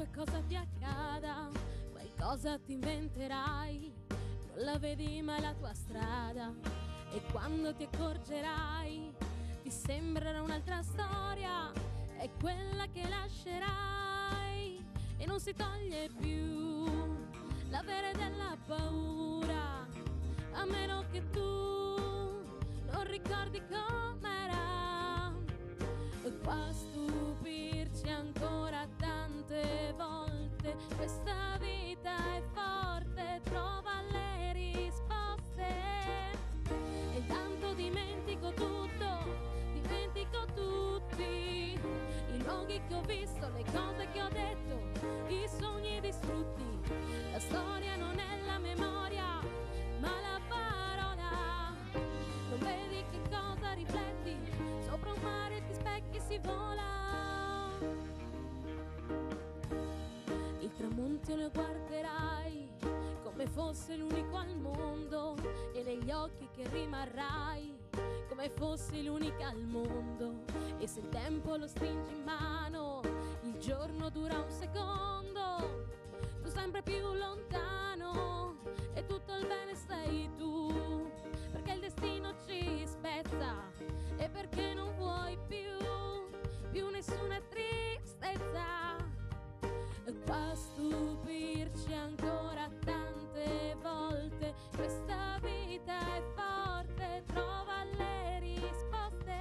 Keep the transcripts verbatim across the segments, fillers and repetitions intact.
Qualunque cosa ti accada, qualcosa ti inventerai, non la vedi mai la tua strada, e quando ti accorgerai ti sembrerà un'altra storia, è quella che lascerai e non si toglie più l'avere della paura, a meno che tu non ricordi com'era. E qua a stupirci ancora tante volte, questa vita è forte, trova le risposte. E intanto dimentico tutto, dimentico tutti i luoghi che ho visto, le cose che ho detto, i sogni distrutti. La storia non è la memoria, ma la parola. Non vedi che cosa rifletti sopra un mare, ti specchi, si vola. Il tramonto lo guarderai come fosse l'unico al mondo, e negli occhi che rimarrai come fossi l'unica al mondo. E se il tempo lo stringi in mano, il giorno dura un secondo, tu sempre più lontano, e tutto il bene sei tu, perché il destino ci spezza e perché non vuoi più, più nessuna tristezza. E qua a stupirci ancora tante volte, questa vita è forte, trova le risposte.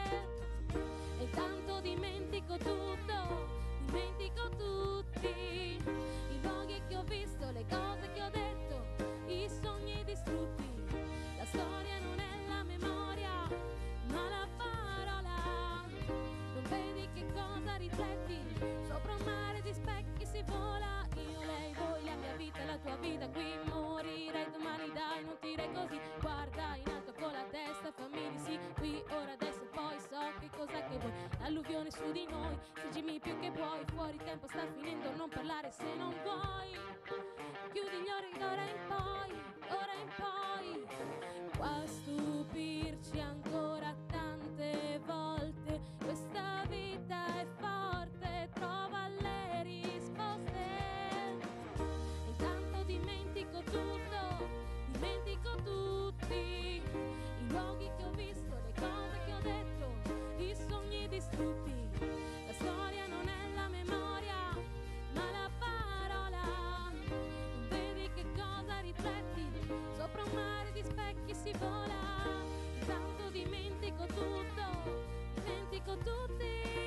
E tanto dimentico tutto, dimentico tutti i luoghi che ho visto, le cose che ho detto, i sogni distrutti. La storia non è la memoria, ma la parola. Non vedi che cosa rifletti sopra un mare di specchi, si vola. Io, lei, voi, la mia vita, la tua vita, qui morirai domani, dai, non dire così. Guarda in alto con la testa, fammi di sì, qui, ora, adesso, poi, so che cosa che vuoi. L'alluvione su di noi, fuggimi più che puoi, fuori tempo sta finendo, non parlare se non vuoi. Chiudi gli occhi d'ora in poi, ora in poi. Qua a stupirci ancora tante volte, questa vita è forte, trova le risposte. Intanto dimentico tutto, dimentico tutti i luoghi che ho visto, le cose che ho detto, i sogni distrutti. La storia non è la memoria, ma la parola. Non vedi che cosa rifletti sopra un mare di specchi, si vola. Intanto dimentico tutto, dimentico tutti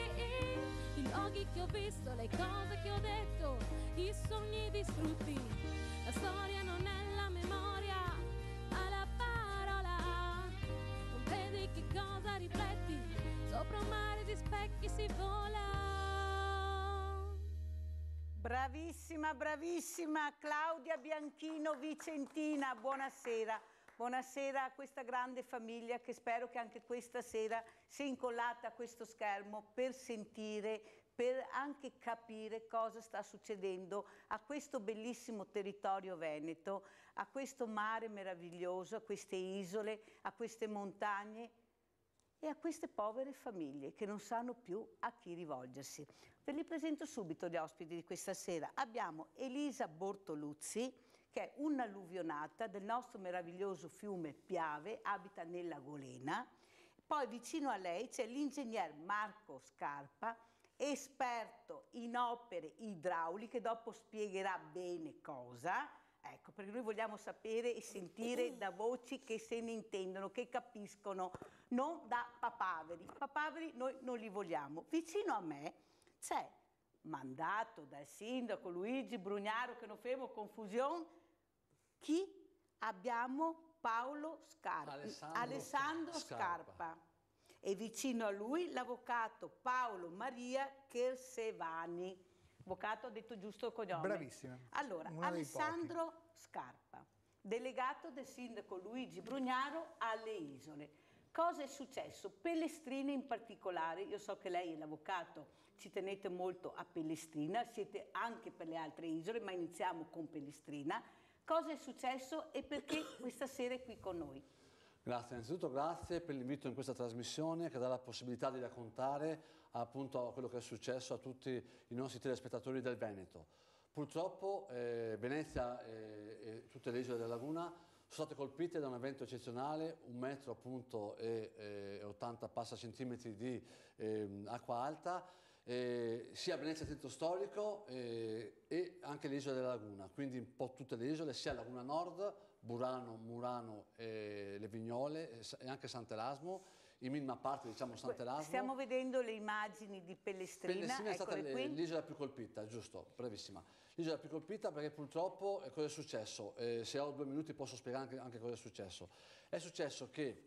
i luoghi che ho visto, le cose che ho detto, i sogni distrutti. La storia non è la memoria, ma la parola. Non vedi che cosa rifletti sopra un mare di specchi, si vola. Bravissima, bravissima Claudia Bianchino Vicentina, buonasera. Buonasera a questa grande famiglia che spero che anche questa sera sia incollata a questo schermo per sentire, per anche capire cosa sta succedendo a questo bellissimo territorio veneto, a questo mare meraviglioso, a queste isole, a queste montagne e a queste povere famiglie che non sanno più a chi rivolgersi. Ve li presento subito gli ospiti di questa sera. Abbiamo Elisa Bortoluzzi, che è un'alluvionata del nostro meraviglioso fiume Piave, abita nella Golena. Poi vicino a lei c'è l'ingegner Marco Scarpa, esperto in opere idrauliche, dopo spiegherà bene cosa. Ecco, perché noi vogliamo sapere e sentire da voci che se ne intendono, che capiscono, non da papaveri. Papaveri noi non li vogliamo. Vicino a me c'è, mandato dal sindaco Luigi Brugnaro, che non femo confusione, chi abbiamo? Paolo Scarpa, Alessandro, Alessandro Scarpa. Scarpa. E vicino a lui l'avvocato Paolo Maria Chersevani. Avvocato, ha detto giusto il cognome? Bravissima. Allora, Alessandro Scarpa, delegato del sindaco Luigi Brugnaro alle isole. Cosa è successo? Pellestrina in particolare, io so che lei è l'avvocato, ci tenete molto a Pellestrina, siete anche per le altre isole, ma iniziamo con Pellestrina. Cosa è successo e perché questa sera è qui con noi? Grazie, innanzitutto grazie per l'invito in questa trasmissione che dà la possibilità di raccontare appunto a quello che è successo a tutti i nostri telespettatori del Veneto. Purtroppo eh, Venezia e, e tutte le isole della laguna sono state colpite da un evento eccezionale, un metro appunto e, e ottanta passa centimetri di eh, acqua alta, eh, sia Venezia centro storico eh, e anche le isole della laguna, quindi un po' tutte le isole, sia Laguna Nord, Burano, Murano, e le Vignole e anche Sant'Erasmo, in minima parte diciamo Sant'Erasmo. Stiamo vedendo le immagini di Pellestrina. Pellestrina è stata l'isola più colpita, giusto, bravissima. L'isola più colpita perché purtroppo eh, cosa è successo? Eh, se ho due minuti posso spiegare anche, anche cosa è successo. È successo che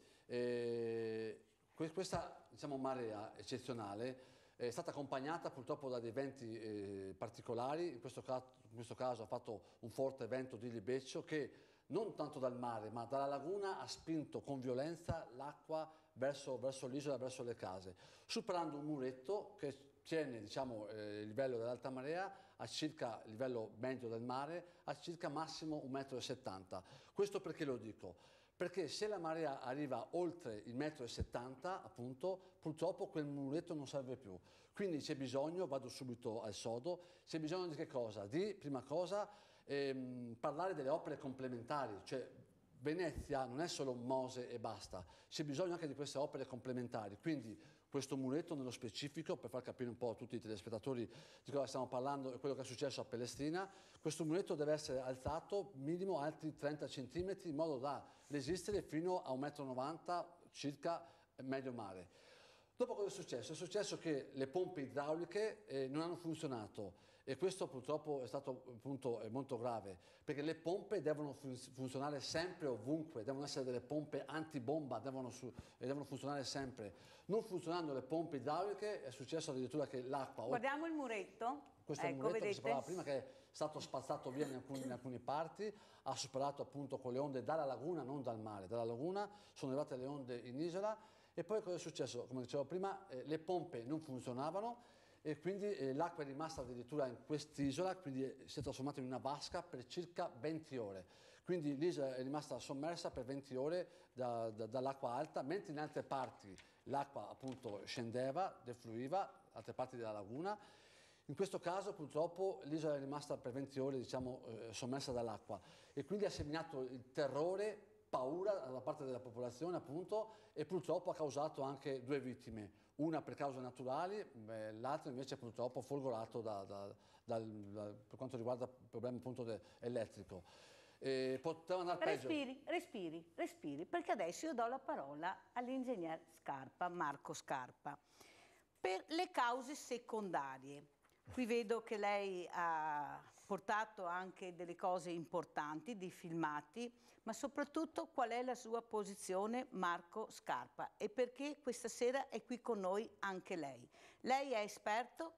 eh, questa diciamo, marea eccezionale è stata accompagnata purtroppo da dei venti eh, particolari, in questo, caso, in questo caso ha fatto un forte vento di libeccio che non tanto dal mare ma dalla laguna ha spinto con violenza l'acqua verso, verso l'isola, verso le case, superando un muretto che tiene diciamo, eh, il livello dell'alta marea a circa il livello medio del mare, a circa massimo un metro e settanta. Questo perché lo dico? Perché se la marea arriva oltre il metro e settanta, appunto, purtroppo quel muretto non serve più. Quindi c'è bisogno, vado subito al sodo, c'è bisogno di che cosa? Di, prima cosa, ehm, parlare delle opere complementari, cioè Venezia non è solo Mose e basta, c'è bisogno anche di queste opere complementari, quindi questo muretto nello specifico, per far capire un po' a tutti i telespettatori di cosa stiamo parlando e quello che è successo a Pellestrina, questo muretto deve essere alzato minimo altri trenta centimetri in modo da resistere fino a un metro e novanta circa medio mare. Dopo cosa è successo? È successo che le pompe idrauliche eh, non hanno funzionato e questo purtroppo è stato appunto molto grave perché le pompe devono fun funzionare sempre ovunque, devono essere delle pompe antibomba, devono, devono funzionare sempre. Non funzionando le pompe idrauliche è successo addirittura che l'acqua... Guardiamo il muretto. Questo ecco, muretto vedete? che si parlava prima che è stato spazzato via in alcune, in alcune parti, ha superato appunto con le onde dalla laguna, non dal mare, dalla laguna sono arrivate le onde in isola e poi cosa è successo? Come dicevo prima, eh, le pompe non funzionavano e quindi eh, l'acqua è rimasta addirittura in quest'isola, quindi eh, si è trasformata in una vasca per circa venti ore. Quindi l'isola è rimasta sommersa per venti ore da, da, dall'acqua alta, mentre in altre parti l'acqua appunto scendeva, defluiva, altre parti della laguna. In questo caso purtroppo l'isola è rimasta per venti ore diciamo, eh, sommersa dall'acqua e quindi ha seminato il terrore, paura da parte della popolazione appunto e purtroppo ha causato anche due vittime, una per cause naturali, l'altra invece purtroppo folgorato da, da, da, da, per quanto riguarda il problema appunto de, elettrico. Eh, poteva andare respiri, peggio. respiri, respiri, perché adesso io do la parola all'ingegner Scarpa, Marco Scarpa, per le cause secondarie. Qui vedo che lei ha portato anche delle cose importanti, dei filmati, ma soprattutto qual è la sua posizione, Marco Scarpa, e perché questa sera è qui con noi anche lei. Lei è esperto?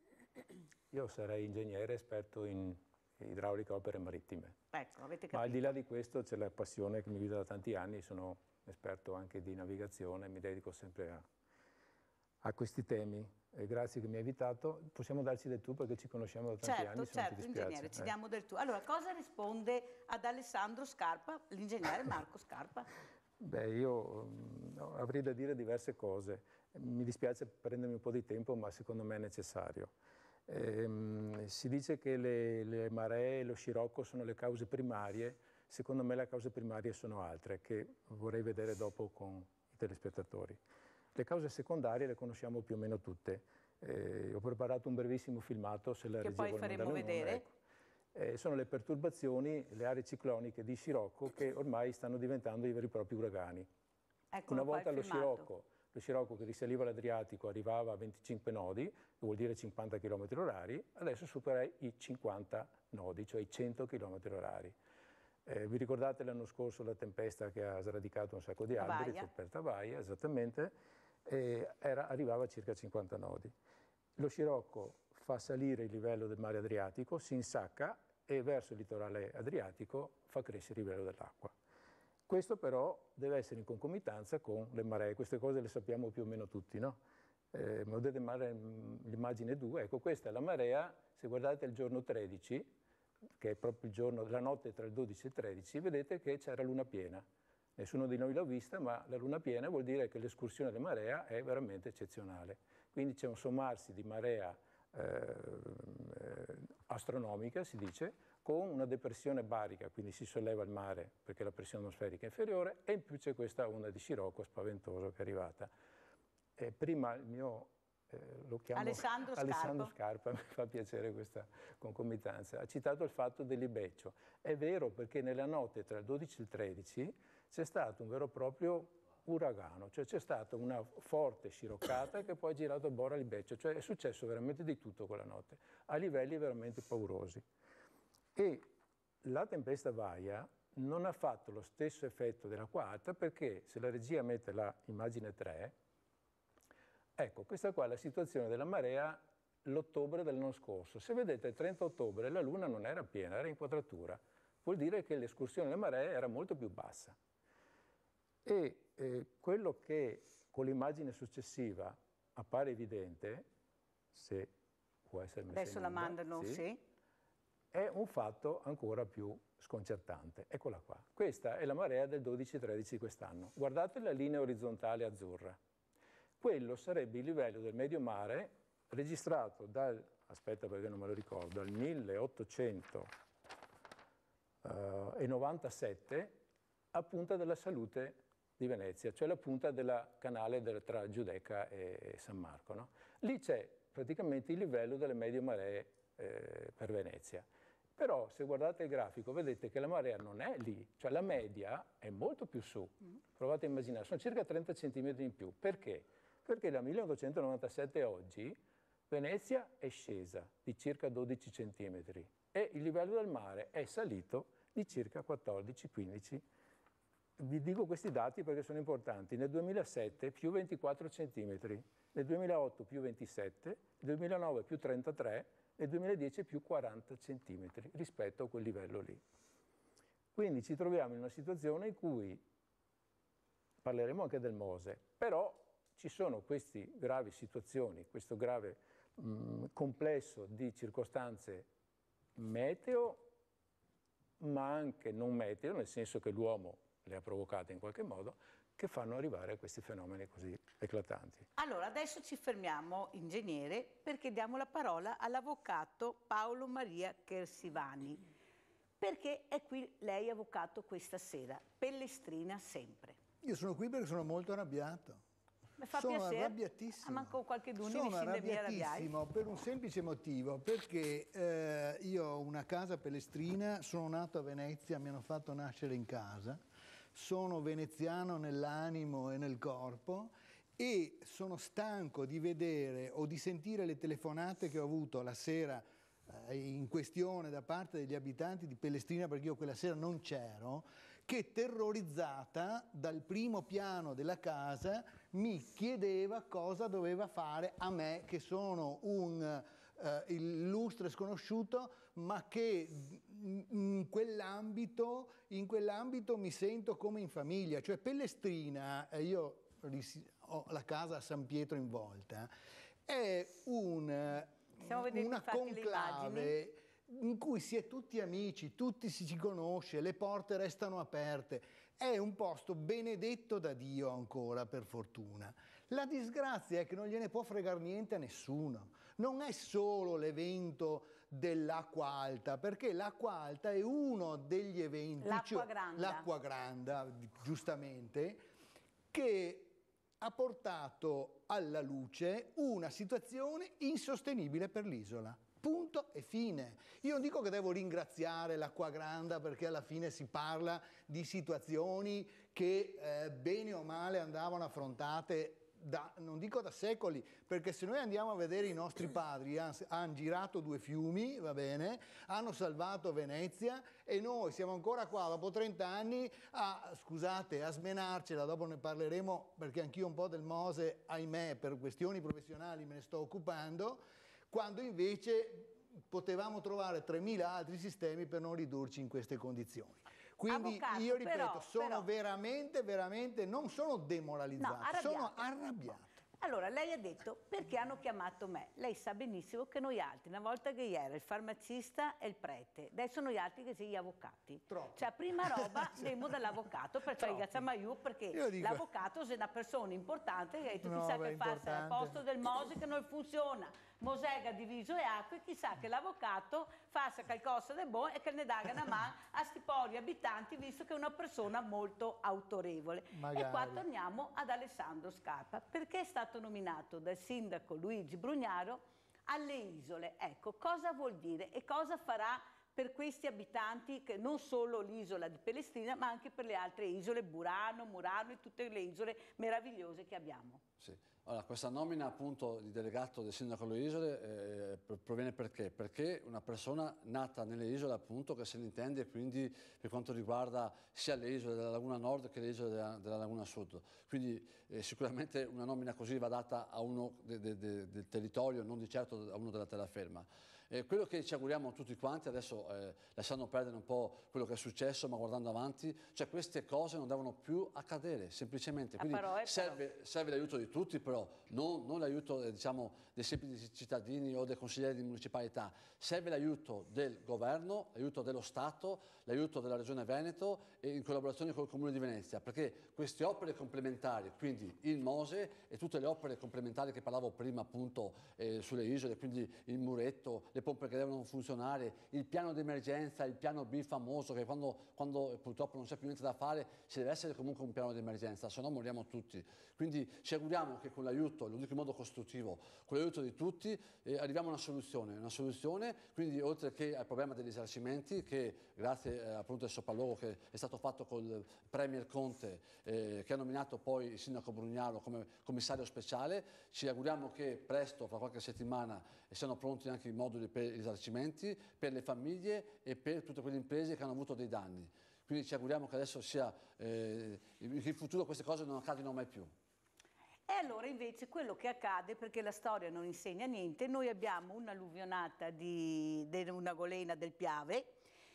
Io sarei ingegnere esperto in idraulica opere marittime. Ecco, avete capito. Ma al di là di questo c'è la passione che mi guida da tanti anni, sono esperto anche di navigazione, mi dedico sempre a, a questi temi. E grazie che mi hai invitato. Possiamo darci del tu perché ci conosciamo da tanti certo, anni, se certo, non ti dispiace. ingegnere, ci eh. diamo del tu. Allora, cosa risponde ad Alessandro Scarpa, l'ingegnere Marco Scarpa? Beh, io um, avrei da dire diverse cose. Mi dispiace prendermi un po' di tempo, ma secondo me è necessario. Ehm, si dice che le, le maree e lo scirocco sono le cause primarie, secondo me le cause primarie sono altre, che vorrei vedere dopo con i telespettatori. Le cause secondarie le conosciamo più o meno tutte. Eh, ho preparato un brevissimo filmato, se la che regia poi vuole faremo mandarlo in onda, vedere. ecco. Eh, sono le perturbazioni, le aree cicloniche di scirocco che ormai stanno diventando dei veri e propri uragani. Eccolo Una volta qua, lo filmato. scirocco, lo scirocco che risaliva l'Adriatico arrivava a venticinque nodi, che vuol dire cinquanta chilometri orari, adesso supera i cinquanta nodi, cioè i cento chilometri orari. Eh, vi ricordate l'anno scorso la tempesta che ha sradicato un sacco di alberi, per Tavaia, esattamente, e era, arrivava a circa cinquanta nodi. Lo scirocco fa salire il livello del mare Adriatico, si insacca e verso il litorale adriatico fa crescere il livello dell'acqua. Questo però deve essere in concomitanza con le maree, queste cose le sappiamo più o meno tutti, no? Eh, vedete l'immagine due, ecco questa è la marea, se guardate il giorno tredici, che è proprio il giorno, la notte tra il dodici e il tredici, vedete che c'era luna piena. Nessuno di noi l'ha vista, ma la luna piena vuol dire che l'escursione della marea è veramente eccezionale. quindi c'è un sommarsi di marea eh, eh, astronomica, si dice, con una depressione barica, quindi si solleva il mare perché la pressione atmosferica è inferiore, e in più c'è questa onda di scirocco spaventosa che è arrivata. Eh, prima il mio, eh, lo chiamo Alessandro, Alessandro Scarpa. Scarpa, mi fa piacere questa concomitanza, ha citato il fatto dell'Ibeccio. È vero, perché nella notte tra il dodici e il tredici c'è stato un vero e proprio uragano, cioè c'è stata una forte sciroccata che poi ha girato a Bora l'Ibeccio, cioè è successo veramente di tutto quella notte, a livelli veramente paurosi. E la tempesta Vaia non ha fatto lo stesso effetto dell'acqua alta, perché se la regia mette la immagine tre, ecco, questa qua è la situazione della marea l'ottobre dell'anno scorso. Se vedete il trenta ottobre la luna non era piena, era in quadratura, vuol dire che l'escursione delle maree era molto più bassa. E eh, quello che con l'immagine successiva appare evidente, se può essere messa Adesso in la onda, mandano, sì, sì. è un fatto ancora più sconcertante. Eccola qua. Questa è la marea del dodici tredici quest'anno. Guardate la linea orizzontale azzurra. Quello sarebbe il livello del medio mare registrato dal, aspetta perché non me lo ricordo, dal milleottocentonovantasette a Punta della Salute di Venezia, cioè la punta del canale del, tra Giudecca e San Marco, no? Lì c'è praticamente il livello delle medie maree eh, per Venezia. Però se guardate il grafico vedete che la marea non è lì, cioè la media è molto più su. Mm. Provate a immaginare, sono circa trenta centimetri in più. Perché? Perché dal milleottocentonovantasette a oggi Venezia è scesa di circa dodici centimetri e il livello del mare è salito di circa quattordici quindici. Vi dico questi dati perché sono importanti. Nel duemilasette più ventiquattro centimetri, nel duemilaotto più ventisette, nel duemilanove più trentatré, nel duemiladieci più quaranta centimetri rispetto a quel livello lì. Quindi ci troviamo in una situazione in cui parleremo anche del Mose, però ci sono queste gravi situazioni, questo grave mh, complesso di circostanze meteo, ma anche non meteo, nel senso che l'uomo le ha provocate in qualche modo, che fanno arrivare a questi fenomeni così eclatanti. Allora, adesso ci fermiamo, ingegnere, perché diamo la parola all'avvocato Paolo Maria Chersivani, perché è qui lei, avvocato, questa sera, Pellestrina sempre. Io sono qui perché sono molto arrabbiato. Mi fa sono piacere. arrabbiatissimo. Ah, manco qualche d'uno sono mi si deve arrabbiatissimo per un semplice motivo, perché eh, io ho una casa pellestrina, sono nato a Venezia, mi hanno fatto nascere in casa, sono veneziano nell'animo e nel corpo e sono stanco di vedere o di sentire le telefonate che ho avuto la sera eh, in questione da parte degli abitanti di Pellestrina, perché io quella sera non c'ero, che terrorizzata dal primo piano della casa mi chiedeva cosa doveva fare a me, che sono un eh, illustre sconosciuto, ma che in quell'ambito, in quell'ambito mi sento come in famiglia. Cioè Pellestrina, eh, io ho la casa a San Pietro in Volta, è un, una conclave in cui si è tutti amici, tutti si ci conosce, le porte restano aperte. È un posto benedetto da Dio ancora, per fortuna. La disgrazia è che non gliene può fregare niente a nessuno. Non è solo l'evento dell'acqua alta, perché l'acqua alta è uno degli eventi, l'acqua cioè, granda. l'acqua granda, giustamente, che ha portato alla luce una situazione insostenibile per l'isola. Punto e fine. Io non dico che devo ringraziare l'acqua granda, perché alla fine si parla di situazioni che eh, bene o male andavano affrontate da, non dico da secoli, perché se noi andiamo a vedere i nostri padri, hanno girato due fiumi, va bene, hanno salvato Venezia e noi siamo ancora qua dopo trenta anni a, scusate, a smenarcela. Dopo ne parleremo, perché anch'io un po' del Mose, ahimè, per questioni professionali me ne sto occupando, quando invece potevamo trovare tremila altri sistemi per non ridurci in queste condizioni. Quindi Avvocato, io ripeto, però, sono però, veramente, veramente, non sono demoralizzato, no, arrabbiato. sono arrabbiato. Allora lei ha detto perché hanno chiamato me. Lei sa benissimo che noi altri, una volta che era il farmacista e il prete, adesso noi altri che siamo gli avvocati. Troppo. Cioè prima roba andiamo dall'avvocato, perciò il Gazzamaiù, perché Io dico- l'avvocato è una persona importante che tu No, chissà beh, che fa al importante. posto del Mose che non funziona. Mosè ha diviso e acqua e chissà che l'avvocato faccia qualcosa di buono e che ne dà una mano a sti poveri abitanti, visto che è una persona molto autorevole. Magari. E qua torniamo ad Alessandro Scarpa, perché è stato nominato dal sindaco Luigi Brugnaro alle isole. Ecco, cosa vuol dire e cosa farà per questi abitanti, che non solo l'isola di Pellestrina, ma anche per le altre isole, Burano, Murano e tutte le isole meravigliose che abbiamo. Sì. Allora, questa nomina appunto di delegato del sindaco alle isole eh, proviene perché? Perché una persona nata nelle isole appunto che se ne intende quindi per quanto riguarda sia le isole della Laguna Nord che le isole della, della Laguna Sud. Quindi eh, sicuramente una nomina così va data a uno de, de, de, del territorio, non di certo a uno della terraferma. Eh, quello che ci auguriamo tutti quanti, adesso eh, lasciando perdere un po' quello che è successo, ma guardando avanti, cioè queste cose non devono più accadere, semplicemente. Quindi parole, serve, serve l'aiuto di tutti, però non, non l'aiuto eh, diciamo, dei semplici cittadini o dei consiglieri di municipalità, serve l'aiuto del governo, l'aiuto dello Stato, l'aiuto della Regione Veneto e in collaborazione con il Comune di Venezia, perché queste opere complementari, quindi il Mose e tutte le opere complementari che parlavo prima appunto eh, sulle isole, quindi il muretto, le pompe che devono funzionare, il piano di emergenza, il piano B famoso, che quando, quando purtroppo non c'è più niente da fare ci deve essere comunque un piano di emergenza, se no moriamo tutti. Quindi ci auguriamo che con l'aiuto, l'unico modo costruttivo, con l'aiuto di tutti, eh, arriviamo a una soluzione, una soluzione, quindi oltre che al problema degli risarcimenti, che grazie eh, appunto al sopralluogo che è stato fatto col Premier Conte, eh, che ha nominato poi il sindaco Brugnaro come commissario speciale, ci auguriamo che presto, fra qualche settimana, siano pronti anche i moduli per i risarcimenti, per le famiglie e per tutte quelle imprese che hanno avuto dei danni. Quindi ci auguriamo che adesso sia, eh, in futuro queste cose non accadino mai più. E allora invece quello che accade, perché la storia non insegna niente, noi abbiamo un'alluvionata di, di una golena del Piave,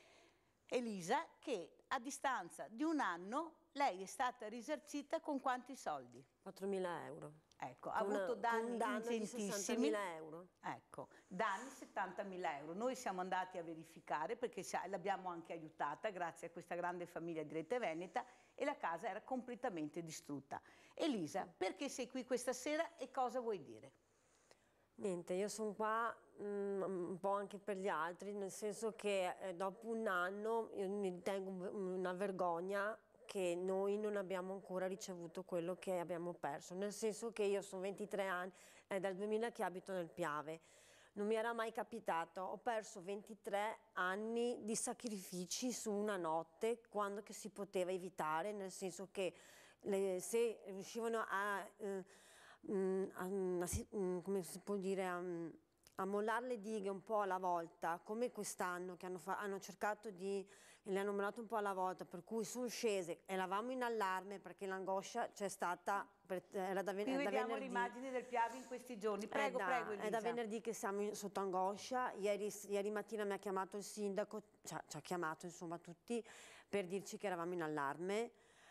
Elisa, che a distanza di un anno lei è stata risarcita con quanti soldi? quattromila euro. Ecco, ha Con avuto una- danni con un danno di ingentissimi. sessantamila euro. Ecco, danni settantamila euro. Noi siamo andati a verificare perché sa- l'abbiamo anche aiutata grazie a questa grande famiglia di Rete Veneta e la casa era completamente distrutta. Elisa, perché sei qui questa sera e cosa vuoi dire? Niente, io sono qua mm, un po' anche per gli altri, nel senso che eh, dopo un anno io mi ritengo un- una vergogna che noi non abbiamo ancora ricevuto quello che abbiamo perso, nel senso che io sono ventitré anni, è dal duemila che abito nel Piave, non mi era mai capitato, ho perso ventitré anni di sacrifici su una notte quando che si poteva evitare, nel senso che le- se riuscivano a, eh, mm, a- a si- mm, come si può dire, a, a mollare le dighe un po' alla volta, come quest'anno che hanno, fa- hanno cercato di, le hanno mollato un po' alla volta, per cui sono scese, eravamo in allarme perché l'angoscia c'è stata, per- era da, ven- Qui da vediamo le venerdì. immagini del Piave in questi giorni. Prego, è da, prego Elisa. È da venerdì che siamo in- sotto angoscia, ieri, ieri mattina mi ha chiamato il sindaco, ci ha, ci ha chiamato insomma tutti per dirci che eravamo in allarme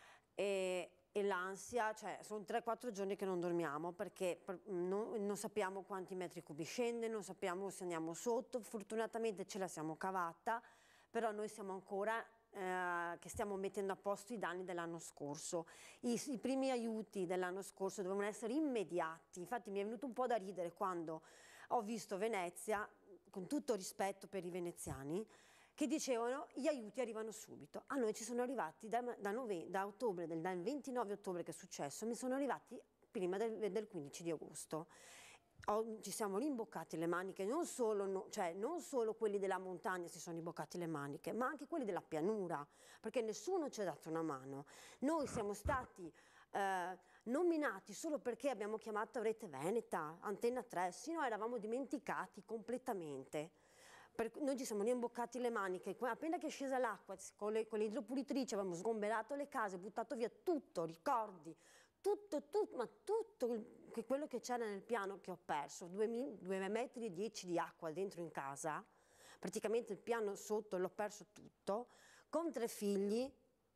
e, e l'ansia, cioè sono tre quattro giorni che non dormiamo perché per- non, non sappiamo quanti metri cubi scende, non sappiamo se andiamo sotto, fortunatamente ce la siamo cavata, però noi siamo ancora eh, che stiamo mettendo a posto i danni dell'anno scorso. I, I primi aiuti dell'anno scorso dovevano essere immediati, infatti mi è venuto un po' da ridere quando ho visto Venezia, con tutto rispetto per i veneziani, che dicevano gli aiuti arrivano subito. A noi ci sono arrivati da, da, nove, da ottobre, del, dal ventinove ottobre che è successo, mi sono arrivati prima del, del quindici di agosto. Ho, ci siamo rimboccati le maniche, non solo, no, cioè, non solo quelli della montagna si sono rimboccati le maniche, ma anche quelli della pianura, perché nessuno ci ha dato una mano. Noi siamo stati eh, nominati solo perché abbiamo chiamato Rete Veneta, Antenna tre, sino eravamo dimenticati completamente. Per, noi ci siamo rimboccati le maniche, appena che è scesa l'acqua con le, con le idropulitrici abbiamo sgomberato le case, buttato via tutto, ricordi, tutto, tutto, ma tutto quello che c'era nel piano che ho perso, due metri e dieci di acqua dentro in casa, praticamente il piano sotto l'ho perso tutto, con tre figli,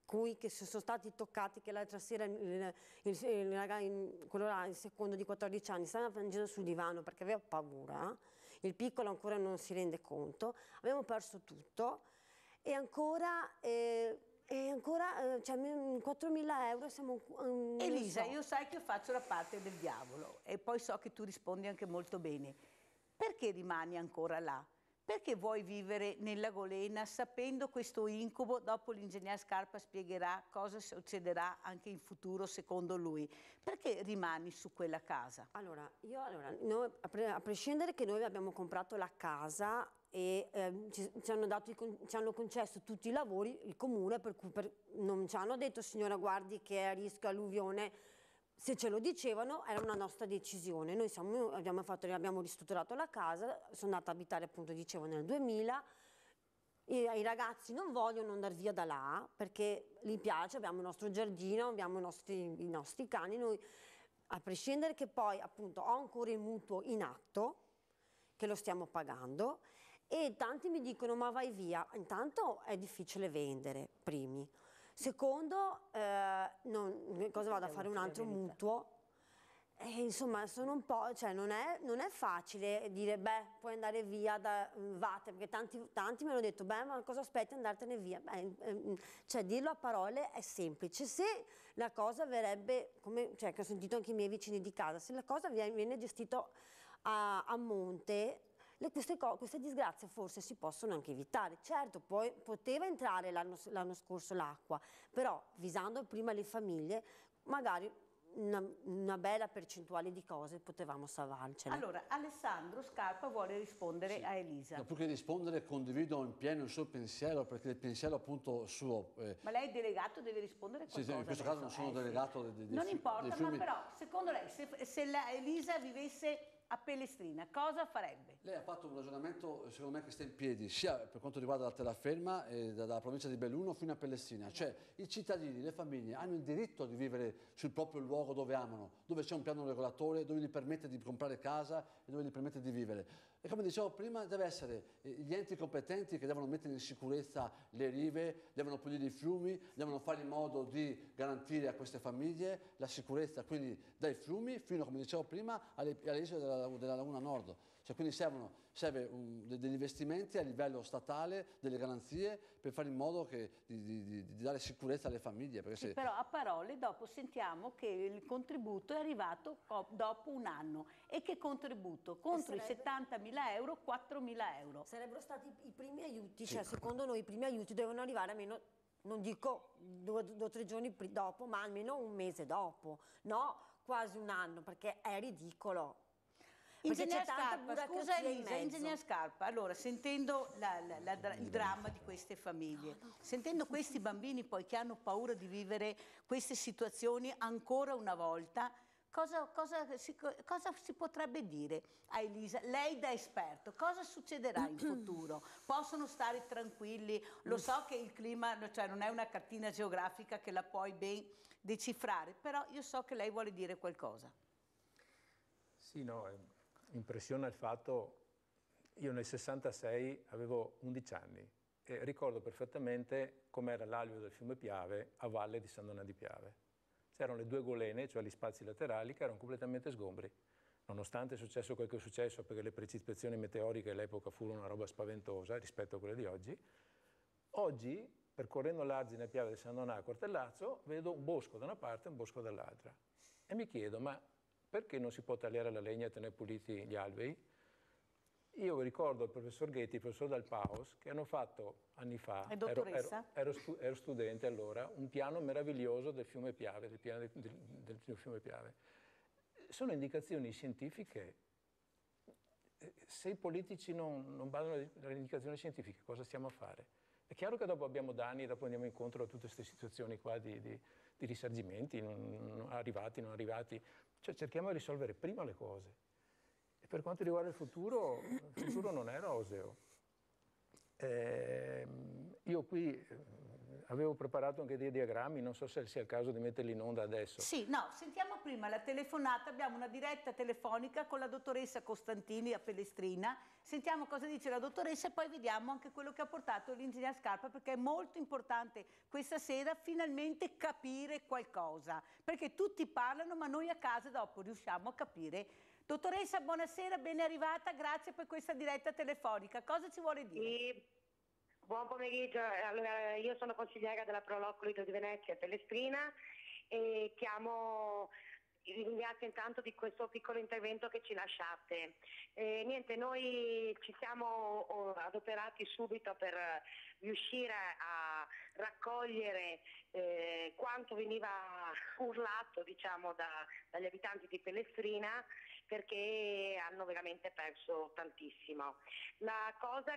cui che sono stati toccati, che l'altra sera il, il, il, il, quello là, il secondo di quattordici anni stava piangendo sul divano perché aveva paura, il piccolo ancora non si rende conto, abbiamo perso tutto e ancora... Eh, E ancora, eh, cioè, quattromila euro siamo... Um, Elisa, so. io sai che io faccio la parte del diavolo e poi so che tu rispondi anche molto bene. Perché rimani ancora là? Perché vuoi vivere nella Golena sapendo questo incubo? Dopo l'ingegner Scarpa spiegherà cosa succederà anche in futuro secondo lui. Perché rimani su quella casa? Allora, io, allora, noi, a, pre a prescindere che noi abbiamo comprato la casa e eh, ci, ci, hanno dato i, ci hanno concesso tutti i lavori, il comune, per cui per, non ci hanno detto signora guardi che è a rischio alluvione, se ce lo dicevano era una nostra decisione. Noi siamo, abbiamo, fatto, abbiamo ristrutturato la casa, sono andata a abitare appunto dicevo nel duemila, I, i ragazzi non vogliono andare via da là perché gli piace, abbiamo il nostro giardino, abbiamo i nostri, i nostri cani, noi, a prescindere che poi appunto ho ancora il mutuo in atto che lo stiamo pagando e tanti mi dicono ma vai via, intanto è difficile vendere, primi. Secondo, eh, non, cosa vado a fare un altro mutuo? E, insomma, sono un po', cioè non è, non è facile dire beh, puoi andare via, da, vate, perché tanti, tanti mi hanno detto beh, ma cosa aspetti andartene via? Beh, eh, cioè dirlo a parole è semplice, se la cosa verrebbe, come, cioè che ho sentito anche i miei vicini di casa, se la cosa viene, viene gestita a, a monte, Le, queste, queste disgrazie forse si possono anche evitare. Certo, poi poteva entrare l'anno scorso l'acqua, però visando prima le famiglie, magari una, una bella percentuale di cose potevamo salvarcene. Allora, Alessandro Scarpa vuole rispondere sì. a Elisa. No, più che rispondere, condivido in pieno il suo pensiero, perché il pensiero appunto suo... Eh, ma lei è delegato, deve rispondere qualcosa. Sì, in questo adesso. caso non sono eh, delegato sì. dei, dei, Non dei importa, fiumi. ma però, secondo lei, se, se la Elisa vivesse a Pellestrina, cosa farebbe? Lei ha fatto un ragionamento, secondo me, che sta in piedi, sia per quanto riguarda la terraferma, eh, dalla provincia di Belluno fino a Pellestrina. Cioè, i cittadini, le famiglie hanno il diritto di vivere sul proprio luogo dove amano, dove c'è un piano regolatore, dove gli permette di comprare casa e dove gli permette di vivere. E come dicevo prima, deve essere eh, gli enti competenti che devono mettere in sicurezza le rive, devono pulire i fiumi, devono fare in modo di garantire a queste famiglie la sicurezza, quindi dai fiumi fino, come dicevo prima, alle, alle isole della, della Laguna Nord. Cioè, quindi servono, serve un, degli investimenti a livello statale, delle garanzie per fare in modo che, di, di, di, di dare sicurezza alle famiglie. Perché sì, se... però a parole dopo sentiamo che il contributo è arrivato dopo un anno. E che contributo? Contro sarebbe... i settantamila euro, quattromila euro. Sarebbero stati i primi aiuti, sì. Cioè secondo noi i primi aiuti devono arrivare almeno, non dico due o tre giorni dopo, ma almeno un mese dopo, no quasi un anno, perché è ridicolo. Ingegner Scarpa, scusa Elisa, Ingegner Scarpa, allora sentendo la, la, la, il dramma di queste famiglie, sentendo questi bambini poi che hanno paura di vivere queste situazioni ancora una volta, cosa, cosa, si, cosa si potrebbe dire a Elisa? Lei da esperto, cosa succederà in futuro? Possono stare tranquilli? Lo so che il clima, cioè non è una cartina geografica che la puoi ben decifrare, però io so che lei vuole dire qualcosa. Sì, no, impressiona il fatto, io nel sessantasei avevo undici anni e ricordo perfettamente com'era l'alveo del fiume Piave a valle di San Donà di Piave. C'erano le due golene, cioè gli spazi laterali, che erano completamente sgombri. Nonostante è successo quel che è successo, perché le precipitazioni meteoriche all'epoca furono una roba spaventosa rispetto a quelle di oggi, oggi, percorrendo l'argine Piave di San Donà a Cortellazzo, vedo un bosco da una parte e un bosco dall'altra. E mi chiedo, ma perché non si può tagliare la legna e tenere puliti gli alvei? Io ricordo il professor Ghetti, il professor Dal Paus, che hanno fatto anni fa, ero, ero, ero, stu, ero studente allora, un piano meraviglioso del fiume Piave, del piano del, del, del fiume Piave. Sono indicazioni scientifiche. Se i politici non, non badano alle indicazioni scientifiche, cosa stiamo a fare? È chiaro che dopo abbiamo danni e dopo andiamo incontro a tutte queste situazioni qua di, di, di risarcimenti, non, non arrivati, non arrivati. Cioè cerchiamo di risolvere prima le cose. E per quanto riguarda il futuro, il futuro non è roseo. Eh, io qui, avevo preparato anche dei diagrammi, non so se sia il caso di metterli in onda adesso. Sì, no, sentiamo prima la telefonata, abbiamo una diretta telefonica con la dottoressa Costantini a Pellestrina, sentiamo cosa dice la dottoressa e poi vediamo anche quello che ha portato l'ingegner Scarpa, perché è molto importante questa sera finalmente capire qualcosa, perché tutti parlano ma noi a casa dopo riusciamo a capire. Dottoressa, buonasera, ben arrivata, grazie per questa diretta telefonica, cosa ci vuole dire? Sì. Buon pomeriggio, allora, io sono consigliera della Proloclito di Venezia e Pellestrina e chiamo, ringrazio intanto di questo piccolo intervento che ci lasciate. E, niente, noi ci siamo adoperati subito per riuscire a raccogliere eh, quanto veniva urlato, diciamo, da, dagli abitanti di Pellestrina, perché hanno veramente perso tantissimo. La cosa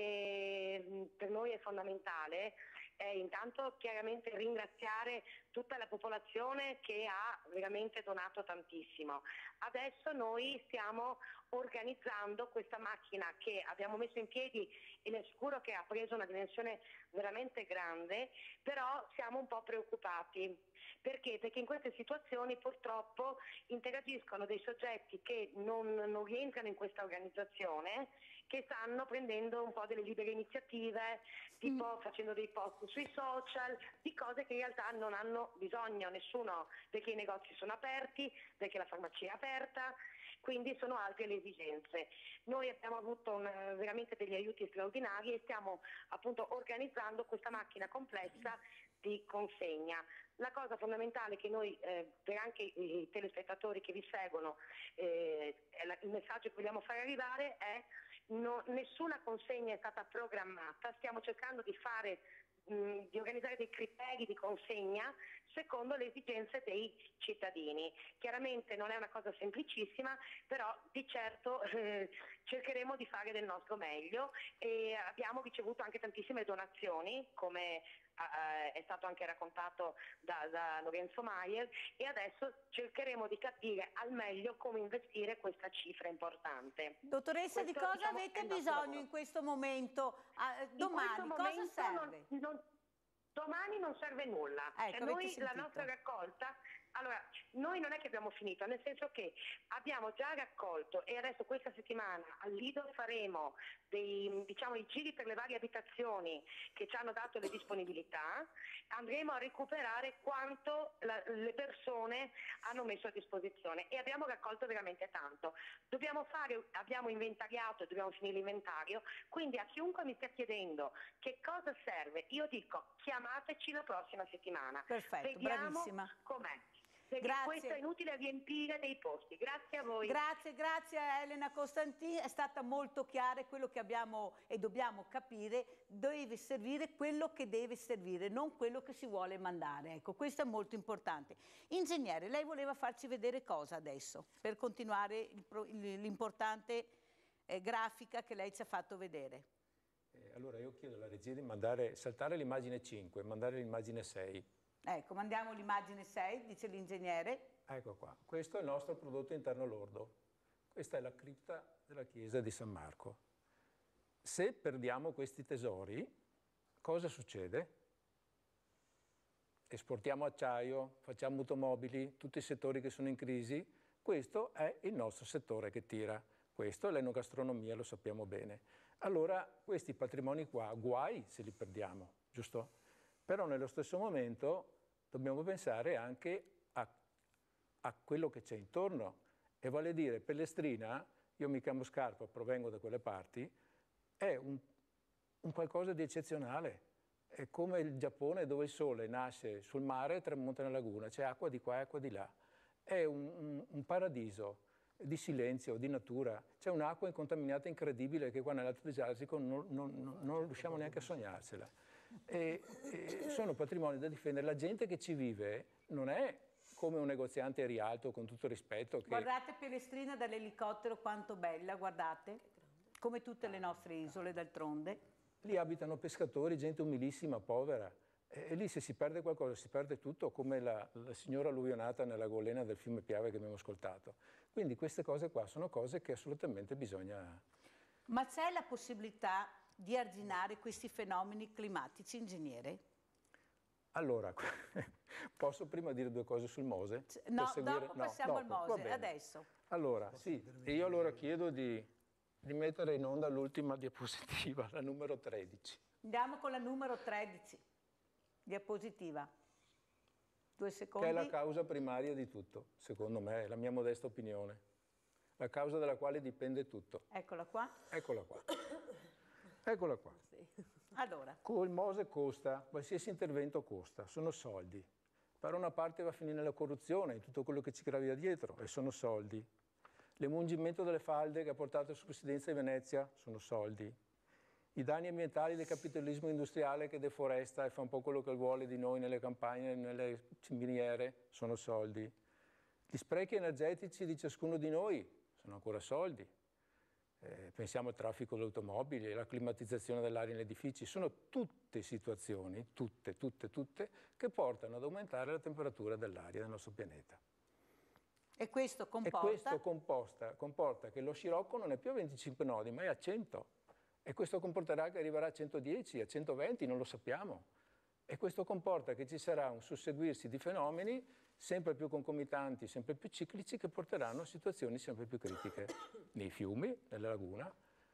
che per noi è fondamentale è intanto chiaramente ringraziare tutta la popolazione che ha veramente donato tantissimo. Adesso noi stiamo organizzando questa macchina che abbiamo messo in piedi e le assicuro che ha preso una dimensione veramente grande, però siamo un po' preoccupati. Perché? Perché in queste situazioni purtroppo interagiscono dei soggetti che non, non rientrano in questa organizzazione, che stanno prendendo un po' delle libere iniziative, tipo mm. facendo dei post sui social, di cose che in realtà non hanno bisogno nessuno, perché i negozi sono aperti, perché la farmacia è aperta, quindi sono altre le esigenze. Noi abbiamo avuto un, veramente degli aiuti straordinari e stiamo appunto organizzando questa macchina complessa di consegna. La cosa fondamentale che noi, eh, per anche i telespettatori che vi seguono, eh, il messaggio che vogliamo fare arrivare è no, nessuna consegna è stata programmata, stiamo cercando di fare di organizzare dei criteri di consegna secondo le esigenze dei cittadini. Chiaramente non è una cosa semplicissima, però di certo eh, cercheremo di fare del nostro meglio e abbiamo ricevuto anche tantissime donazioni, come eh, è stato anche raccontato da, da Lorenzo Maier, e adesso cercheremo di capire al meglio come investire questa cifra importante. Dottoressa, questo, di cosa diciamo, avete bisogno in questo momento? Ah, domani, in questo cosa momento serve? Non, non, domani non serve nulla. Ecco, cioè noi la nostra raccolta, allora noi non è che abbiamo finito, nel senso che abbiamo già raccolto e adesso questa settimana al Lido faremo dei, diciamo, i giri per le varie abitazioni che ci hanno dato le disponibilità, andremo a recuperare quanto la, le persone hanno messo a disposizione e abbiamo raccolto veramente tanto. Dobbiamo fare, abbiamo inventariato, dobbiamo finire l'inventario, quindi a chiunque mi stia chiedendo che cosa serve, io dico chiamateci la prossima settimana. Perfetto, vediamo bravissima. Com'è. Perché Grazie. Questo è inutile riempire dei posti. Grazie a voi. Grazie, grazie a Elena Costantini, è stata molto chiara, quello che abbiamo e dobbiamo capire, deve servire quello che deve servire, non quello che si vuole mandare. Ecco, questo è molto importante. Ingegnere, lei voleva farci vedere cosa adesso, per continuare l'importante eh, grafica che lei ci ha fatto vedere? Eh, allora io chiedo alla regia di mandare, saltare l'immagine cinque, mandare l'immagine sei. Ecco, mandiamo l'immagine sei, dice l'ingegnere. Ecco qua, questo è il nostro prodotto interno lordo. Questa è la cripta della chiesa di San Marco. Se perdiamo questi tesori, cosa succede? Esportiamo acciaio, facciamo automobili, tutti i settori che sono in crisi. Questo è il nostro settore che tira. Questo è l'enogastronomia, lo sappiamo bene. Allora, questi patrimoni qua, guai se li perdiamo, giusto? Però nello stesso momento dobbiamo pensare anche a, a quello che c'è intorno. E vale dire, Pellestrina, io mi chiamo Scarpa, provengo da quelle parti, è un, un qualcosa di eccezionale. È come il Giappone dove il sole nasce sul mare e tramonta nella laguna, c'è acqua di qua e acqua di là. È un, un, un paradiso di silenzio, di natura. C'è un'acqua incontaminata incredibile che qua nell'Alto Adriatico non, non, non, non riusciamo neanche a sognarsela. E, e sono patrimoni da difendere. La gente che ci vive non è come un negoziante a Rialto, con tutto rispetto. Che... Guardate Pellestrina dall'elicottero quanto bella, guardate, come tutte le nostre isole d'altronde. Lì abitano pescatori, gente umilissima, povera, e, e lì se si perde qualcosa si perde tutto, come la, la signora alluvionata nella golena del fiume Piave che abbiamo ascoltato. Quindi queste cose qua sono cose che assolutamente bisogna... Ma c'è la possibilità di arginare questi fenomeni climatici, ingegnere? Allora, posso prima dire due cose sul Mose? No, seguire... dopo passiamo no, al dopo, Mose, adesso. Allora, sì, e io allora chiedo di, di mettere in onda l'ultima diapositiva, la numero tredici. Andiamo con la numero tredici, diapositiva. Due secondi. Che è la causa primaria di tutto, secondo me, è la mia modesta opinione. La causa dalla quale dipende tutto. Eccola qua. Eccola qua. Eccola qua. Sì. Allora. Il Mose costa, qualsiasi intervento costa, sono soldi. Per una parte va a finire nella corruzione, in tutto quello che ci gravita dietro, e sono soldi. L'emungimento delle falde che ha portato su presidenza di Venezia sono soldi. I danni ambientali del capitalismo industriale che deforesta e fa un po' quello che vuole di noi nelle campagne, nelle miniere, sono soldi. Gli sprechi energetici di ciascuno di noi sono ancora soldi. Eh, pensiamo al traffico delle automobili, alla climatizzazione dell'aria negli edifici. Sono tutte situazioni, tutte, tutte, tutte, che portano ad aumentare la temperatura dell'aria del nostro pianeta. E questo comporta? E questo composta, comporta che lo scirocco non è più a venticinque nodi, ma è a cento. E questo comporterà che arriverà a centodieci, a centoventi, non lo sappiamo. E questo comporta che ci sarà un susseguirsi di fenomeni sempre più concomitanti, sempre più ciclici, che porteranno a situazioni sempre più critiche nei fiumi, nella laguna.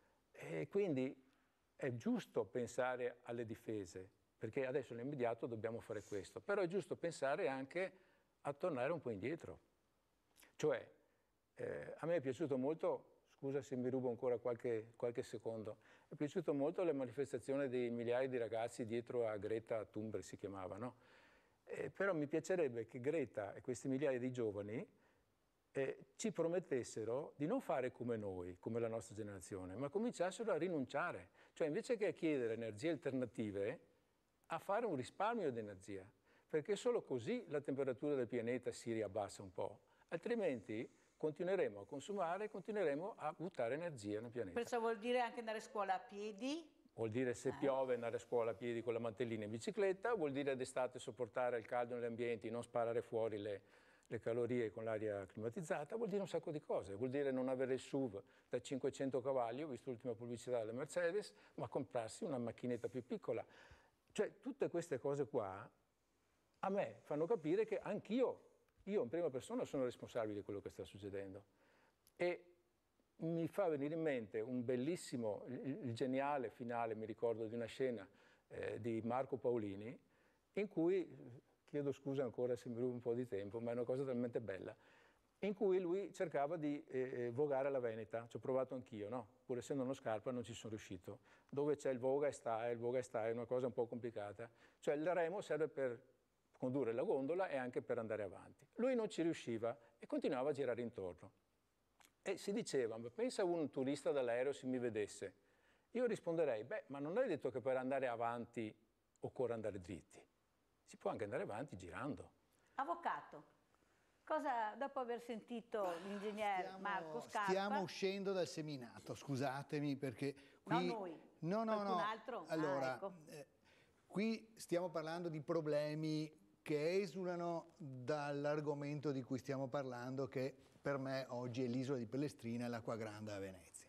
E quindi è giusto pensare alle difese, perché adesso nell'immediato dobbiamo fare questo, però è giusto pensare anche a tornare un po' indietro. Cioè, eh, a me è piaciuto molto, scusa se mi rubo ancora qualche, qualche secondo, è piaciuto molto la manifestazione dei migliaia di ragazzi dietro a Greta Thunberg, si chiamava, no? Eh, però mi piacerebbe che Greta e questi migliaia di giovani eh, ci promettessero di non fare come noi, come la nostra generazione, ma cominciassero a rinunciare. Cioè, invece che a chiedere energie alternative, a fare un risparmio di energia, perché solo così la temperatura del pianeta si riabbassa un po'. Altrimenti continueremo a consumare e continueremo a buttare energia nel pianeta. Questo vuol dire anche andare a scuola a piedi? Vuol dire se eh. piove andare a scuola a piedi con la mantellina in bicicletta, vuol dire d'estate sopportare il caldo negli ambienti, non sparare fuori le, le calorie con l'aria climatizzata, vuol dire un sacco di cose. Vuol dire non avere il S U V da cinquecento cavalli, ho visto l'ultima pubblicità della Mercedes, ma comprarsi una macchinetta più piccola. Cioè tutte queste cose qua a me fanno capire che anch'io, io in prima persona sono responsabile di quello che sta succedendo. E mi fa venire in mente un bellissimo, il, il geniale finale, mi ricordo di una scena eh, di Marco Paolini, in cui, chiedo scusa ancora se mi rubo un po' di tempo, ma è una cosa talmente bella, in cui lui cercava di eh, vogare alla Veneta, ci ho provato anch'io, no? Pur essendo uno Scarpa non ci sono riuscito. Dove c'è il voga e sta, il voga e sta è una cosa un po' complicata. Cioè il remo serve per condurre la gondola e anche per andare avanti. Lui non ci riusciva e continuava a girare intorno. E si diceva, ma pensa un turista dall'aereo se mi vedesse. Io risponderei, beh, ma non è detto che per andare avanti occorre andare dritti. Si può anche andare avanti girando. Avvocato, cosa, dopo aver sentito l'ingegner Marco Scarpa... Stiamo uscendo dal seminato, scusatemi, perché qui... No, noi. No, no, Qualcun no. altro? Allora, ah, ecco. eh, qui stiamo parlando di problemi che esulano dall'argomento di cui stiamo parlando, che per me oggi è l'isola di Pellestrina e l'Acqua Grande a Venezia.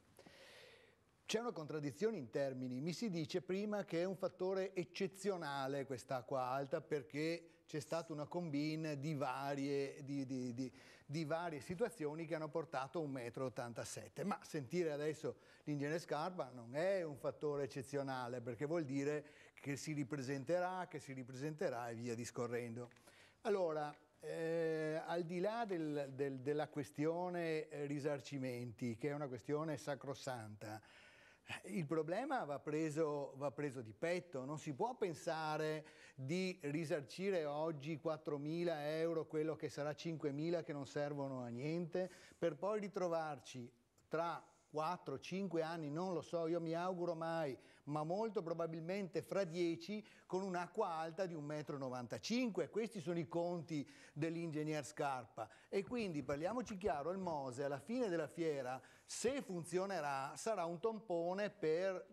C'è una contraddizione in termini. Mi si dice prima che è un fattore eccezionale quest'acqua alta perché c'è stata una combine di varie, di, di, di, di varie situazioni che hanno portato a un metro e ottantasette. Ma sentire adesso l'ingegnere Scarpa non è un fattore eccezionale, perché vuol dire che si ripresenterà, che si ripresenterà e via discorrendo. Allora, Eh, al di là del, del, della questione eh, risarcimenti, che è una questione sacrosanta, il problema va preso, va preso di petto. Non si può pensare di risarcire oggi quattromila euro, quello che sarà cinquemila che non servono a niente, per poi ritrovarci tra quattro cinque anni, non lo so, io mi auguro mai, ma molto probabilmente fra dieci, con un'acqua alta di un metro e novantacinque. Questi sono i conti dell'ingegner Scarpa. E quindi, parliamoci chiaro, il Mose alla fine della fiera, se funzionerà, sarà un tampone per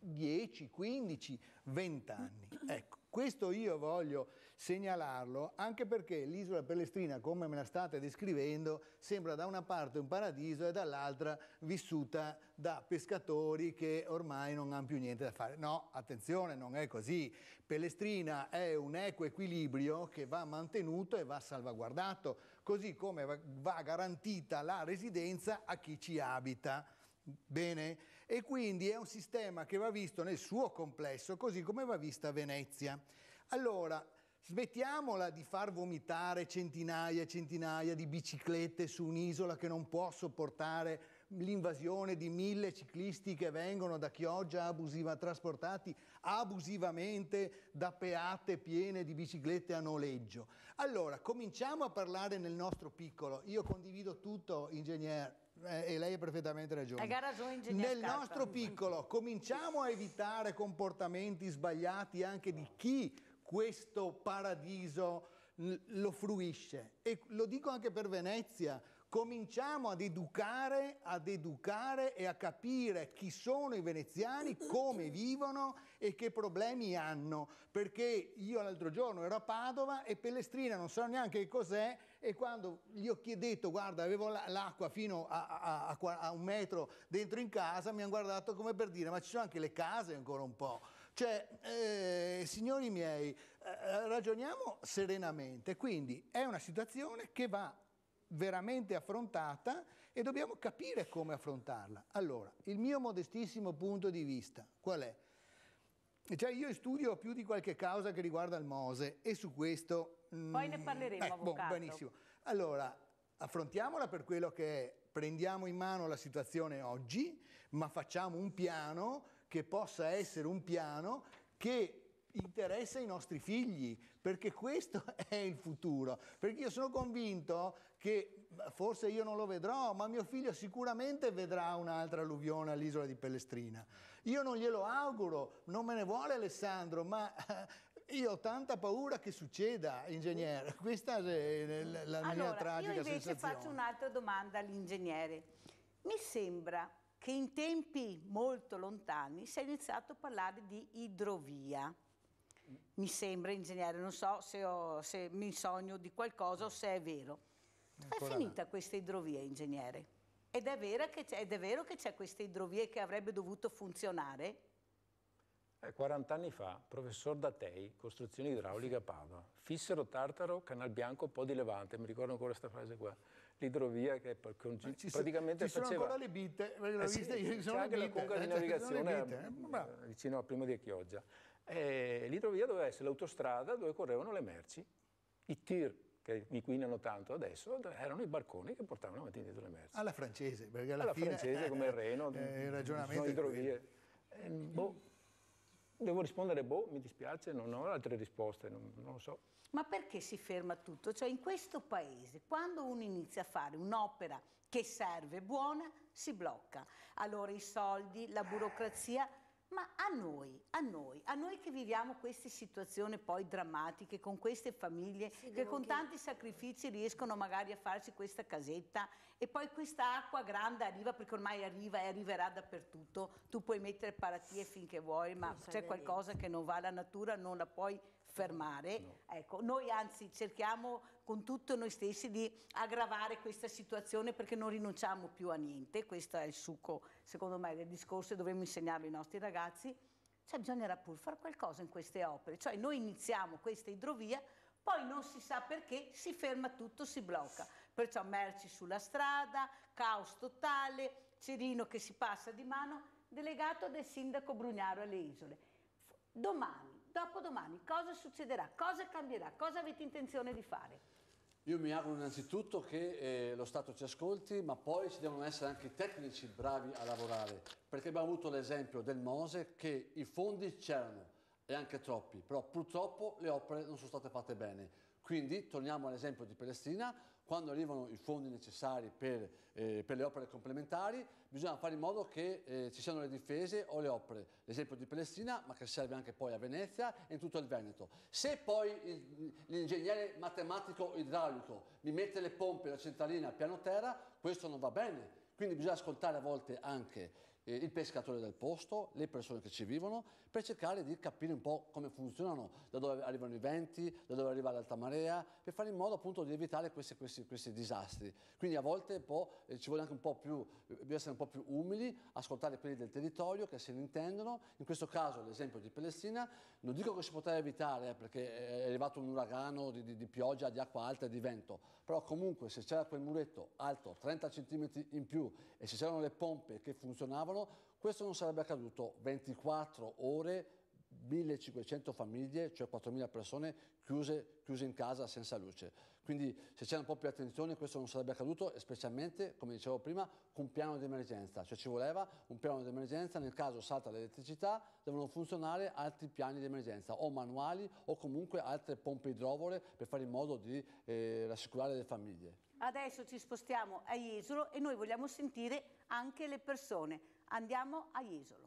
dieci, quindici, venti anni. Ecco, questo io voglio segnalarlo anche perché l'isola Pellestrina, come me la state descrivendo, sembra da una parte un paradiso e dall'altra vissuta da pescatori che ormai non hanno più niente da fare. No, attenzione, non è così. Pellestrina è un equo equilibrio che va mantenuto e va salvaguardato, così come va garantita la residenza a chi ci abita. Bene? E quindi è un sistema che va visto nel suo complesso, così come va vista Venezia. Allora, smettiamola di far vomitare centinaia e centinaia di biciclette su un'isola che non può sopportare l'invasione di mille ciclisti che vengono da Chioggia abusiva, trasportati abusivamente da peate piene di biciclette a noleggio. Allora, cominciamo a parlare nel nostro piccolo. Io condivido tutto, ingegnere, eh, e lei ha perfettamente ragione. Hai ragione, ingegnere Nel Scarpa. nostro piccolo, cominciamo a evitare comportamenti sbagliati anche di chi questo paradiso lo fruisce. E lo dico anche per Venezia. Cominciamo ad educare, ad educare e a capire chi sono i veneziani, come vivono e che problemi hanno. Perché io l'altro giorno ero a Padova e Pellestrina non so neanche che cos'è, e quando gli ho detto, guarda, avevo l'acqua fino a, a, a, a un metro dentro in casa, mi hanno guardato come per dire, ma ci sono anche le case ancora un po'. Cioè, eh, signori miei, eh, ragioniamo serenamente. Quindi è una situazione che va veramente affrontata e dobbiamo capire come affrontarla. Allora, il mio modestissimo punto di vista, qual è? Cioè, io studio più di qualche causa che riguarda il Mose e su questo... Poi ne parleremo, eh, avvocato. Bon, benissimo. Allora, affrontiamola per quello che è, prendiamo in mano la situazione oggi, ma facciamo un piano che possa essere un piano che interessa i nostri figli, perché questo è il futuro. Perché io sono convinto che, forse io non lo vedrò, ma mio figlio sicuramente vedrà un'altra alluvione all'isola di Pellestrina. Io non glielo auguro, non me ne vuole Alessandro, ma io ho tanta paura che succeda, ingegnere. Questa è la, la allora, mia tragica io invece sensazione. faccio un'altra domanda all'ingegnere. Mi sembra che in tempi molto lontani si è iniziato a parlare di idrovia. Mi sembra, ingegnere, non so se, ho, se mi sogno di qualcosa o se è vero. È finita questa idrovia, ingegnere? Ed è, vera che ed è vero che c'è questa idrovia che avrebbe dovuto funzionare? Eh, quaranta anni fa, professor Datei, costruzione idraulica a Padova, Fissero Tartaro, Canal Bianco, Po di Levante, mi ricordo ancora questa frase qua, l'idrovia che ci praticamente ci sono faceva... ancora le bitte, eh sì, c'è anche la conca di navigazione eh, vicino a Primo di Chioggia. Eh, l'idrovia doveva essere l'autostrada dove correvano le merci. I tir che inquinano tanto adesso erano i barconi che portavano avanti e indietro le merci. Alla francese, perché alla, alla fine... francese, come il Reno, eh, il ragionamento sono idrovie. Eh, boh, devo rispondere, boh, mi dispiace, non ho altre risposte, non, non lo so. Ma perché si ferma tutto? Cioè, in questo paese, quando uno inizia a fare un'opera che serve, buona, si blocca. Allora i soldi, la burocrazia... Ma a noi, a noi, a noi che viviamo queste situazioni poi drammatiche, con queste famiglie sì, che con che... tanti sacrifici riescono magari a farsi questa casetta e poi questa acqua grande arriva, perché ormai arriva e arriverà dappertutto, tu puoi mettere paratie finché vuoi, ma c'è qualcosa che non va, la natura non la puoi fermare. No. Ecco, noi anzi cerchiamo con tutto noi stessi di aggravare questa situazione perché non rinunciamo più a niente. Questo è il succo, secondo me, del discorso e dovremmo insegnarlo ai nostri ragazzi. Cioè bisognerà pur fare qualcosa in queste opere. Cioè noi iniziamo questa idrovia, poi non si sa perché, si ferma tutto, si blocca. Perciò merci sulla strada, caos totale, cerino che si passa di mano, delegato del sindaco Brugnaro alle isole. Domani, dopodomani, cosa succederà? Cosa cambierà? Cosa avete intenzione di fare? Io mi auguro innanzitutto che eh, lo Stato ci ascolti, ma poi ci devono essere anche i tecnici bravi a lavorare, perché abbiamo avuto l'esempio del Mose che i fondi c'erano, e anche troppi, però purtroppo le opere non sono state fatte bene. Quindi torniamo all'esempio di Pellestrina, quando arrivano i fondi necessari per, eh, per le opere complementari, bisogna fare in modo che eh, ci siano le difese o le opere. L'esempio di Pellestrina, ma che serve anche poi a Venezia e in tutto il Veneto. Se poi l'ingegnere matematico idraulico mi mette le pompe e la centralina a piano terra, questo non va bene. Quindi bisogna ascoltare a volte anche eh, il pescatore del posto, le persone che ci vivono, per cercare di capire un po' come funzionano, da dove arrivano i venti, da dove arriva l'alta marea, per fare in modo appunto di evitare questi, questi, questi disastri. Quindi a volte può, eh, ci vuole anche un po' più, bisogna essere un po' più umili, ascoltare quelli del territorio che se ne intendono. In questo caso l'esempio di Pellestrina, non dico che si poteva evitare eh, perché è arrivato un uragano di, di, di pioggia, di acqua alta e di vento, però comunque se c'era quel muretto alto trenta centimetri in più e se c'erano le pompe che funzionavano, questo non sarebbe accaduto. Ventiquattro ore, millecinquecento famiglie, cioè quattromila persone chiuse, chiuse in casa senza luce. Quindi se c'era un po' più attenzione questo non sarebbe accaduto, e specialmente, come dicevo prima, con un piano di emergenza. Cioè ci voleva un piano di emergenza, nel caso salta l'elettricità devono funzionare altri piani di emergenza, o manuali o comunque altre pompe idrovore per fare in modo di eh, rassicurare le famiglie. Adesso ci spostiamo a Jesolo e noi vogliamo sentire anche le persone. Andiamo a Jesolo.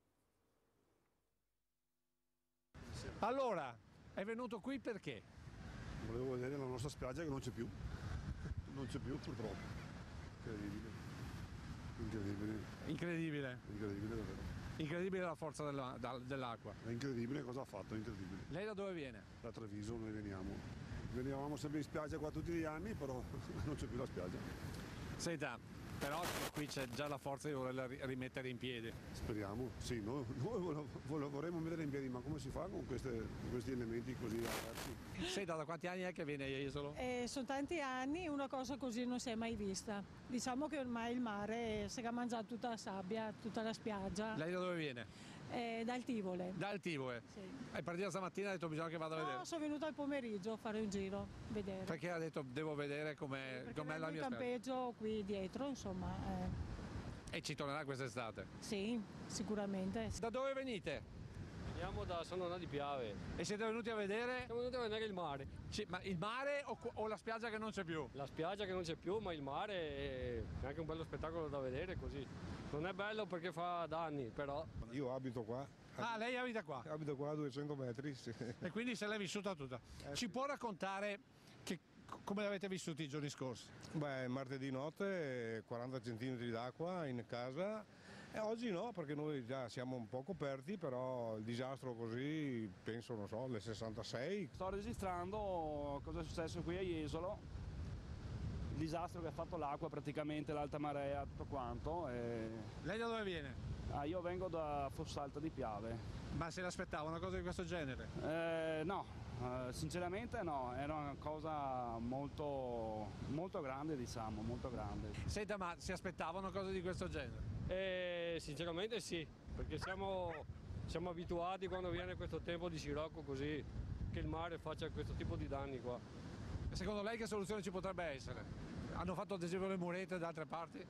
Allora, è venuto qui perché? Volevo vedere la nostra spiaggia che non c'è più. Non c'è più purtroppo. Incredibile. Incredibile. Incredibile. Incredibile davvero. Incredibile la forza dell'acqua. È incredibile cosa ha fatto, è incredibile. Lei da dove viene? Da Treviso noi veniamo. Venivamo sempre in spiaggia qua tutti gli anni, però non c'è più la spiaggia. Senta, però qui c'è già la forza di volerla rimettere in piedi. Speriamo, sì, noi, noi vorremmo mettere in piedi, ma come si fa con, queste, con questi elementi così aperti? Senta, da quanti anni è che viene a Jesolo? Eh, sono tanti anni, una cosa così non si è mai vista. Diciamo che ormai il mare si è mangiato tutta la sabbia, tutta la spiaggia. Lei da dove viene? Eh, dal Tivole. Dal Tivole? Sì. È partita stamattina e ha detto bisogna che vada a vedere? No, sono venuta al pomeriggio a fare un giro, vedere. Perché ha detto devo vedere com'è Perché com la mia spiaggia. campeggio qui dietro, insomma. Eh. E ci tornerà quest'estate? Sì, sicuramente. Da dove venite? Veniamo da San Donà di Piave. E siete venuti a vedere? Siamo venuti a vedere il mare. Sì, ma il mare o, o la spiaggia che non c'è più? La spiaggia che non c'è più, ma il mare è anche un bello spettacolo da vedere così. Non è bello perché fa danni, però. Io abito qua. Ah, lei abita qua? Abito qua a duecento metri, sì. E quindi se l'è vissuta tutta. Eh, Ci sì. può raccontare che, come l'avete vissuti i giorni scorsi? Beh, martedì notte quaranta centimetri d'acqua in casa. E oggi no, perché noi già siamo un po' coperti, però il disastro così, penso, non so, le sessantasei. Sto registrando cosa è successo qui a Jesolo, il disastro che ha fatto l'acqua, praticamente l'alta marea, tutto quanto. E... Lei da dove viene? Ah, io vengo da Fossalta di Piave. Ma se l'aspettava una cosa di questo genere? Eh, no, eh, sinceramente no, era una cosa molto, molto grande, diciamo, molto grande. Senta, ma si aspettava una cosa di questo genere? Eh, sinceramente sì, perché siamo, siamo abituati quando viene questo tempo di scirocco così, che il mare faccia questo tipo di danni qua. E secondo lei che soluzione ci potrebbe essere? Hanno fatto ad esempio le murete da altre parti?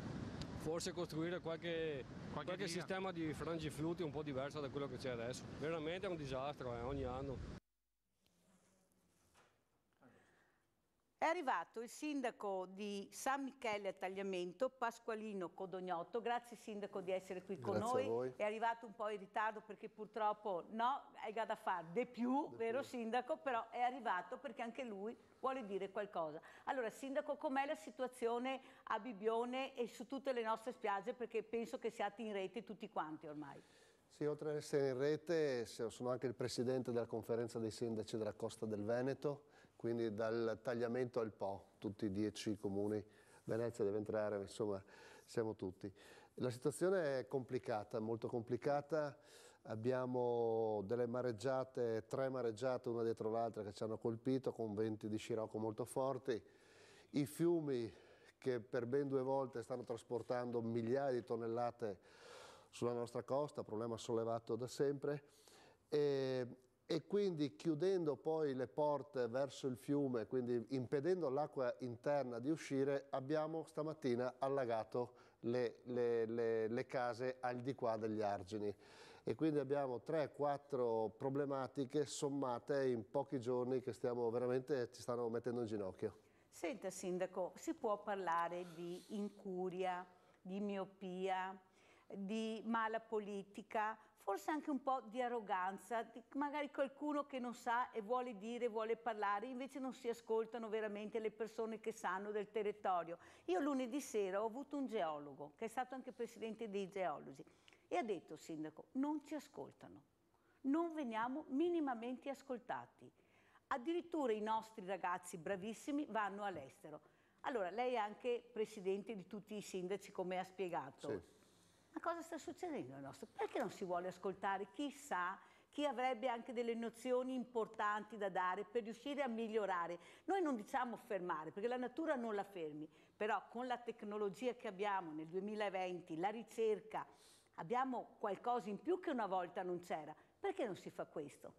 Forse costruire qualche, qualche, qualche sistema di frangiflutti un po' diverso da quello che c'è adesso. Veramente è un disastro eh, ogni anno. È arrivato il sindaco di San Michele a Tagliamento, Pasqualino Codognotto. Grazie sindaco di essere qui con Grazie noi. È arrivato un po' in ritardo perché purtroppo no, è da fare de più, de vero più. Sindaco? Però è arrivato perché anche lui vuole dire qualcosa. Allora sindaco, com'è la situazione a Bibbione e su tutte le nostre spiagge? Perché penso che siate in rete tutti quanti ormai. Sì, oltre ad essere in rete sono anche il presidente della conferenza dei sindaci della Costa del Veneto, quindi dal Tagliamento al Po, tutti i dieci comuni, Venezia deve entrare, insomma siamo tutti. La situazione è complicata, molto complicata, abbiamo delle mareggiate, tre mareggiate una dietro l'altra che ci hanno colpito con venti di scirocco molto forti, i fiumi che per ben due volte stanno trasportando migliaia di tonnellate sulla nostra costa, problema sollevato da sempre, e, e quindi chiudendo poi le porte verso il fiume, quindi impedendo all'acqua interna di uscire, abbiamo stamattina allagato le, le, le, le case al di qua degli argini. E quindi abbiamo tre quattro problematiche sommate in pochi giorni che stiamo veramente ci stanno mettendo in ginocchio. Senta sindaco, si può parlare di incuria, di miopia, di mala politica, forse anche un po' di arroganza, di magari qualcuno che non sa e vuole dire, vuole parlare, invece non si ascoltano veramente le persone che sanno del territorio. Io lunedì sera ho avuto un geologo, che è stato anche presidente dei geologi, e ha detto, sindaco, non ci ascoltano, non veniamo minimamente ascoltati. Addirittura i nostri ragazzi bravissimi vanno all'estero. Allora, lei è anche presidente di tutti i sindaci, come ha spiegato. Sì. Ma cosa sta succedendo nel nostro? Perché non si vuole ascoltare chi sa, chi avrebbe anche delle nozioni importanti da dare per riuscire a migliorare? Noi non diciamo fermare, perché la natura non la fermi, però con la tecnologia che abbiamo nel duemilaventi, la ricerca, abbiamo qualcosa in più che una volta non c'era. Perché non si fa questo?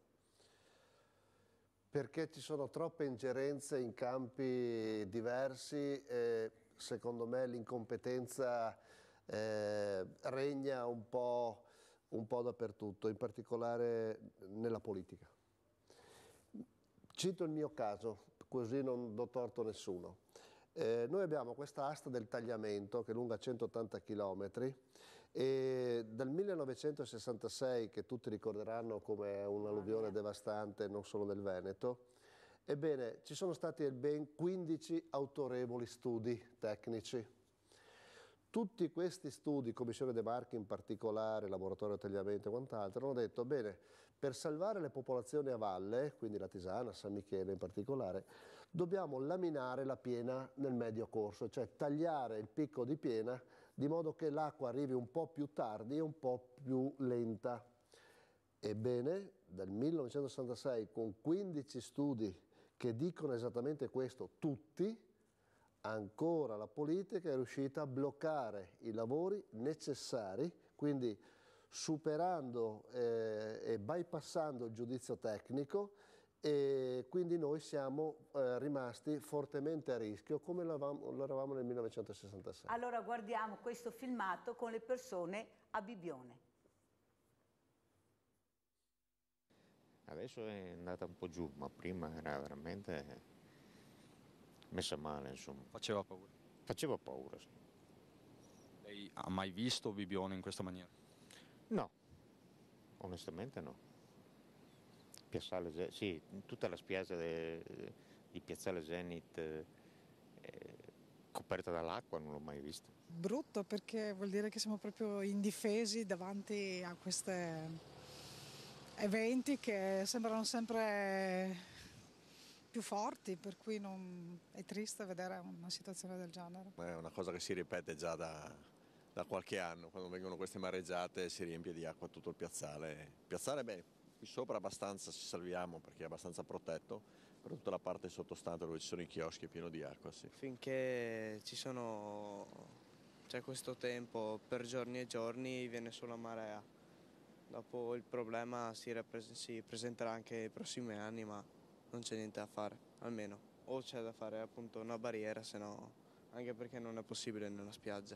Perché ci sono troppe ingerenze in campi diversi e secondo me l'incompetenza eh, regna un po', un po' dappertutto, in particolare nella politica. Cito il mio caso, così non do torto a nessuno. Eh, noi abbiamo questa asta del tagliamento che è lunga centottanta chilometri e dal millenovecentosessantasei, che tutti ricorderanno come un'alluvione devastante non solo del Veneto, ebbene ci sono stati ben quindici autorevoli studi tecnici. Tutti questi studi, Commissione De Marchi in particolare, Laboratorio Tagliamento e quant'altro, hanno detto bene, per salvare le popolazioni a valle, quindi la Tisana, San Michele in particolare, dobbiamo laminare la piena nel medio corso, cioè tagliare il picco di piena di modo che l'acqua arrivi un po' più tardi e un po' più lenta. Ebbene, dal millenovecentosessantasei, con quindici studi che dicono esattamente questo, tutti, ancora la politica è riuscita a bloccare i lavori necessari, quindi superando eh, e bypassando il giudizio tecnico, e quindi noi siamo eh, rimasti fortemente a rischio come lo eravamo, lo eravamo nel millenovecentosessantasei. Allora guardiamo questo filmato con le persone a Bibbione. Adesso è andata un po' giù, ma prima era veramente messa male, insomma. Faceva paura? Faceva paura, sì. Lei ha mai visto Bibbione in questa maniera? No, onestamente no. Piazzale, sì, tutta la spiaggia de, di Piazzale Zenit eh, coperta dall'acqua non l'ho mai vista. Brutto perché vuol dire che siamo proprio indifesi davanti a questi eventi che sembrano sempre più forti, per cui non, è triste vedere una situazione del genere. È una cosa che si ripete già da, da qualche anno, quando vengono queste mareggiate si riempie di acqua tutto il piazzale. Il piazzale, beh, qui sopra abbastanza ci salviamo perché è abbastanza protetto, però tutta la parte sottostante dove ci sono i chioschi è pieno di acqua, sì. Finché ci sono, c'è questo tempo, per giorni e giorni viene sulla marea. Dopo il problema si, si presenterà anche nei prossimi anni, ma non c'è niente da fare, almeno. O c'è da fare appunto una barriera, se no, anche perché non è possibile nella spiaggia.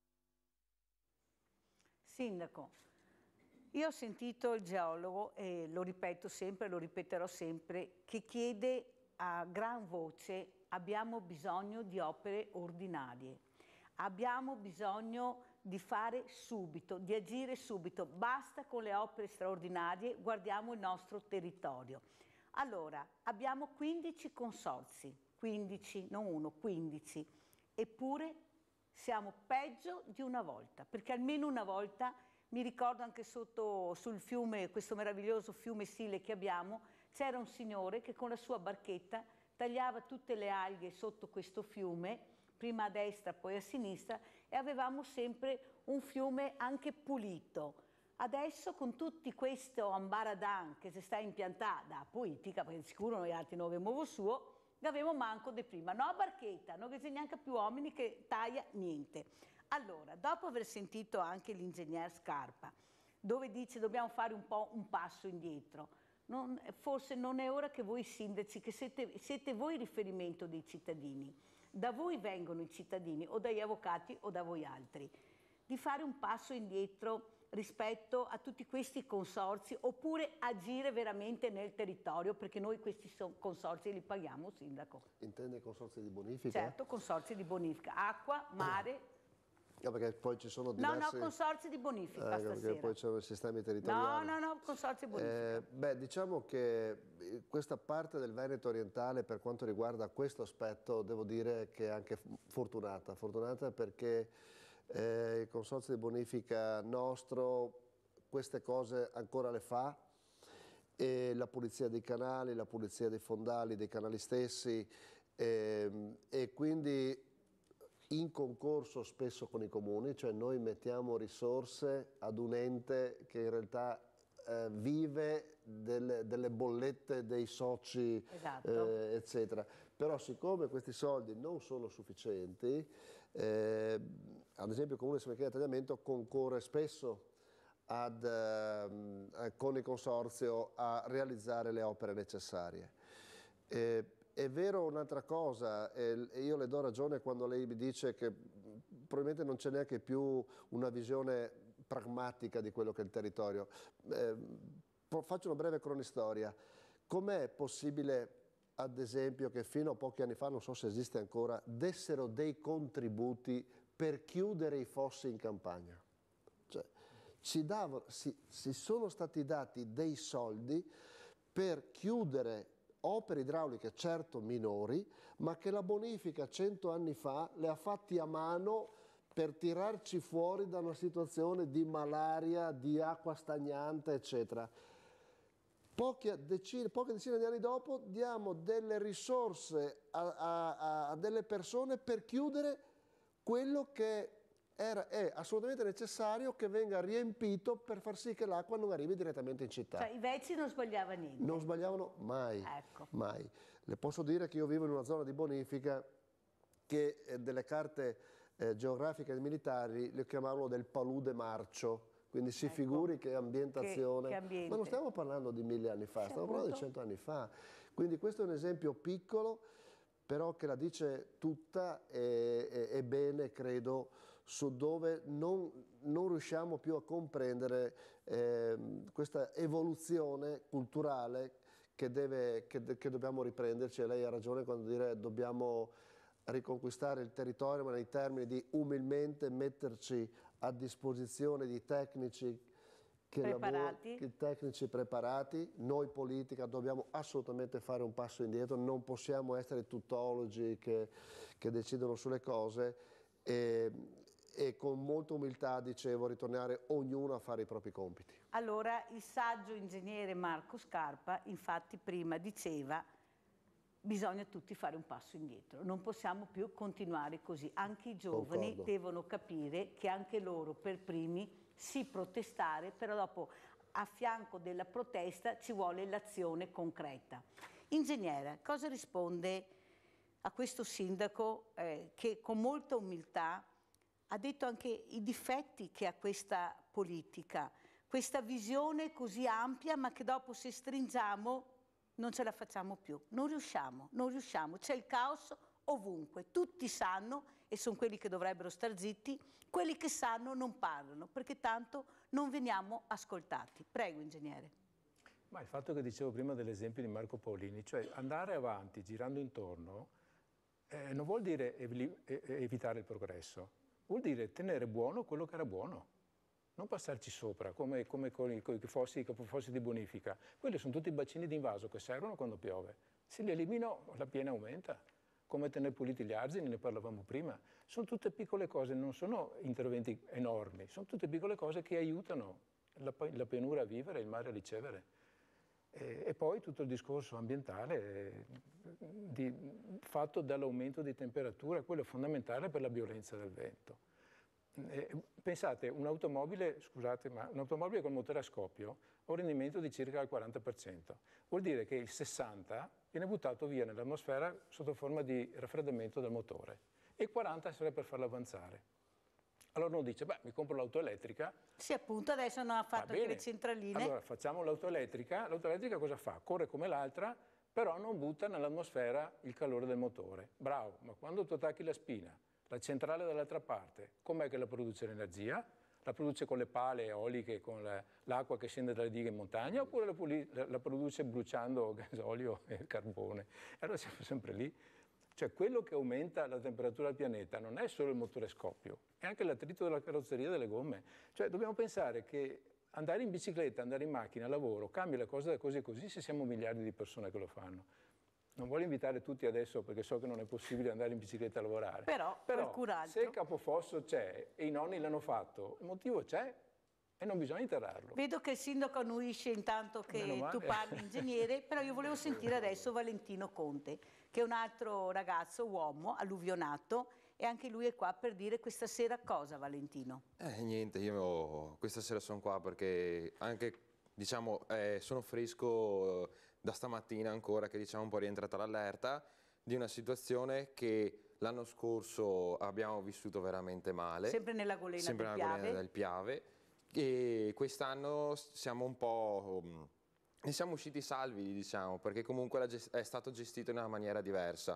Sindaco, io ho sentito il geologo, e lo ripeto sempre, lo ripeterò sempre, che chiede a gran voce: abbiamo bisogno di opere ordinarie, abbiamo bisogno di fare subito, di agire subito, basta con le opere straordinarie, guardiamo il nostro territorio. Allora, abbiamo quindici consorzi, quindici, non uno, quindici, eppure siamo peggio di una volta, perché almeno una volta, mi ricordo anche sotto sul fiume, questo meraviglioso fiume Sile che abbiamo, c'era un signore che con la sua barchetta tagliava tutte le alghe sotto questo fiume, prima a destra poi a sinistra, e avevamo sempre un fiume anche pulito. Adesso con tutti questo ambaradan che si sta impiantando da politica, perché sicuro noi altri non abbiamo suo, ne avevo manco di prima. No barchetta, non c'è neanche più uomini che taglia niente. Allora, dopo aver sentito anche l'ingegner Scarpa, dove dice dobbiamo fare un po' un passo indietro, non, forse non è ora che voi sindaci, che siete, siete voi il riferimento dei cittadini, da voi vengono i cittadini, o dagli avvocati o da voi altri, di fare un passo indietro rispetto a tutti questi consorzi, oppure agire veramente nel territorio, perché noi questi consorzi li paghiamo, sindaco. Intende consorzi di bonifica? Certo, consorzi di bonifica, acqua, mare. No, perché poi ci sono No, diversi... no, consorzi di bonifica Eh, perché stasera. poi ci sono i sistemi No, territoriali. no, no, consorzi di bonifica. Eh, beh, diciamo che questa parte del Veneto orientale, per quanto riguarda questo aspetto, devo dire che è anche fortunata. Fortunata perché eh, il consorzio di bonifica nostro queste cose ancora le fa, e la pulizia dei canali, la pulizia dei fondali, dei canali stessi, ehm, e quindi in concorso spesso con i comuni, cioè noi mettiamo risorse ad un ente che in realtà eh, vive delle, delle bollette dei soci, Esatto. eh, eccetera. Però siccome questi soldi non sono sufficienti, eh, ad esempio il Comune di San Michele del Tagliamento concorre spesso ad, eh, con il consorzio a realizzare le opere necessarie. Eh, È vero un'altra cosa, e io le do ragione quando lei mi dice che probabilmente non c'è neanche più una visione pragmatica di quello che è il territorio. Eh, faccio una breve cronistoria. Com'è possibile, ad esempio, che fino a pochi anni fa, non so se esiste ancora, dessero dei contributi per chiudere i fossi in campagna? Cioè, ci davano, si, si sono stati dati dei soldi per chiudere opere idrauliche certo minori, ma che la bonifica cento anni fa le ha fatti a mano per tirarci fuori da una situazione di malaria, di acqua stagnante, eccetera. Poche decine, poche decine di anni dopo diamo delle risorse a, a, a delle persone per chiudere quello che Era, è assolutamente necessario che venga riempito per far sì che l'acqua non arrivi direttamente in città. Cioè i vecchi non sbagliava niente. Non sbagliavano mai, Ecco. mai. Le posso dire che io vivo in una zona di bonifica che eh, delle carte eh, geografiche e militari le chiamavano del palude marcio, quindi si Ecco. figuri che ambientazione. Che- che ambiente. Ma non stiamo parlando di mille anni fa, Sì, stiamo parlando di appunto. cento anni fa. Quindi questo è un esempio piccolo, però che la dice tutta e, e, e bene, credo, su dove non, non riusciamo più a comprendere eh, questa evoluzione culturale che, deve, che, che dobbiamo riprenderci, e lei ha ragione quando dire dobbiamo riconquistare il territorio, ma nei termini di umilmente metterci a disposizione di tecnici che Preparati. lavor- tecnici preparati. Noi politica dobbiamo assolutamente fare un passo indietro, non possiamo essere tuttologi che, che decidono sulle cose, e, e con molta umiltà, dicevo, ritornare ognuno a fare i propri compiti. Allora, il saggio ingegnere Marco Scarpa, infatti, prima diceva bisogna tutti fare un passo indietro, non possiamo più continuare così. Anche i giovani Concordo. devono capire che anche loro per primi sì protestare, però dopo a fianco della protesta ci vuole l'azione concreta. Ingegnere, cosa risponde a questo sindaco eh, che con molta umiltà ha detto anche i difetti che ha questa politica, questa visione così ampia, ma che dopo se stringiamo non ce la facciamo più, non riusciamo, non riusciamo, c'è il caos ovunque, tutti sanno e sono quelli che dovrebbero star zitti, quelli che sanno non parlano, perché tanto non veniamo ascoltati. Prego, ingegnere. Ma il fatto che dicevo prima dell'esempio di Marco Paolini, cioè andare avanti girando intorno, eh, non vuol dire ev- evitare il progresso, vuol dire tenere buono quello che era buono. Non passarci sopra, come, come con i, con i fossi, i capofossi di bonifica. Quelli sono tutti bacini di invaso che servono quando piove. Se li elimino, la piena aumenta. Come tenere puliti gli argini, ne parlavamo prima. Sono tutte piccole cose, non sono interventi enormi, sono tutte piccole cose che aiutano la, la pianura a vivere, il mare a ricevere. E, e poi tutto il discorso ambientale di, fatto dall'aumento di temperatura, quello è fondamentale per la violenza del vento. Eh, pensate, un'automobile, scusate, ma un'automobile con motore a scoppio ha un rendimento di circa il quaranta per cento. Vuol dire che il sessanta per cento viene buttato via nell'atmosfera sotto forma di raffreddamento del motore e il quaranta per cento serve per farlo avanzare. Allora uno dice, beh, mi compro l'auto elettrica. Sì, appunto, adesso hanno fatto anche le centraline. Allora facciamo l'auto elettrica. L'auto elettrica cosa fa? Corre come l'altra, però non butta nell'atmosfera il calore del motore. Bravo, ma quando tu attacchi la spina, la centrale dall'altra parte, com'è che la produce l'energia? La produce con le pale eoliche, con l'acqua che scende dalle dighe in montagna, oppure la, la, la produce bruciando gasolio e carbone? Allora siamo sempre lì. Cioè quello che aumenta la temperatura del pianeta non è solo il motore a scoppio, è anche l'attrito della carrozzeria e delle gomme. Cioè dobbiamo pensare che andare in bicicletta, andare in macchina, al lavoro, cambia le cose da così e così se siamo miliardi di persone che lo fanno. Non voglio invitare tutti adesso perché so che non è possibile andare in bicicletta a lavorare. Però, Però altro. se Capofosso c'è e i nonni l'hanno fatto, il motivo c'è e non bisogna interrarlo. Vedo che il sindaco annuisce intanto che tu parli ingegnere, però io volevo sentire adesso Valentino Conte, che è un altro ragazzo, uomo, alluvionato, e anche lui è qua per dire questa sera cosa, Valentino? Eh, niente, io questa sera sono qua perché anche, diciamo, eh, sono fresco da stamattina ancora, che diciamo un po' rientrata l'allerta, di una situazione che l'anno scorso abbiamo vissuto veramente male. Sempre nella golena Sempre del nella Piave. golena del Piave. E quest'anno siamo un po'... ne siamo usciti salvi, diciamo, perché comunque è stato gestito in una maniera diversa.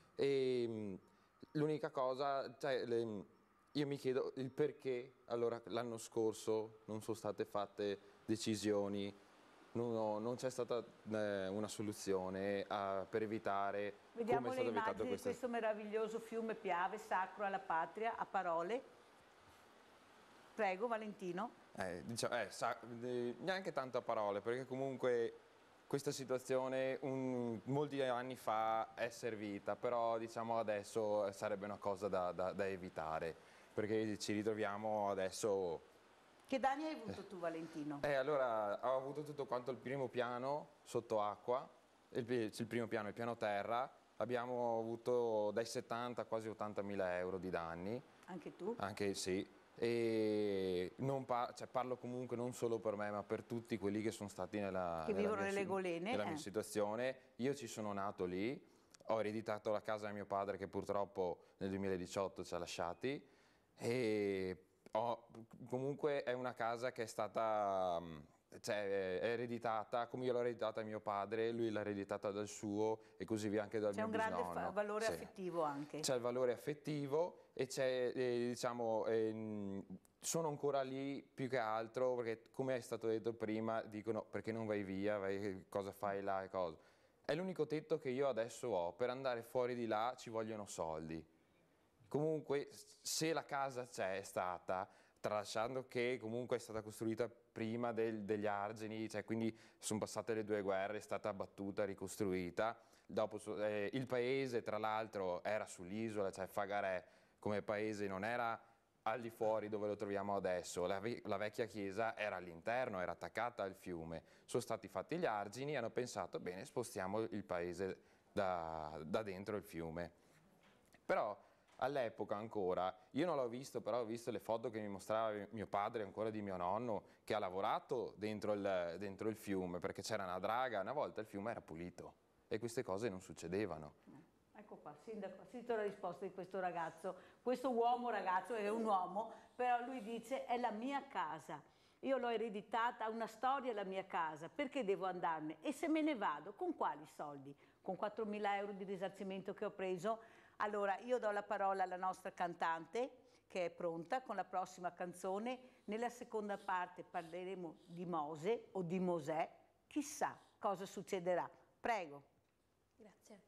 E l'unica cosa, cioè, le, io mi chiedo il perché allora l'anno scorso non sono state fatte decisioni, non, non c'è stata eh, una soluzione a, per evitare... Vediamo come è le stato evitato immagini di questo. questo meraviglioso fiume Piave, sacro alla patria, a parole. Prego, Valentino. Eh, diciamo, eh, sa, eh, neanche tanto a parole, perché comunque questa situazione un, molti anni fa è servita, però diciamo adesso sarebbe una cosa da, da, da evitare, perché ci ritroviamo adesso... Che danni hai avuto tu, Valentino? Eh, allora, ho avuto tutto quanto il primo piano sotto acqua, il, il primo piano, il piano terra, abbiamo avuto dai settanta quasi ottanta mila euro di danni. Anche tu? Anche sì. E non par cioè parlo comunque non solo per me ma per tutti quelli che sono stati nella, che nella vivono mia, nelle golene nella eh. mia situazione. Io ci sono nato lì, ho ereditato la casa da mio padre che purtroppo nel duemiladiciotto ci ha lasciati e ho, comunque è una casa che è stata cioè, è ereditata come io l'ho ereditata da mio padre, lui l'ha ereditata dal suo e così via anche dal mio bisnonno. C'è un grande valore sì. affettivo anche. C'è il valore affettivo e c'è, eh, diciamo, eh, sono ancora lì più che altro perché, come è stato detto prima, dicono perché non vai via, vai, cosa fai là e cosa. È l'unico tetto che io adesso ho, per andare fuori di là ci vogliono soldi. Comunque, se la casa c'è stata, tralasciando che comunque è stata costruita prima del, degli argini, cioè quindi sono passate le due guerre, è stata abbattuta, ricostruita. Dopo eh, il paese, tra l'altro, era sull'isola, cioè Fagarè come paese non era al di fuori dove lo troviamo adesso, la, la vecchia chiesa era all'interno, era attaccata al fiume. Sono stati fatti gli argini e hanno pensato, bene, spostiamo il paese da, da dentro il fiume. Però all'epoca ancora, io non l'ho visto, però ho visto le foto che mi mostrava mio padre, ancora di mio nonno, che ha lavorato dentro il, dentro il fiume, perché c'era una draga, una volta il fiume era pulito e queste cose non succedevano. Ecco qua, sindaco, sento la risposta di questo ragazzo, questo uomo ragazzo è un uomo, però lui dice è la mia casa, io l'ho ereditata, ha una storia la mia casa, perché devo andarne? E se me ne vado, con quali soldi? Con quattromila euro di risarcimento che ho preso? Allora, io do la parola alla nostra cantante, che è pronta con la prossima canzone. Nella seconda parte parleremo di Mose o di Mosè, chissà cosa succederà. Prego. Grazie.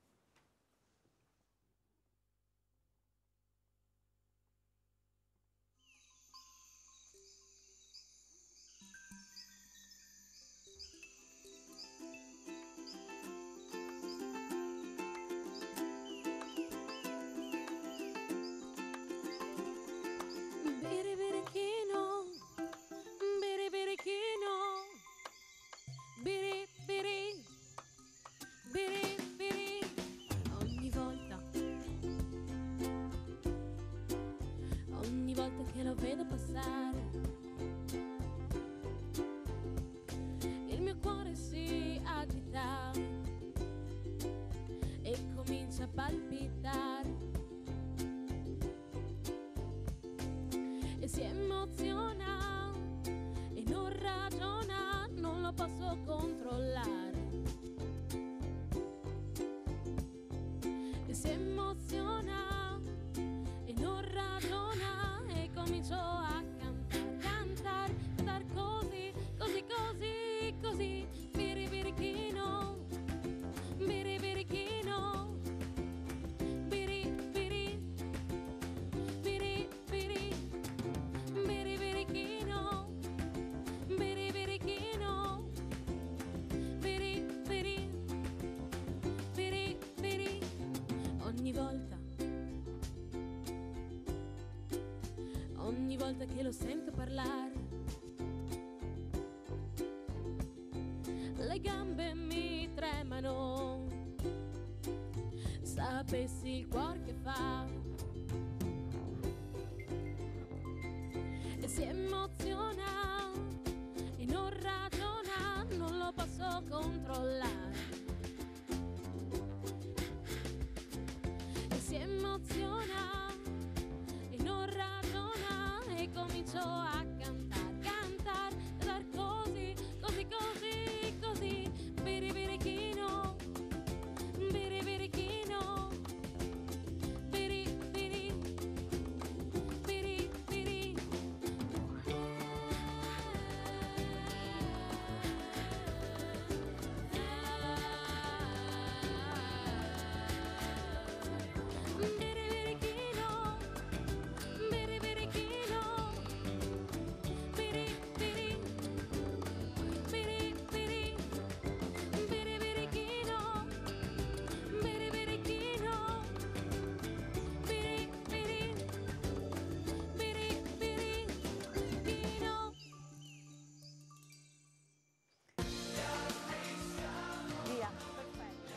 Biri biri, biri biri, ogni volta, ogni volta che lo vedo passare, il mio cuore si agita e comincia a palpitare e si emoziona e non ragiona, non lo posso controllare e si emoziona e non ragiona e comincio a cantare, cantare, cantare così, così, così, così, biri birichino, biri birichino, e lo sento parlare. Le gambe mi tremano, sapessi il cuore che fa. E si emoziona e non ragiona, non lo posso controllare. E si emoziona e non ragiona e comincio a cantare, cantare, dar così, così, così, così. Biri birichino, biri birichino, biri biri, biri biri. Biri birichino, biri birichino, biri biri, biri biri, biri birichino, biri birichino, biri biri, biri birichino. Via, perfetto.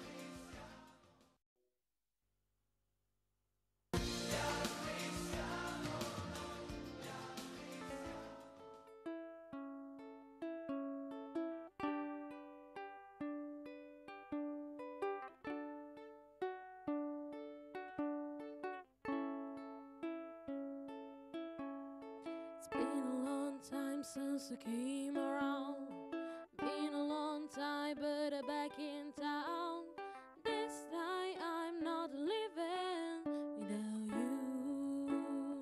It's been a long time since I came around. Been a long time, but I'm back in town. This time I'm not living without you.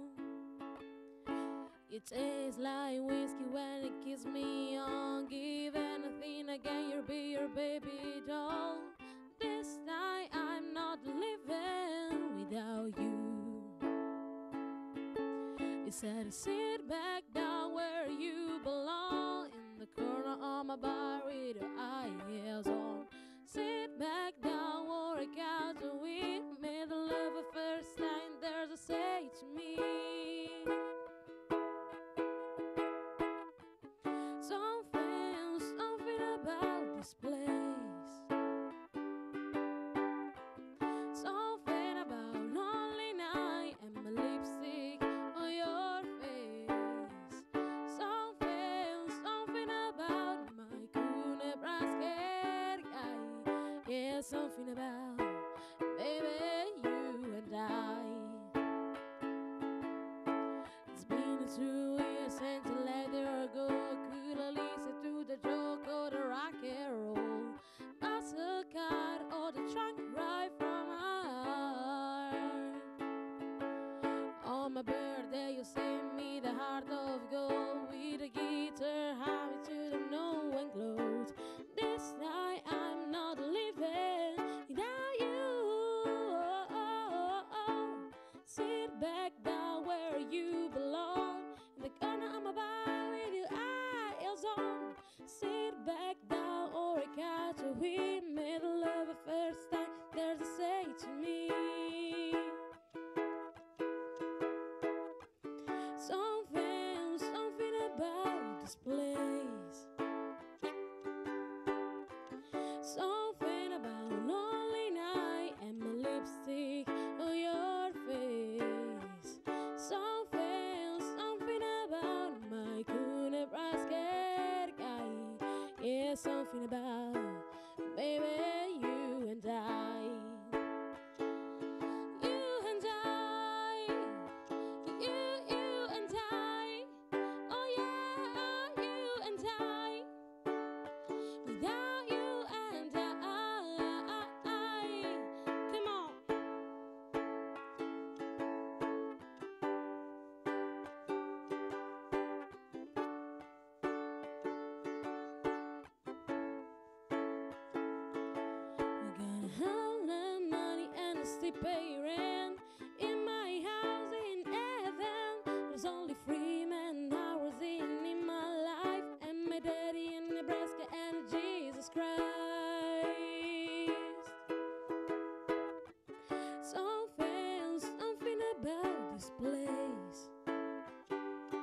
It tastes like whiskey when it kisses me on. Give anything again, you'll be your baby doll. This time I'm not living without you. You said sit back down where you belong, in the corner of my bar with your high heels on. Sit back down, work out with me. The love at first time, there's a say to me. Something, something about this place. Something about lonely night and my lipstick on your face. Something, something about my cool Nebraska guy. Yeah, something about baby you and I. It's been two years since I let her go. Could I listen to the joke or the rock and roll? Mastercard or the trunk right from my heart. On my birthday you sent me the heart of gold with a guitar humming to the knowing clothes. This night I'm not living without you. Sit back down where you belong, in the corner of my bar with your eyes on. Sit back down or I got to we made love at first time, there's a say to me. Something, something about this place. Something about lonely night and my lipstick on your face. Something, something about my cool Nebraska guy. Yeah, something about baby you and I. You and I. You, you and I. Oh yeah, you and I. Without you and I. Come on. We're gonna have the money and still pay rent in my house in heaven. There's only three man hours in in my life, and my daddy in Nebraska and Jesus Christ. Something, something about this place.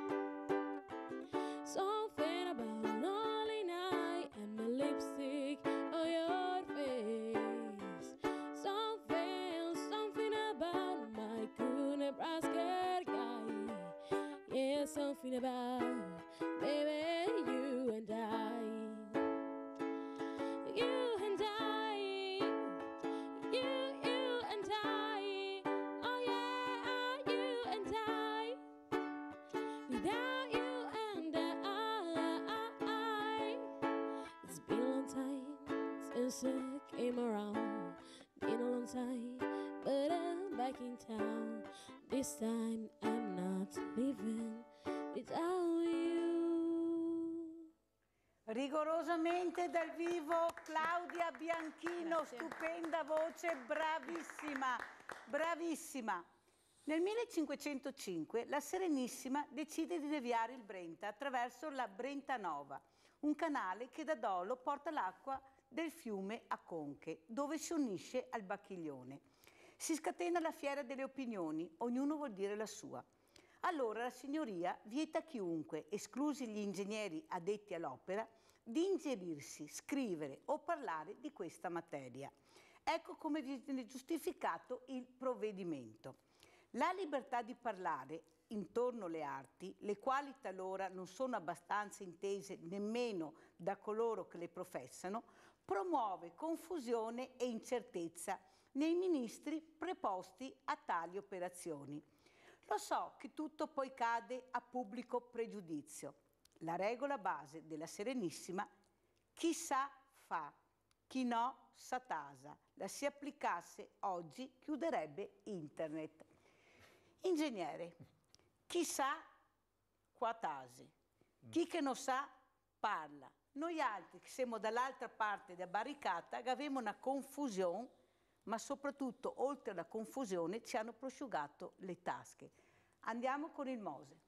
Christmas uh, came around. Been a long time, but I'm back in town. This time I'm not leaving without you. Rigorosamente dal vivo Claudia Bianchino, Grazie. Stupenda voce, bravissima, bravissima. Nel millecinquecentocinque la Serenissima decide di deviare il Brenta attraverso la Brentanova, un canale che da Dolo porta l'acqua del fiume a Conche, dove si unisce al Bacchiglione. Si scatena la fiera delle opinioni, ognuno vuol dire la sua. Allora la signoria vieta a chiunque, esclusi gli ingegneri addetti all'opera, di ingerirsi, scrivere o parlare di questa materia. Ecco come viene giustificato il provvedimento. La libertà di parlare intorno alle arti, le quali talora non sono abbastanza intese nemmeno da coloro che le professano, promuove confusione e incertezza nei ministri preposti a tali operazioni. Lo so che tutto poi cade a pubblico pregiudizio. La regola base della Serenissima, chi sa fa, chi no sa tasa. La si applicasse oggi chiuderebbe internet. Ingegnere, chi sa qua tasi, chi che non sa parla. Noi altri che siamo dall'altra parte della barricata avevamo una confusione, ma soprattutto oltre alla confusione ci hanno prosciugato le tasche. Andiamo con il Mose.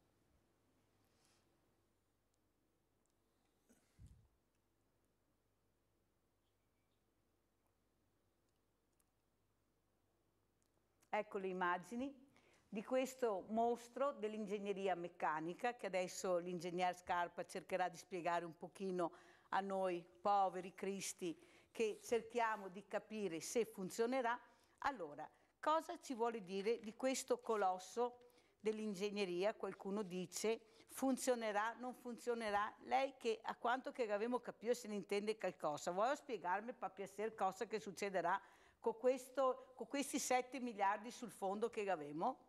Ecco le immagini di questo mostro dell'ingegneria meccanica che adesso l'ingegner Scarpa cercherà di spiegare un pochino a noi poveri cristi che cerchiamo di capire se funzionerà. Allora, cosa ci vuole dire di questo colosso dell'ingegneria? Qualcuno dice funzionerà, non funzionerà. Lei che a quanto che abbiamo capito se ne intende qualcosa, vuoi spiegarmi per piacere cosa che succederà con, questo, con questi sette miliardi sul fondo che abbiamo?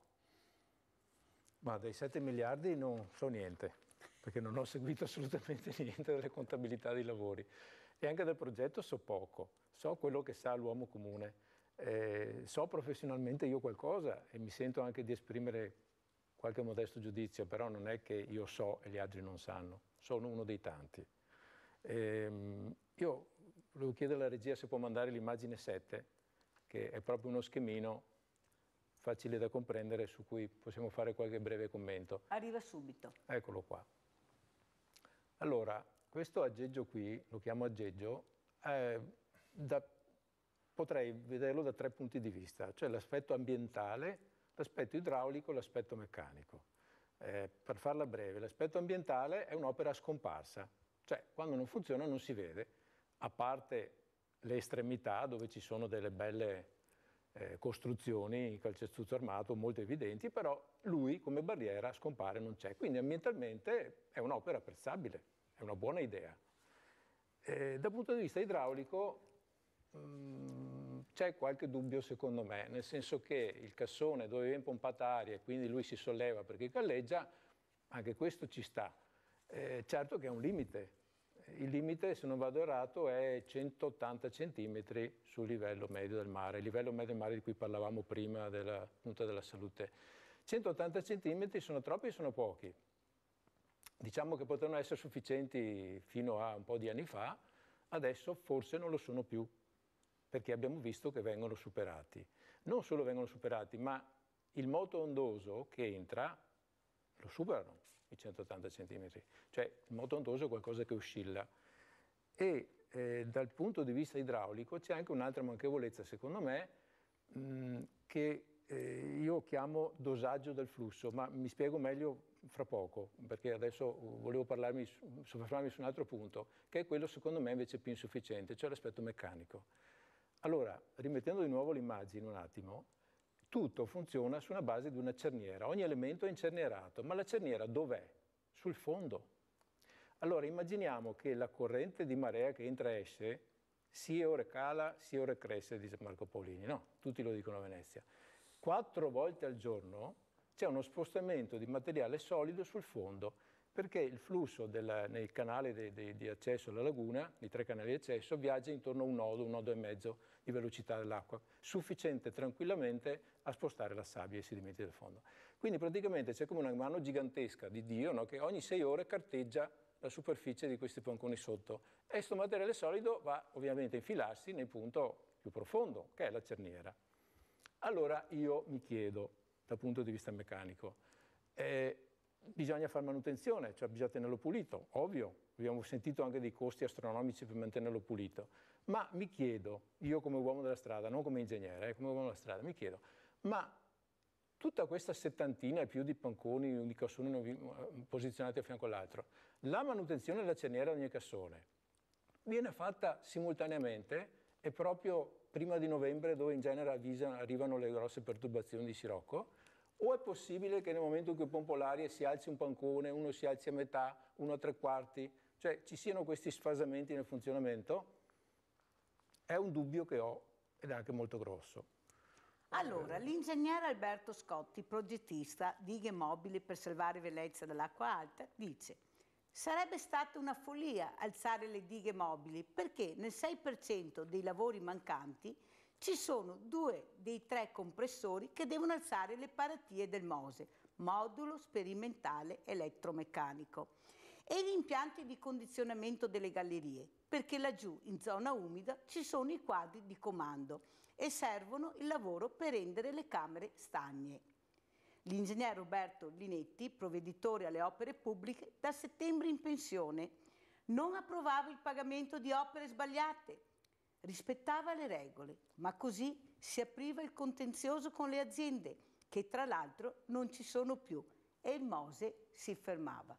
Ma dei sette miliardi non so niente, perché non ho seguito assolutamente niente delle contabilità dei lavori. E anche del progetto so poco, so quello che sa l'uomo comune, eh, so professionalmente io qualcosa e mi sento anche di esprimere qualche modesto giudizio, però non è che io so e gli altri non sanno, sono uno dei tanti. Eh, io volevo chiedere alla regia se può mandare l'immagine sette, che è proprio uno schemino facile da comprendere su cui possiamo fare qualche breve commento. Arriva subito. Eccolo qua. Allora, questo aggeggio qui, lo chiamo aggeggio, eh, da, potrei vederlo da tre punti di vista, cioè l'aspetto ambientale, l'aspetto idraulico e l'aspetto meccanico. Eh, per farla breve, l'aspetto ambientale è un'opera scomparsa, cioè quando non funziona non si vede, a parte le estremità dove ci sono delle belle eh, costruzioni, calcestruzzo armato molto evidenti, però lui come barriera scompare, non c'è. Quindi ambientalmente è un'opera apprezzabile, è una buona idea. Eh, dal punto di vista idraulico mh, c'è qualche dubbio secondo me, nel senso che il cassone dove viene pompata aria e quindi lui si solleva perché galleggia, anche questo ci sta. Eh, certo che è un limite. Il limite, se non vado errato, è centottanta centimetri sul livello medio del mare, il livello medio del mare di cui parlavamo prima della punta della salute. centottanta centimetri sono troppi o sono pochi? Diciamo che potevano essere sufficienti fino a un po' di anni fa, adesso forse non lo sono più, perché abbiamo visto che vengono superati. Non solo vengono superati, ma il moto ondoso che entra lo superano i centottanta centimetri, cioè il moto ondoso è qualcosa che oscilla. E eh, dal punto di vista idraulico c'è anche un'altra manchevolezza, secondo me, mh, che eh, io chiamo dosaggio del flusso, ma mi spiego meglio fra poco, perché adesso volevo parlarmi, soffermarmi su un altro punto, che è quello secondo me invece più insufficiente, cioè l'aspetto meccanico. Allora, rimettendo di nuovo l'immagine un attimo, tutto funziona su una base di una cerniera, ogni elemento è incernierato, ma la cerniera dov'è? Sul fondo. Allora immaginiamo che la corrente di marea che entra e esce sia ore cala, sia ore cresce, dice Marco Paolini, no? Tutti lo dicono a Venezia. Quattro volte al giorno c'è uno spostamento di materiale solido sul fondo. Perché il flusso del, nel canale de, de, di accesso alla laguna, i tre canali di accesso, viaggia intorno a un nodo, un nodo e mezzo di velocità dell'acqua, sufficiente tranquillamente a spostare la sabbia e i sedimenti del fondo. Quindi praticamente c'è come una mano gigantesca di Dio, no, che ogni sei ore carteggia la superficie di questi panconi sotto. E questo materiale solido va ovviamente a infilarsi nel punto più profondo, che è la cerniera. Allora io mi chiedo, dal punto di vista meccanico, eh, bisogna fare manutenzione, cioè bisogna tenerlo pulito, ovvio, abbiamo sentito anche dei costi astronomici per mantenerlo pulito, ma mi chiedo, io come uomo della strada, non come ingegnere, eh, come uomo della strada, mi chiedo, ma tutta questa settantina e più di panconi, un di cassone posizionati a fianco all'altro, la manutenzione della cerniera di ogni cassone viene fatta simultaneamente e proprio prima di novembre, dove in genere avvisano, arrivano le grosse perturbazioni di sirocco, o è possibile che nel momento in cui pompo l'aria si alzi un pancone, uno si alzi a metà, uno a tre quarti, cioè ci siano questi sfasamenti nel funzionamento? È un dubbio che ho ed è anche molto grosso. Allora, l'ingegnere Alberto Scotti, progettista dighe mobili per salvare Venezia dall'acqua alta, dice: sarebbe stata una follia alzare le dighe mobili perché nel sei per cento dei lavori mancanti ci sono due dei tre compressori che devono alzare le paratie del Mose, modulo sperimentale elettromeccanico, e gli impianti di condizionamento delle gallerie, perché laggiù in zona umida ci sono i quadri di comando e servono il lavoro per rendere le camere stagne. L'ingegnere Roberto Linetti, provveditore alle opere pubbliche, da settembre in pensione, non approvava il pagamento di opere sbagliate, rispettava le regole, ma così si apriva il contenzioso con le aziende, che tra l'altro non ci sono più, e il Mose si fermava.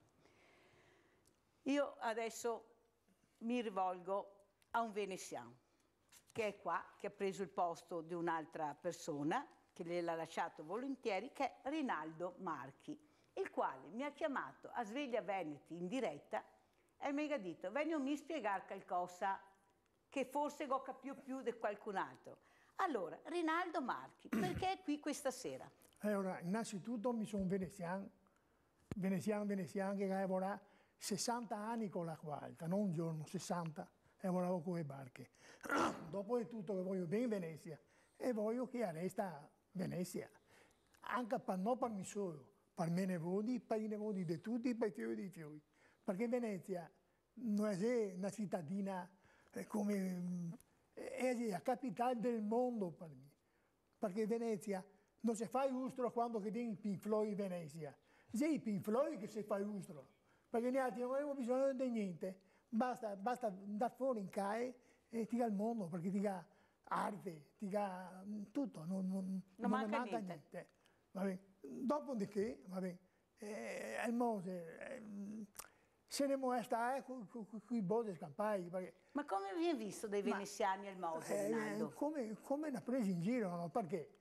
Io adesso mi rivolgo a un veneziano, che è qua, che ha preso il posto di un'altra persona, che gliel'ha lasciato volentieri, che è Rinaldo Marchi, il quale mi ha chiamato a Sveglia Veneti in diretta e mi ha detto: vengo mi spiegare qualcosa che forse ho capito più di qualcun altro. Allora, Rinaldo Marchi, perché è qui questa sera? Allora, innanzitutto mi sono veneziano, veneziano, veneziano, che lavora sessanta anni con l'acqua alta, non un giorno, sessanta, e lavoravo con le barche. Dopo di tutto che voglio bene Venezia e voglio che resta Venezia, anche per non per me solo, per me nevodi, per i nevodi di tutti, per i fiori dei fiori, perché Venezia non è una cittadina come, è la capitale del mondo per me, perché Venezia non si fa lustro quando che viene il Pink Floyd in Venezia, è il Pink Floyd che si fa lustro, perché gli altri non abbiamo bisogno di niente, basta, basta andare fuori in C A E e ti dà il mondo, perché ti dà arte, ti dà tutto, non, non, non manca, manca niente. niente. Vabbè. Dopodiché, vabbè, eh, il Mose, eh, se ne può stare con i boschi scampai. Perché, ma come viene visto dai veneziani il Mose, Rinaldo? Eh, come, come l'ha preso in giro, no? Perché,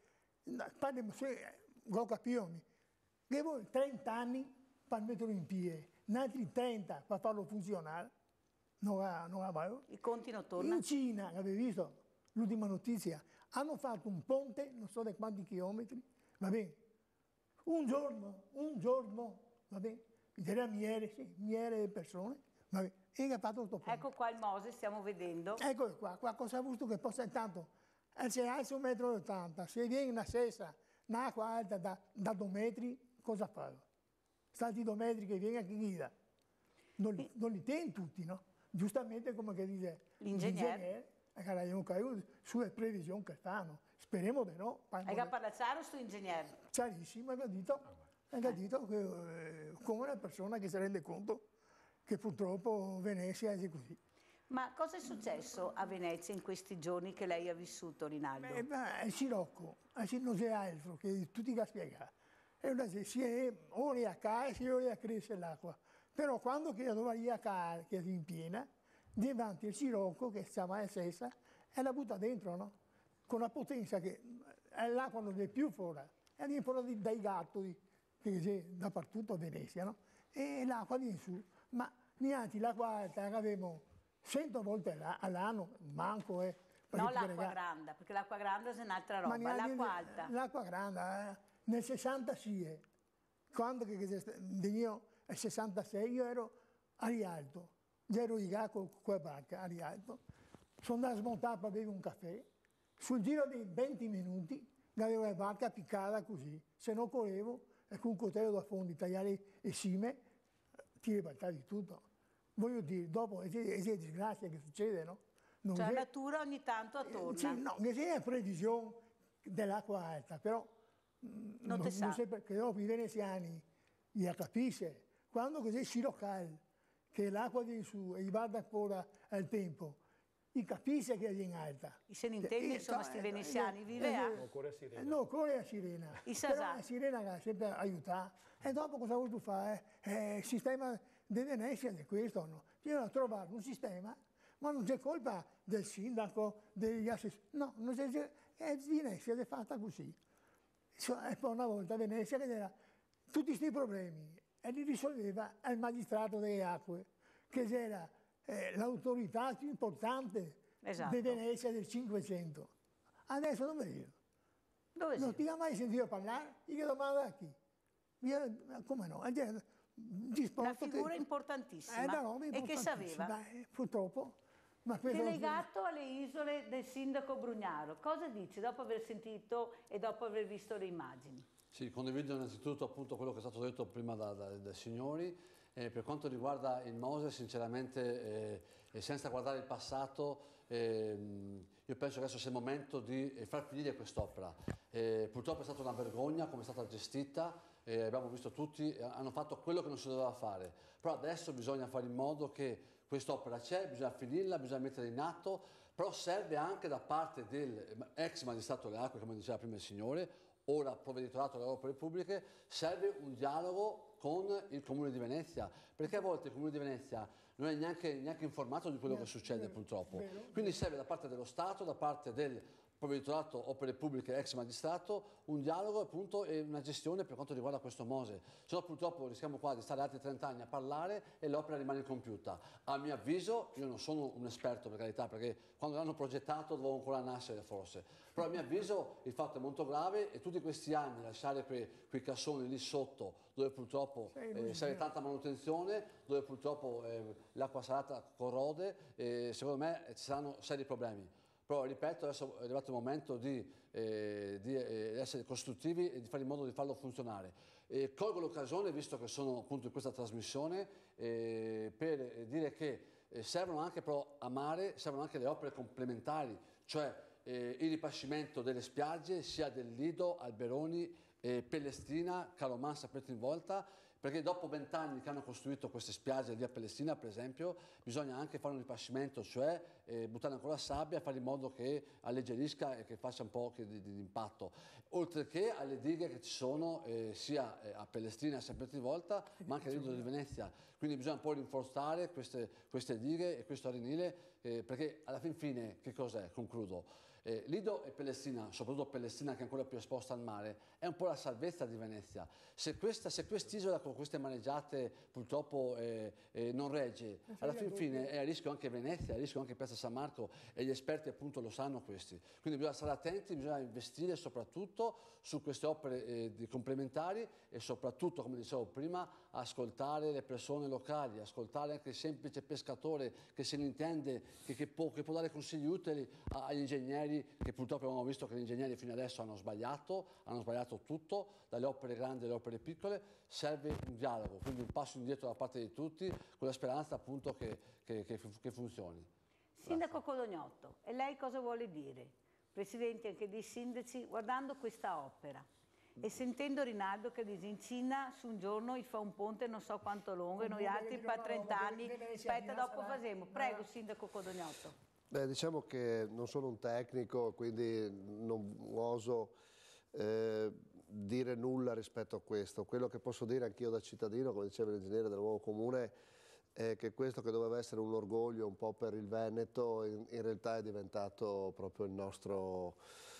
lo capiamo, che vuoi trenta anni per metterlo in piedi, altri trenta per farlo funzionare, non va, non va. I conti non tornano. In Cina, avevi visto l'ultima notizia, hanno fatto un ponte, non so di quanti chilometri, va bene, un giorno, un giorno, va bene, direi migliaia, sì, migliaia di persone, va bene, e ha fatto questo ponte. Ecco qua il Mose, stiamo vedendo. Eccolo qua, qua cosa ha visto che possa intanto, se alza un metro e ottanta, se viene una sessa, un'acqua alta da, da due metri, cosa fa? Stati due metri che viene a chi guida, non li, non li tieni tutti, no? Giustamente come che dice l'ingegnere, sulle previsioni che fanno, speriamo di no. Hai che parlare chiaro sto ingegnere? Chiarissimo, ha detto, ha detto che eh, come una persona che si rende conto che purtroppo Venezia è così. Ma cosa è successo a Venezia in questi giorni che lei ha vissuto, Rinaldo? Beh, beh, il Sirocco, non c'è altro che tutti che spiegare. È una, si è ora a cae, si ora a crescere l'acqua. Però quando che la doveva cae, che è in piena, davanti il Sirocco, che si chiama stessa, e la butta dentro, no? Con una potenza che l'acqua non è più fuori, è viene fuori dai gatti, che c'è dappertutto a Venezia, no? E l'acqua viene su. Ma neanche l'acqua alta che avevamo cento volte all'anno, manco è. No, l'acqua grande, perché l'acqua grande è un'altra roba, l'acqua alta. L'acqua grande, eh, nel sessanta sì, quando che, che io nel sessantasei io ero a Rialto, ero in là con quella barca a Rialto, sono andato a smontare per bere un caffè, sul giro di venti minuti avevo la barca piccata così, se non correvo e con un coltello da fondo tagliare le cime, ti ribaltavi tutto. Voglio dire, dopo, è una disgrazia che succede, no? Non cioè c'è, la natura ogni tanto attorna. eh, sì, no, non c'è previsione dell'acqua alta, però mm, Non non, te sa. non so perché dopo i veneziani la capisce, quando così si locale, che l'acqua viene su e gli va ancora al tempo, si capisce che è in alta. I se ne intende Eh, sono eh, questi eh, veneziani, eh, vive eh, a... eh, No, occorre la sirena. I Però Sasà. la sirena che ha sempre aiutato. E dopo cosa vuoi tu fare? Eh, il sistema di Venezia è questo, no? Bisogna trovare un sistema, ma non c'è colpa del sindaco, degli assessori. No, non c'è, è Venezia è fatta così. So- E poi una volta Venezia che era tutti questi problemi e li risolveva il magistrato delle acque, che era eh, l'autorità più importante Esatto. di Venezia del Cinquecento. Adesso dove è? Dove non sei? ti ha mai sentito parlare? Io domanda a chi? Io, come no? È Una figura importantissima. È una roba E che importantissima. sapeva? Eh, purtroppo. Ma questo- Delegato alle isole del sindaco Brugnaro, cosa dici dopo aver sentito e dopo aver visto le immagini? Sì, condivido innanzitutto appunto quello che è stato detto prima da- da- dai signori. Eh, per quanto riguarda il Mose, sinceramente, eh, e senza guardare il passato, ehm, io penso che adesso sia il momento di eh, far finire quest'opera. Eh, purtroppo è stata una vergogna come è stata gestita, eh, abbiamo visto tutti, eh, hanno fatto quello che non si doveva fare, però adesso bisogna fare in modo che quest'opera c'è, bisogna finirla, bisogna metterla in atto, però serve anche da parte dell'ex magistrato delle acque, come diceva prima il signore, ora provveditorato delle opere pubbliche, serve un dialogo con il Comune di Venezia, perché a volte il Comune di Venezia non è neanche, neanche informato di quello che succede purtroppo. Quindi serve da parte dello Stato, da parte del provveditorato opere pubbliche ex magistrato, un dialogo appunto e una gestione per quanto riguarda questo Mose. Se no purtroppo rischiamo qua di stare altri trenta anni a parlare e l'opera rimane incompiuta. A mio avviso, io non sono un esperto per carità, perché quando l'hanno progettato dovevo ancora nascere forse, però a mio avviso il fatto è molto grave e tutti questi anni lasciare quei, quei cassoni lì sotto dove purtroppo eh, serve tanta manutenzione, dove purtroppo eh, l'acqua salata corrode, eh, secondo me ci saranno seri problemi. Però ripeto, adesso è arrivato il momento di, eh, di eh, essere costruttivi e di fare in modo di farlo funzionare. E colgo l'occasione, visto che sono appunto in questa trasmissione, eh, per eh, dire che eh, servono anche però a mare, servono anche le opere complementari, cioè eh, il ripascimento delle spiagge sia del Lido, Alberoni, eh, Pellestrina, Calomassa, Petto in Volta, perché dopo vent'anni che hanno costruito queste spiagge lì a Pellestrina, per esempio, bisogna anche fare un ripascimento, cioè eh, buttare ancora sabbia e fare in modo che alleggerisca e che faccia un po' di, di, di impatto. Oltre che alle dighe che ci sono eh, sia eh, a Pellestrina sia a Petto in Volta, ma anche a Lido di Venezia. Quindi bisogna un po' rinforzare queste, queste dighe e questo arenile, eh, perché alla fin fine che cos'è? Concludo. Eh, Lido e Pellestrina, soprattutto Pellestrina che è ancora più esposta al mare, è un po' la salvezza di Venezia. Se, questa, se quest'isola con queste mareggiate purtroppo eh, eh, non regge, alla fin fine è a rischio anche Venezia, è a rischio anche Piazza San Marco e gli esperti appunto lo sanno questi. Quindi bisogna stare attenti, bisogna investire soprattutto su queste opere eh, di complementari e soprattutto, come dicevo prima, ascoltare le persone locali, ascoltare anche il semplice pescatore che se ne intende, che, che, può, che può dare consigli utili agli ingegneri, che purtroppo abbiamo visto che gli ingegneri fino adesso hanno sbagliato, hanno sbagliato tutto, dalle opere grandi alle opere piccole. Serve un dialogo, quindi un passo indietro da parte di tutti, con la speranza appunto che, che, che, che funzioni. Sindaco Codognotto, e lei cosa vuole dire? Presidenti anche dei sindaci, guardando questa opera e sentendo Rinaldo che dice in Cina su un giorno gli fa un ponte non so quanto lungo e noi altri per trenta anni, aspetta dopo facciamo. Prego Sindaco Codognotto. Beh, diciamo che non sono un tecnico, quindi non oso eh, dire nulla rispetto a questo. Quello che posso dire anch'io da cittadino, come diceva l'ingegnere del nuovo comune, è che questo che doveva essere un orgoglio un po' per il Veneto, in, in realtà è diventato proprio il nostro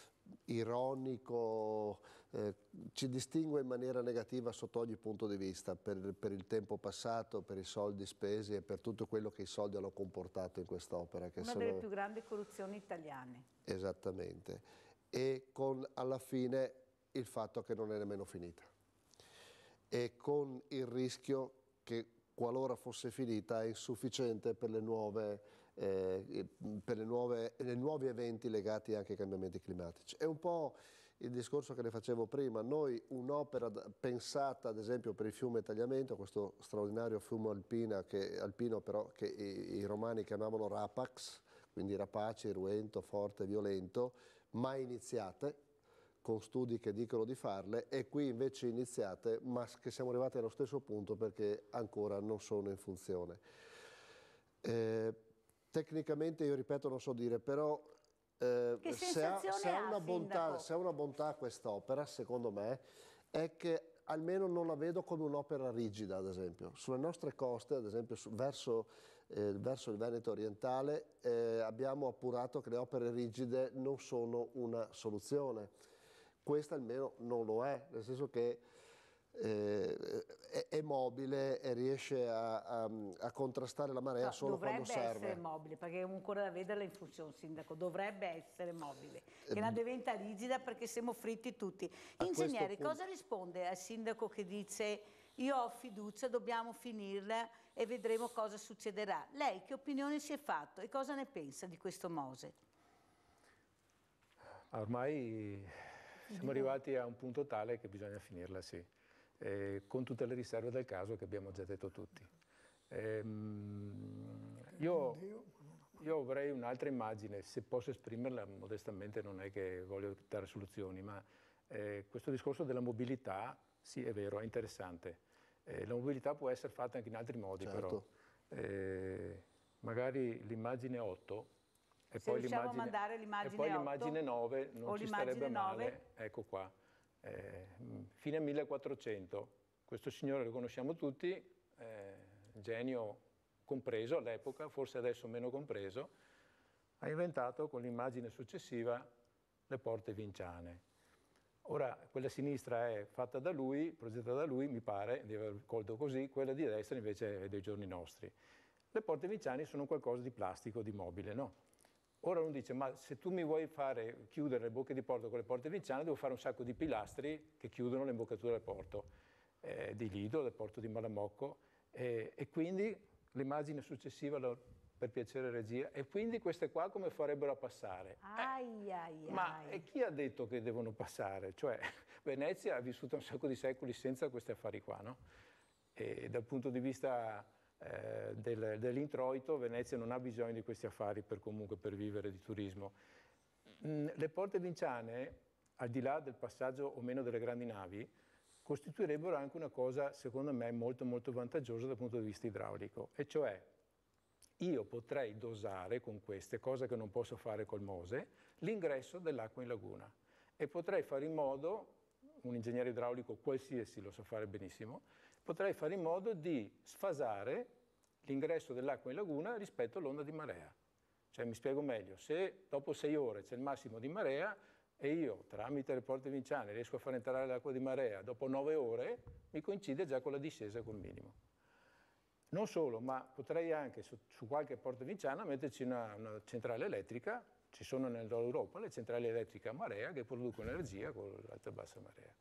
ironico, eh, ci distingue in maniera negativa sotto ogni punto di vista, per, per il tempo passato, per i soldi spesi e per tutto quello che i soldi hanno comportato in quest'opera. Una sono... delle più grandi corruzioni italiane. Esattamente, e con alla fine il fatto che non è nemmeno finita e con il rischio che qualora fosse finita è insufficiente per le nuove Eh, per le nuove, i nuovi eventi legati anche ai cambiamenti climatici. È un po' il discorso che le facevo prima. Noi un'opera pensata ad esempio per il fiume Tagliamento, questo straordinario fiume alpina che, alpino però che i, i romani chiamavano Rapax, quindi rapace, ruento, forte, violento, mai iniziate, con studi che dicono di farle, e qui invece iniziate, ma che siamo arrivati allo stesso punto perché ancora non sono in funzione. Eh, Tecnicamente, io ripeto, non so dire, però eh, Che se, ha, sensazione se, ha ha, una bontà, sindaco? se ha una bontà quest'opera, secondo me, è che almeno non la vedo come un'opera rigida, ad esempio. Sulle nostre coste, ad esempio su, verso, eh, verso il Veneto orientale, eh, abbiamo appurato che le opere rigide non sono una soluzione. Questa almeno non lo è, nel senso che Eh, è, è mobile e riesce a, a, a contrastare la marea No, solo quando dovrebbe serve. essere mobile, perché è ancora da vederla in funzione, sindaco, dovrebbe essere mobile, che la diventa rigida perché siamo fritti tutti. Ingegnere, punto- cosa risponde al sindaco che dice io ho fiducia, dobbiamo finirla e vedremo cosa succederà? Lei che opinione si è fatto e cosa ne pensa di questo Mose? Ormai siamo arrivati a un punto tale che bisogna finirla, sì. Eh, con tutte le riserve del caso che abbiamo già detto tutti. Ehm, io, io avrei un'altra immagine, se posso esprimerla modestamente, non è che voglio dare soluzioni, ma eh, questo discorso della mobilità, sì è vero, è interessante. Eh, la mobilità può essere fatta anche in altri modi, Certo. però. Eh, magari l'immagine otto e Se poi riusciamo a l'immagine mandare e l'immagine poi otto, l'immagine nove o non ci l'immagine starebbe male, nove. ecco qua. Eh, fine millequattrocento, questo signore lo conosciamo tutti, eh, genio compreso all'epoca, forse adesso meno compreso, ha inventato con l'immagine successiva le porte vinciane. Ora, quella a sinistra è fatta da lui, progettata da lui, mi pare, di aver colto così, quella di destra invece è dei giorni nostri. Le porte vinciane sono qualcosa di plastico, di mobile, no? Ora uno dice, ma se tu mi vuoi fare chiudere le bocche di porto con le porte vinciane, devo fare un sacco di pilastri che chiudono le imboccature del porto, eh, di Lido, del porto di Malamocco, eh, e quindi l'immagine successiva, lo, per piacere regia, e quindi queste qua come farebbero a passare? Ai, ai, ai. Ma e chi ha detto che devono passare? Cioè, Venezia ha vissuto un sacco di secoli senza questi affari qua, no? E dal punto di vista eh, del, dell'introito, Venezia non ha bisogno di questi affari per comunque per vivere di turismo. Mm, le porte vinciane, al di là del passaggio o meno delle grandi navi, costituirebbero anche una cosa, secondo me, molto molto vantaggiosa dal punto di vista idraulico, e cioè io potrei dosare con queste, cosa che non posso fare col Mose, l'ingresso dell'acqua in laguna, e potrei fare in modo, un ingegnere idraulico qualsiasi lo sa fare benissimo, potrei fare in modo di sfasare l'ingresso dell'acqua in laguna rispetto all'onda di marea. Cioè, mi spiego meglio, se dopo sei ore c'è il massimo di marea e io tramite le porte vinciane riesco a far entrare l'acqua di marea, dopo nove ore mi coincide già con la discesa col minimo. Non solo, ma potrei anche su, su qualche porta vinciana metterci una, una centrale elettrica. Ci sono nell'Europa le centrali elettriche a marea che producono energia con l'alta e bassa marea.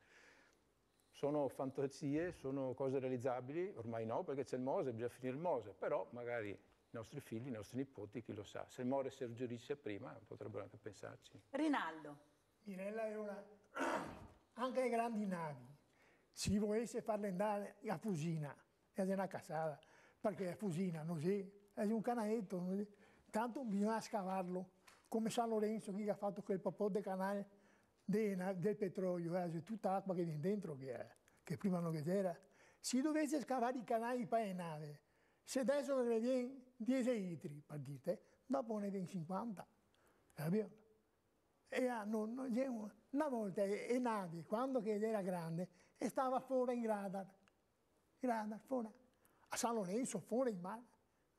Sono fantasie, sono cose realizzabili? Ormai no, perché c'è il Mose, bisogna finire il Mose, però magari i nostri figli, i nostri nipoti, chi lo sa. Se il Mose si algerisse prima, potrebbero anche pensarci. Rinaldo. Mirella è una... anche le grandi navi, se volesse farle andare a Fusina, è una casata, perché a Fusina, non sì, è un canale, tanto bisogna scavarlo, come San Lorenzo, chi ha fatto quel po' di canale del, del petrolio, è tutta acqua che viene dentro, che, è, che prima non c'era. Se dovesse scavare i canali per le navi, se adesso ne viene dieci litri, per dire, dopo ne viene cinquanta, capito? E hanno, una volta le navi, quando era grande, stava fuori in radar, radar fuori, a San Lorenzo, fuori in mare.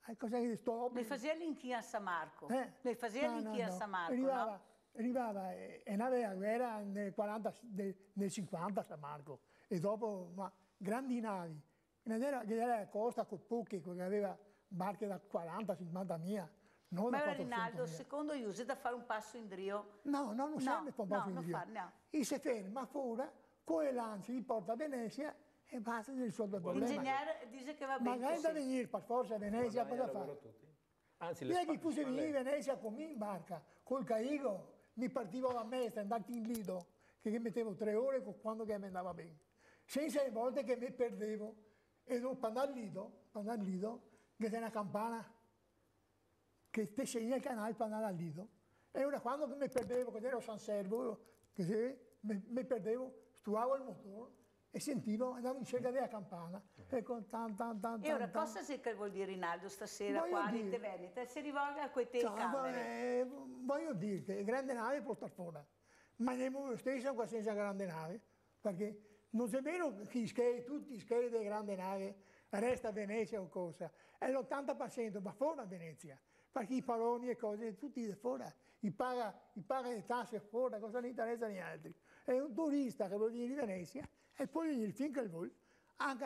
Le faceva l'inchia a San Marco, eh? le faceva no, l'inchia no, no. a San Marco, arrivava, no? Arrivava e, e nave a guerra nel, quaranta, nel, nel cinquanta a San Marco, e dopo ma, grandi navi, che era, che era a costa con pochi, che aveva barche da quaranta cinquanta mila. Non Ma Rinaldo, secondo io, c'è da fare un passo in drio? No, no, non serve no, fare un passo no, in drio. Far, no. E si ferma fuori, con le lance, li porta a Venezia e basta, si risolve il problema. L'ingegnere dice che va bene. Magari da così. venire per forza a Venezia, cosa fa? Anzi, le Io spa- che fosse spalle- venire a Venezia con me in barca, col caigo, mi partivo da Mestre, andati in Lido, che mettevo tre ore quando che mi andava bene. Senza le volte che mi perdevo, e dopo per andare al Lido, per andare al Lido, che c'è una campana che ti segna il canale per andare al Lido. E ora quando mi perdevo, che ero a San Servo, che se, mi, mi perdevo, stuavo il motore e sentivo, andavo in cerca della campana. E, con tan, tan, tan, E ora tan, cosa si che vuol dire Rinaldo stasera Voglio qua a dire- Rete Veneta? Si rivolga a quei Cioè, telecamere. eh, voglio dire che grande nave può star fuori, ma nemmeno lo stesso qua senza grande nave, perché non è vero che schede, tutti i schede delle grandi navi resta a Venezia o cosa, è l'ottanta per cento va fuori a Venezia, perché i paloni e cose tutti da fuori, i paga, i paga le tasse fuori, cosa ne interessa agli altri. È un turista che vuol venire in Venezia e poi venire finché vuole, anche,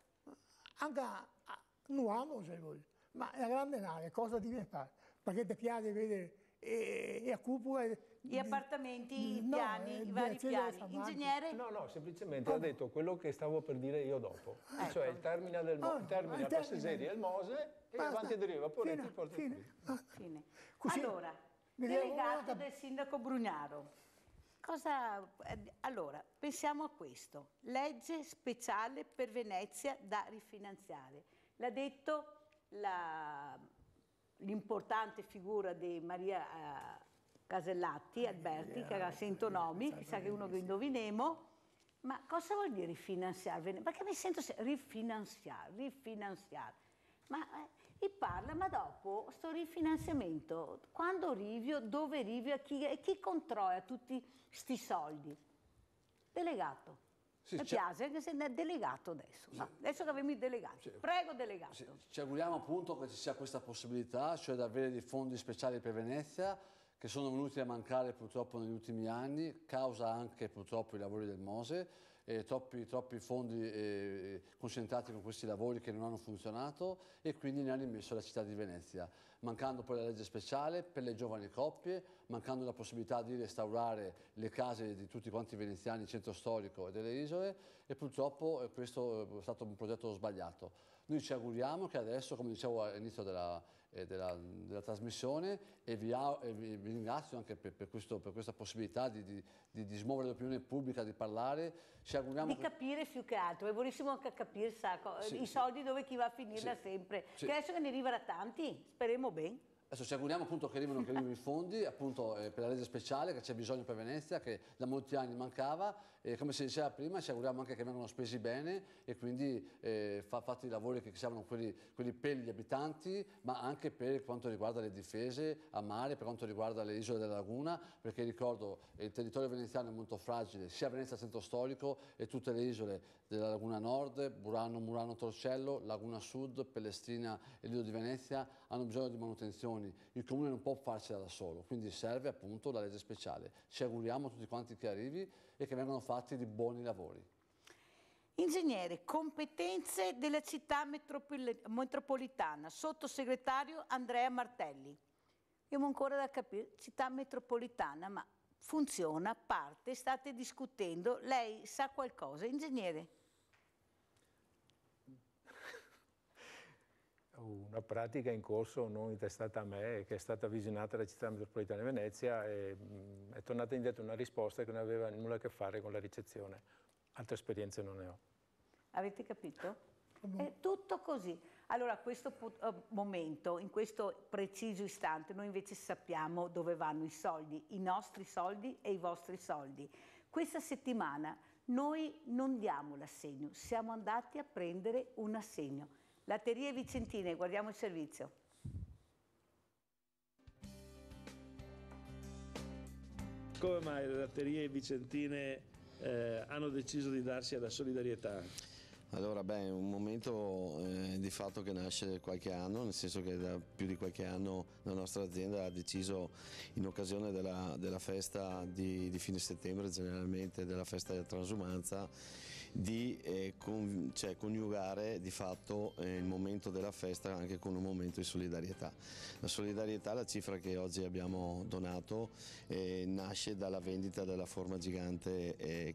anche a Nuamo se vuole, ma la grande nave cosa ti viene a fare? Perché ti piace vedere e, e a cupola Gli appartamenti, i no, piani, eh, i vari direzione piani. della Samarca. Ingegnere? No, no, semplicemente ha detto quello che stavo per dire io dopo, Ecco. cioè il terminal del Mo- Oh, il terminal il terminal. passeggeri e il Mose e Basta. avanti e deriva, poi Fine, ti porta fine. qui. Fine. Così- Allora, Vediamo- delegato del sindaco Brugnaro. Cosa, eh, allora, pensiamo a questo. Legge speciale per Venezia da rifinanziare. L'ha detto la- l'importante figura di Maria eh, Casellati, Alberti, che era sento nomi, chissà che uno che indovinemo. Ma cosa vuol dire rifinanziare? Vene- Perché mi sento se- rifinanziare, rifinanziare. Ma eh, e parla, ma dopo sto rifinanziamento, quando rivio, dove rivio, a chi, e chi controlla tutti sti soldi? Delegato. Sì, Mi c'è- piace anche se ne è delegato adesso. No, adesso che abbiamo il delegato. Prego, delegato. Sì, ci auguriamo appunto che ci sia questa possibilità, cioè di avere dei fondi speciali per Venezia, che sono venuti a mancare purtroppo negli ultimi anni, causa anche purtroppo i lavori del Mose, e troppi, troppi fondi eh, concentrati con questi lavori che non hanno funzionato e quindi ne hanno immesso la città di Venezia, mancando poi la legge speciale per le giovani coppie, mancando la possibilità di restaurare le case di tutti quanti i veneziani, il centro storico e delle isole, e purtroppo eh, questo è stato un progetto sbagliato. Noi ci auguriamo che adesso, come dicevo all'inizio della, eh, della, della trasmissione, e vi, au- e vi- vi ringrazio anche per, per, questo, per questa possibilità di, di, di, di smuovere l'opinione pubblica, di parlare, ci auguriamo Di che... capire più che altro, e vorremmo anche capire sa, co- Sì, i sì. soldi dove chi va a finirla Sì, sempre. sì. Che adesso che ne arriverà tanti, speriamo bene. Adesso ci auguriamo appunto che arrivino, che arrivino i fondi appunto eh, per la legge speciale, che c'è bisogno per Venezia, che da molti anni mancava, e come si diceva prima ci auguriamo anche che vengano spesi bene e quindi eh, fa, fatti i lavori che siano quelli, quelli per gli abitanti, ma anche per quanto riguarda le difese a mare, per quanto riguarda le isole della laguna, perché ricordo eh, il territorio veneziano è molto fragile, sia Venezia centro storico e tutte le isole della laguna nord, Burano, Murano, Torcello, laguna sud, Pellestrina e Lido di Venezia hanno bisogno di manutenzioni, il comune non può farcela da solo, quindi serve appunto la legge speciale. Ci auguriamo tutti quanti che arrivi e che vengano fatti di buoni lavori. Ingegnere, competenze della città metropol- metropolitana, sottosegretario Andrea Martelli. Abbiamo ancora da capire, città metropolitana, ma funziona, parte, state discutendo, lei sa qualcosa, ingegnere? Una pratica in corso non intestata a me, che è stata visionata dalla città metropolitana di Venezia e mh, è tornata indietro una risposta che non aveva nulla a che fare con la ricezione. Altre esperienze non ne ho. Avete capito? È tutto così. Allora, a questo pu- eh, momento, in questo preciso istante, noi invece sappiamo dove vanno i soldi, i nostri soldi e i vostri soldi. Questa settimana noi non diamo l'assegno, siamo andati a prendere un assegno. Latterie Vicentine, guardiamo il servizio. Come mai le latterie vicentine eh, hanno deciso di darsi alla solidarietà? Allora, beh, è un momento eh, di fatto che nasce qualche anno, nel senso che da più di qualche anno la nostra azienda ha deciso, in occasione della, della festa di, di fine settembre, generalmente della festa della transumanza, di eh, con, cioè, coniugare di fatto eh, il momento della festa anche con un momento di solidarietà. La solidarietà, la cifra che oggi abbiamo donato, eh, nasce dalla vendita della forma gigante eh, che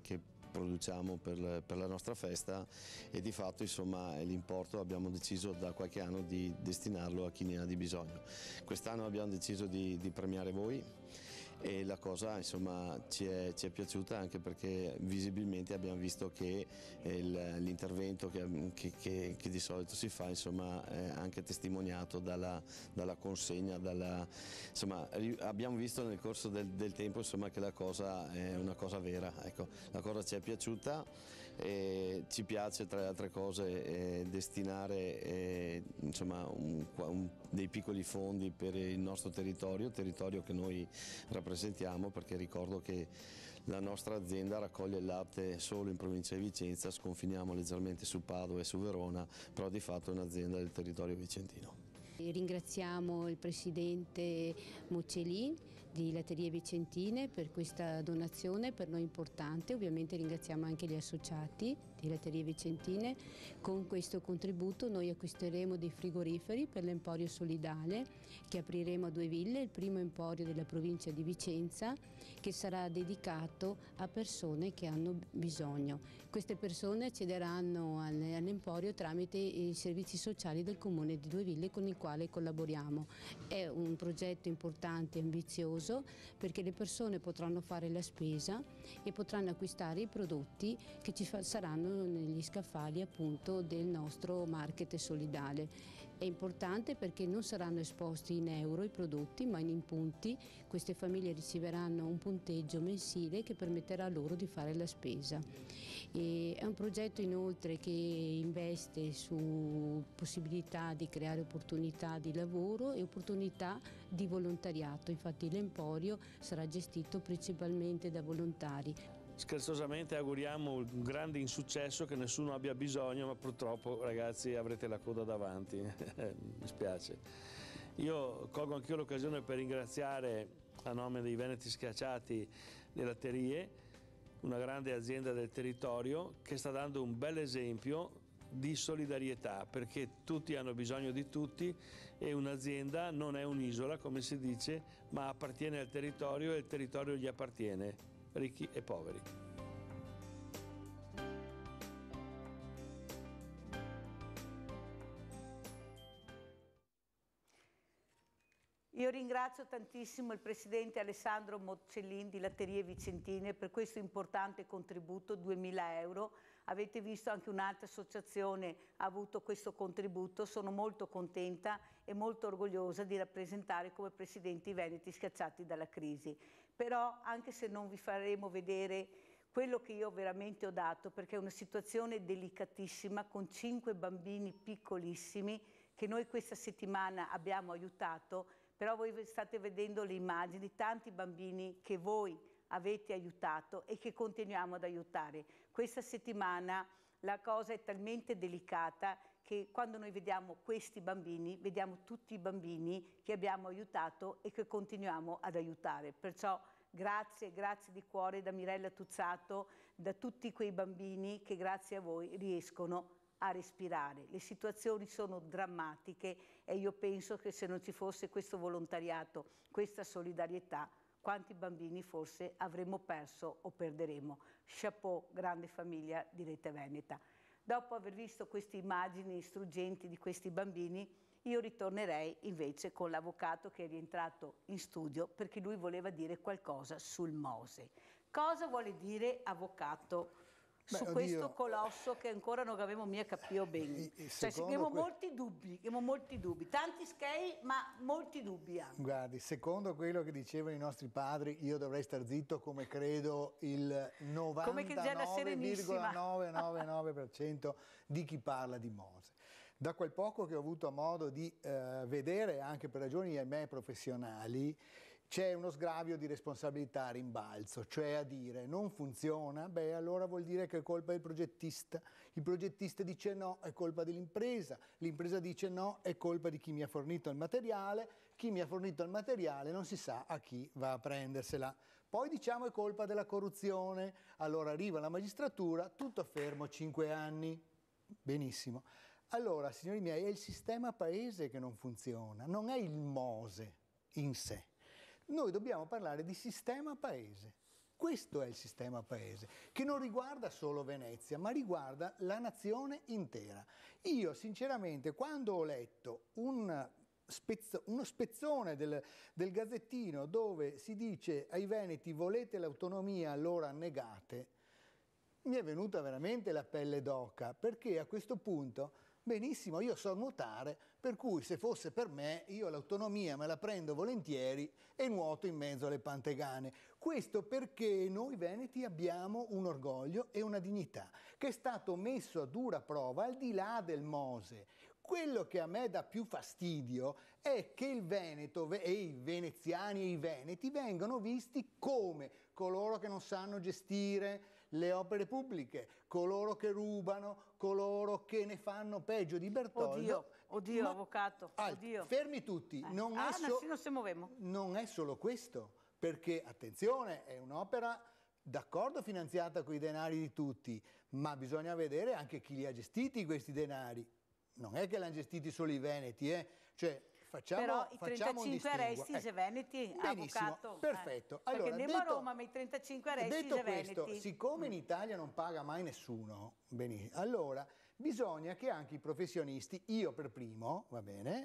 produciamo per, per la nostra festa, e di fatto insomma l'importo abbiamo deciso da qualche anno di destinarlo a chi ne ha di bisogno. Quest'anno abbiamo deciso di, di premiare voi, e la cosa insomma ci è, ci è piaciuta anche perché visibilmente abbiamo visto che l'intervento che, che, che, che di solito si fa insomma è anche testimoniato dalla, dalla consegna, dalla, insomma abbiamo visto nel corso del, del tempo insomma che la cosa è una cosa vera, ecco, la cosa ci è piaciuta. E ci piace, tra le altre cose, eh, destinare eh, insomma, un, un, dei piccoli fondi per il nostro territorio, territorio che noi rappresentiamo, perché ricordo che la nostra azienda raccoglie il latte solo in provincia di Vicenza, sconfiniamo leggermente su Padova e su Verona, però di fatto è un'azienda del territorio vicentino. Ringraziamo il presidente Mocellin di Latterie Vicentine per questa donazione per noi importante. Ovviamente ringraziamo anche gli associati di Latterie Vicentine. Con questo contributo noi acquisteremo dei frigoriferi per l'Emporio Solidale che apriremo a Due Ville, il primo emporio della provincia di Vicenza, che sarà dedicato a persone che hanno bisogno. Queste persone accederanno all'emporio tramite i servizi sociali del comune di Due Ville con il quale collaboriamo. È un progetto importante e ambizioso perché le persone potranno fare la spesa e potranno acquistare i prodotti che ci saranno negli scaffali appunto del nostro market solidale. È importante perché non saranno esposti in euro i prodotti ma in punti. Queste famiglie riceveranno un punteggio mensile che permetterà loro di fare la spesa. E è un progetto inoltre che investe su possibilità di creare opportunità di lavoro e opportunità di volontariato. Infatti l'Emporio sarà gestito principalmente da volontari. Scherzosamente auguriamo un grande insuccesso, che nessuno abbia bisogno, ma purtroppo ragazzi avrete la coda davanti, mi spiace. Io colgo anch'io l'occasione per ringraziare a nome dei Veneti Schiacciati le Latterie, una grande azienda del territorio che sta dando un bel esempio di solidarietà, perché tutti hanno bisogno di tutti e un'azienda non è un'isola come si dice, ma appartiene al territorio e il territorio gli appartiene, ricchi e poveri. Io ringrazio tantissimo il presidente Alessandro Mocellin di Latterie Vicentine per questo importante contributo, duemila euro. Avete visto anche un'altra associazione ha avuto questo contributo, sono molto contenta e molto orgogliosa di rappresentare come presidente i Veneti Schiacciati dalla crisi. Però anche se non vi faremo vedere quello che io veramente ho dato, perché è una situazione delicatissima con cinque bambini piccolissimi che noi questa settimana abbiamo aiutato, però voi state vedendo le immagini, tanti bambini che voi avete aiutato e che continuiamo ad aiutare. Questa settimana la cosa è talmente delicata che quando noi vediamo questi bambini, vediamo tutti i bambini che abbiamo aiutato e che continuiamo ad aiutare. Perciò grazie, grazie di cuore da Mirella Tuzzato, da tutti quei bambini che grazie a voi riescono a respirare. Le situazioni sono drammatiche e io penso che se non ci fosse questo volontariato, questa solidarietà, quanti bambini forse avremmo perso o perderemo. Chapeau, grande famiglia di Rete Veneta. Dopo aver visto queste immagini struggenti di questi bambini, io ritornerei invece con l'avvocato che è rientrato in studio perché lui voleva dire qualcosa sul Mose. Cosa vuole dire avvocato? Beh, su oddio. questo colosso che ancora non abbiamo mica capito bene. Cioè, abbiamo que... molti dubbi, abbiamo molti dubbi, tanti schei, ma molti dubbi hanno. Guardi, secondo quello che dicevano i nostri padri, io dovrei star zitto come credo il novantanove virgola novecentonovantanove per cento di chi parla di Mose. Da quel poco che ho avuto modo di eh, vedere, anche per ragioni a me professionali, c'è uno sgravio di responsabilità a rimbalzo, cioè a dire non funziona, beh allora vuol dire che è colpa del progettista, il progettista dice no, è colpa dell'impresa, l'impresa dice no, è colpa di chi mi ha fornito il materiale, chi mi ha fornito il materiale non si sa a chi va a prendersela. Poi diciamo è colpa della corruzione, allora arriva la magistratura, tutto fermo cinque anni, benissimo. Allora, signori miei, è il sistema paese che non funziona, non è il Mose in sé. Noi dobbiamo parlare di sistema paese. Questo è il sistema paese, che non riguarda solo Venezia, ma riguarda la nazione intera. Io sinceramente, quando ho letto un spezzo, uno spezzone del, del Gazzettino dove si dice ai veneti volete l'autonomia, allora negate, mi è venuta veramente la pelle d'oca, perché a questo punto, benissimo, io so nuotare, per cui se fosse per me, io l'autonomia me la prendo volentieri e nuoto in mezzo alle pantegane. Questo perché noi veneti abbiamo un orgoglio e una dignità che è stato messo a dura prova al di là del Mose. Quello che a me dà più fastidio è che il Veneto e i veneziani e i veneti vengono visti come coloro che non sanno gestire le opere pubbliche, coloro che rubano, coloro che ne fanno peggio di Bertoldo. Oddio, oddio, Ma- avvocato, Alt, oddio. fermi tutti, Eh. non, Ah, è so- sì, non si muovemo. non è solo questo, perché attenzione, è un'opera d'accordo finanziata con i denari di tutti, ma bisogna vedere anche chi li ha gestiti questi denari. Non è che l'hanno gestiti solo i veneti, eh? Cioè, facciamo, Però i facciamo un trentacinque distinguo. arresti Ecco. se veneti, Benissimo, avvocato. perfetto. Eh. Perché Allora, andiamo a detto- Roma, ma i trentacinque arresti Detto se questo, veneti. siccome in Italia non paga mai nessuno, benissimo, allora bisogna che anche i professionisti, io per primo, va bene,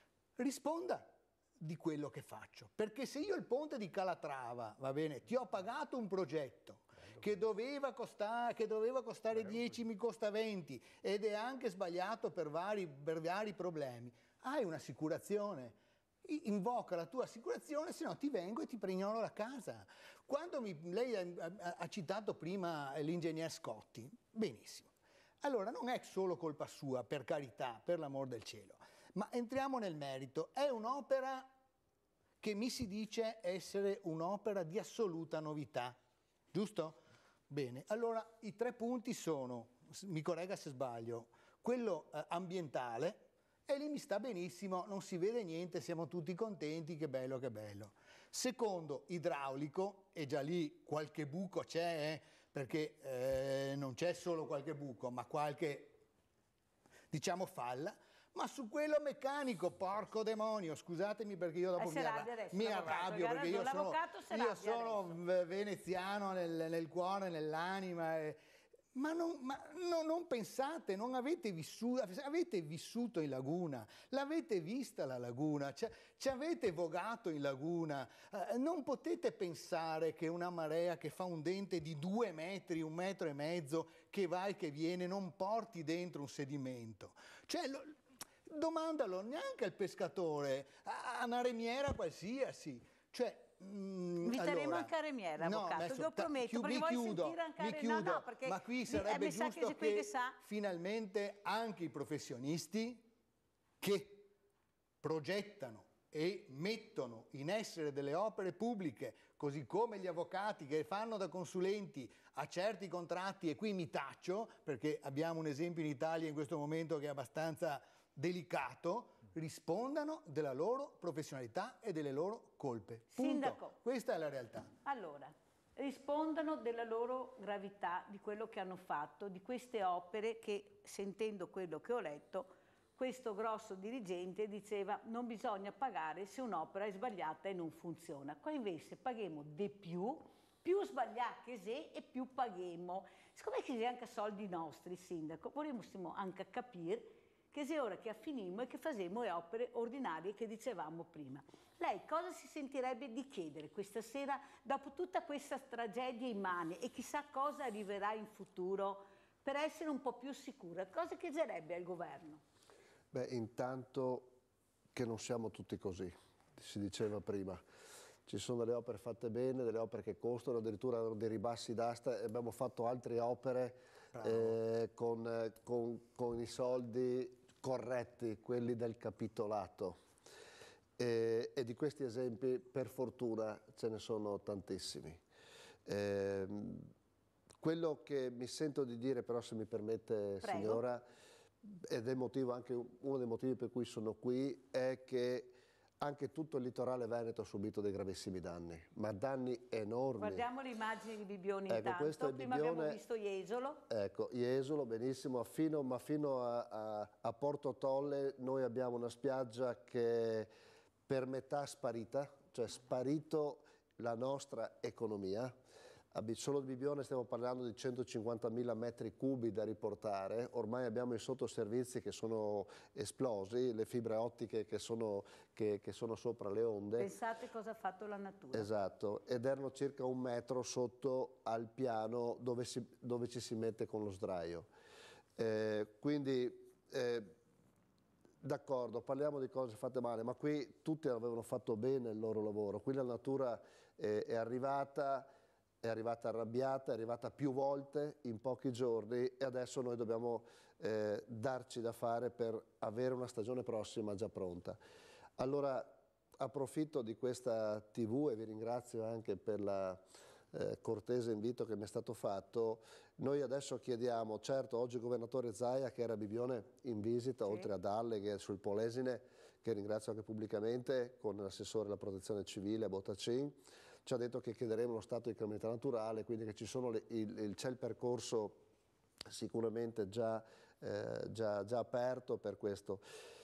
risponda di quello che faccio. Perché se io il ponte di Calatrava, va bene, ti ho pagato un progetto che doveva, costa- che doveva costare dieci, mi costa venti, ed è anche sbagliato per vari, per vari problemi, hai un'assicurazione. I- Invoca la tua assicurazione, se no ti vengo e ti pregnolo la casa. Quando mi- lei ha, ha- ha citato prima l'ingegner Scotti, benissimo. Allora non è solo colpa sua, per carità, per l'amor del cielo, ma entriamo nel merito. È un'opera che mi si dice essere un'opera di assoluta novità, giusto? Bene, allora i tre punti sono, s- mi corregga se sbaglio, quello eh, ambientale, e lì mi sta benissimo, non si vede niente, siamo tutti contenti, che bello, che bello. Secondo, idraulico, e già lì qualche buco c'è, eh, perché eh, non c'è solo qualche buco, ma qualche, diciamo, falla. Ma su quello meccanico, porco demonio, scusatemi perché io dopo Eh, si mi, arra- arrabbia adesso, mi l'avvocato, arrabbio, hai perché io ragione, sono, l'avvocato si io arrabbia sono v- veneziano nel, nel cuore, nell'anima, e- ma, non, ma no- non pensate, non avete vissuto, avete vissuto in laguna, l'avete vista la laguna, ci, ci avete vogato in laguna, eh, non potete pensare che una marea che fa un dente di due metri, un metro e mezzo, che va e che viene, non porti dentro un sedimento. Cioè, lo- domandalo neanche al pescatore, a a una remiera qualsiasi. Cioè, mm, Inviteremo allora, anche a Remiera, no, avvocato, adesso io ta- prometto, chiu- perché mi voglio chiudo, sentire anche mi a- no, chiudo, no, perché ma qui mi- eh, sarebbe mi sa che giusto c'è qui che, che sa. finalmente anche i professionisti che progettano e mettono in essere delle opere pubbliche, così come gli avvocati che fanno da consulenti a certi contratti, e qui mi taccio perché abbiamo un esempio in Italia in questo momento che è abbastanza delicato, rispondano della loro professionalità e delle loro colpe. Punto. Sindaco. Questa è la realtà. Allora, rispondano della loro gravità, di quello che hanno fatto, di queste opere che, sentendo quello che ho letto, questo grosso dirigente diceva non bisogna pagare se un'opera è sbagliata e non funziona. Qua invece paghiamo di più, più sbagliate se e più paghiamo. Siccome che c'è anche soldi nostri, sindaco, vorremmo anche capire che se ora che finimmo e che facciamo le opere ordinarie che dicevamo prima. Lei cosa si sentirebbe di chiedere questa sera, dopo tutta questa tragedia immane, e chissà cosa arriverà in futuro, per essere un po' più sicura? Cosa chiederebbe al governo? Beh, intanto che non siamo tutti così, si diceva prima. Ci sono delle opere fatte bene, delle opere che costano, addirittura dei ribassi d'asta, e abbiamo fatto altre opere eh, con, eh, con, con i soldi corretti, quelli del capitolato. E, e di questi esempi, per fortuna, ce ne sono tantissimi. Eh, quello che mi sento di dire, però, se mi permette, Prego. signora, ed è motivo anche uno dei motivi per cui sono qui, è che anche tutto il litorale veneto ha subito dei gravissimi danni, ma danni enormi. Guardiamo le immagini di Bibbione Ecco, questo intanto, è prima Bibbione. abbiamo visto Jesolo. Ecco, Jesolo, benissimo, fino, ma fino a, a, a Porto Tolle noi abbiamo una spiaggia che è per metà sparita, cioè sparito la nostra economia. Solo di Bibbione stiamo parlando di centocinquantamila metri cubi da riportare, ormai abbiamo i sottoservizi che sono esplosi, le fibre ottiche che sono, che, che sono sopra le onde. Pensate cosa ha fatto la natura. Esatto, ed erano circa un metro sotto al piano dove, si, dove ci si mette con lo sdraio. Eh, quindi, eh, d'accordo, parliamo di cose fatte male, ma qui tutti avevano fatto bene il loro lavoro, qui la natura eh, è arrivata... è arrivata arrabbiata, è arrivata più volte in pochi giorni e adesso noi dobbiamo eh, darci da fare per avere una stagione prossima già pronta. Allora approfitto di questa tivù e vi ringrazio anche per la eh, cortese invito che mi è stato fatto. Noi adesso chiediamo, certo oggi il governatore Zaia che era a Bibbione in visita, sì, oltre ad Alle che è sul Polesine, che ringrazio anche pubblicamente, con l'assessore alla protezione civile Bottacin, ci ha detto che chiederemo lo stato di calamità naturale, quindi che ci sono le, il, il, c'è il percorso sicuramente già, eh, già, già aperto per questo.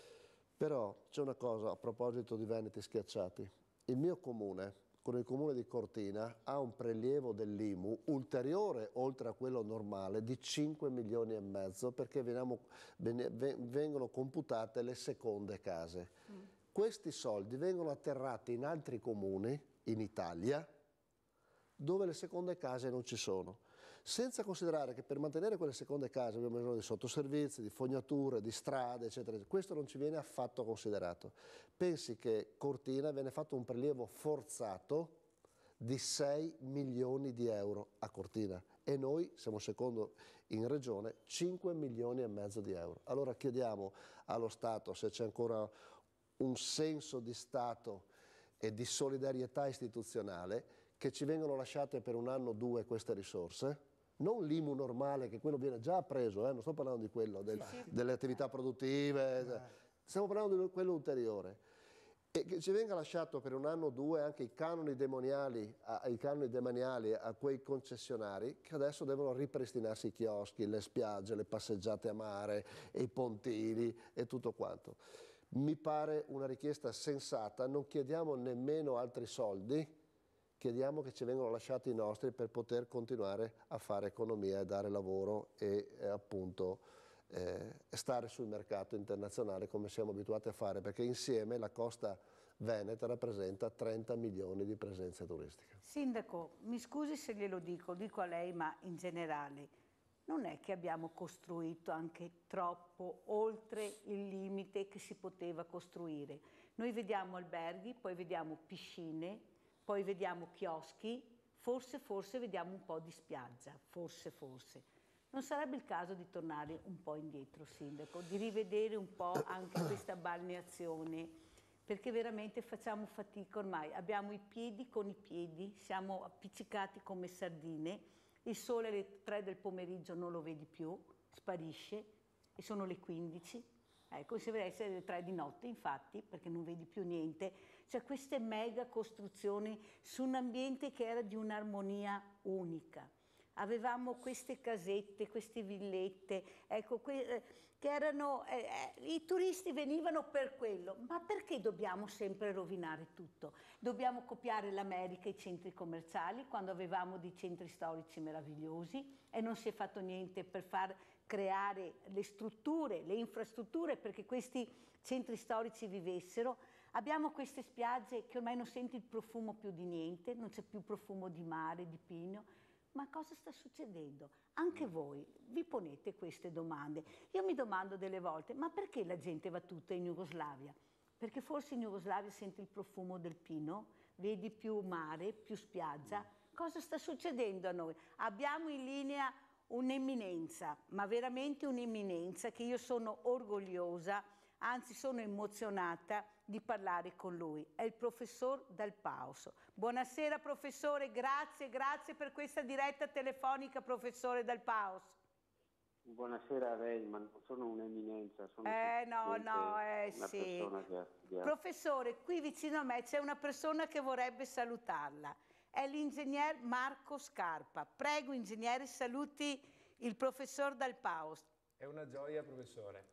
Però c'è una cosa a proposito di Veneti schiacciati. Il mio comune, con il comune di Cortina, ha un prelievo dell'I M U ulteriore, oltre a quello normale, di cinque milioni e mezzo perché veniamo, vengono computate le seconde case. Mm. Questi soldi vengono atterrati in altri comuni in Italia, dove le seconde case non ci sono. Senza considerare che per mantenere quelle seconde case abbiamo bisogno di sottoservizi, di fognature, di strade, eccetera. Questo non ci viene affatto considerato. Pensi che Cortina viene fatto un prelievo forzato di sei milioni di euro a Cortina e noi siamo secondo in regione cinque milioni e mezzo di euro. Allora chiediamo allo Stato se c'è ancora un senso di Stato e di solidarietà istituzionale, che ci vengono lasciate per un anno o due queste risorse, non l'I M U normale, che quello viene già preso, eh, non sto parlando di quello, del, sì, sì. delle attività produttive, eh. stiamo parlando di quello ulteriore, e che ci venga lasciato per un anno o due anche i canoni demaniali, a, i canoni demaniali a quei concessionari che adesso devono ripristinarsi i chioschi, le spiagge, le passeggiate a mare, e i pontili e tutto quanto. Mi pare una richiesta sensata, non chiediamo nemmeno altri soldi, chiediamo che ci vengano lasciati i nostri per poter continuare a fare economia e dare lavoro e eh, appunto eh, stare sul mercato internazionale come siamo abituati a fare, perché insieme la costa veneta rappresenta trenta milioni di presenze turistiche. Sindaco, mi scusi se glielo dico, dico a lei ma in generale. Non è che abbiamo costruito anche troppo oltre il limite che si poteva costruire. Noi vediamo alberghi, poi vediamo piscine, poi vediamo chioschi, forse, forse vediamo un po' di spiaggia, forse, forse. Non sarebbe il caso di tornare un po' indietro, Sindaco, di rivedere un po' anche questa balneazione, perché veramente facciamo fatica ormai. Abbiamo i piedi con i piedi, siamo appiccicati come sardine. Il sole alle tre del pomeriggio non lo vedi più, sparisce, e sono le quindici. Ecco, se deve essere le tre di notte, infatti, perché non vedi più niente. Cioè queste mega costruzioni su un ambiente che era di un'armonia unica. Avevamo queste casette, queste villette, ecco, que che erano, eh, eh, i turisti venivano per quello, ma perché dobbiamo sempre rovinare tutto? Dobbiamo copiare l'America, i centri commerciali, quando avevamo dei centri storici meravigliosi e non si è fatto niente per far creare le strutture, le infrastrutture perché questi centri storici vivessero. Abbiamo queste spiagge che ormai non senti il profumo più di niente, non c'è più profumo di mare, di pino. Ma cosa sta succedendo? Anche voi vi ponete queste domande. Io mi domando delle volte, ma perché la gente va tutta in Jugoslavia? Perché forse in Jugoslavia senti il profumo del pino, vedi più mare, più spiaggia. Cosa sta succedendo a noi? Abbiamo in linea un'eminenza, ma veramente un'eminenza che io sono orgogliosa, anzi sono emozionata di parlare con lui. È il professor Dal Paus. Buonasera professore, grazie, grazie per questa diretta telefonica, professore Dal Paus. Buonasera a lei, ma non sono un'eminenza, sono eh, no, no, eh, una sì. persona che ha studiato. Professore, qui vicino a me c'è una persona che vorrebbe salutarla. È l'ingegner Marco Scarpa. Prego, ingegnere, saluti il professor Dal Paus. È una gioia, professore.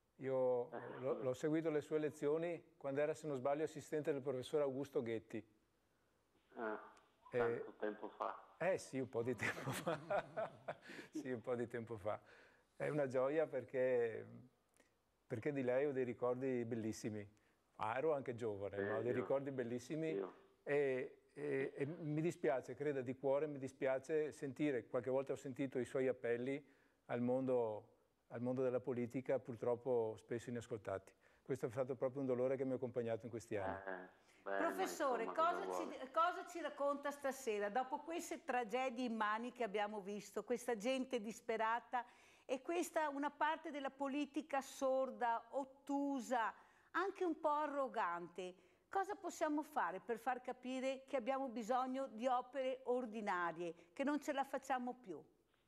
Io l'ho seguito le sue lezioni quando era, se non sbaglio, assistente del professor Augusto Ghetti. Ah, Tanto tempo fa. Eh sì, un po' di tempo fa. Sì, un po' di tempo fa. È una gioia perché, perché di lei ho dei ricordi bellissimi. Ah, ero anche giovane, Eh, ma ho dei io- ricordi bellissimi io. e, e- e mi dispiace, creda di cuore, mi dispiace sentire, qualche volta ho sentito i suoi appelli al mondo, al mondo della politica, purtroppo spesso inascoltati. Questo è stato proprio un dolore che mi ha accompagnato in questi anni. Eh, beh, Professore, ma insomma, cosa vuole? ci, cosa ci racconta stasera? Dopo queste tragedie immani che abbiamo visto, questa gente disperata e questa una parte della politica sorda, ottusa, anche un po' arrogante, cosa possiamo fare per far capire che abbiamo bisogno di opere ordinarie, che non ce la facciamo più?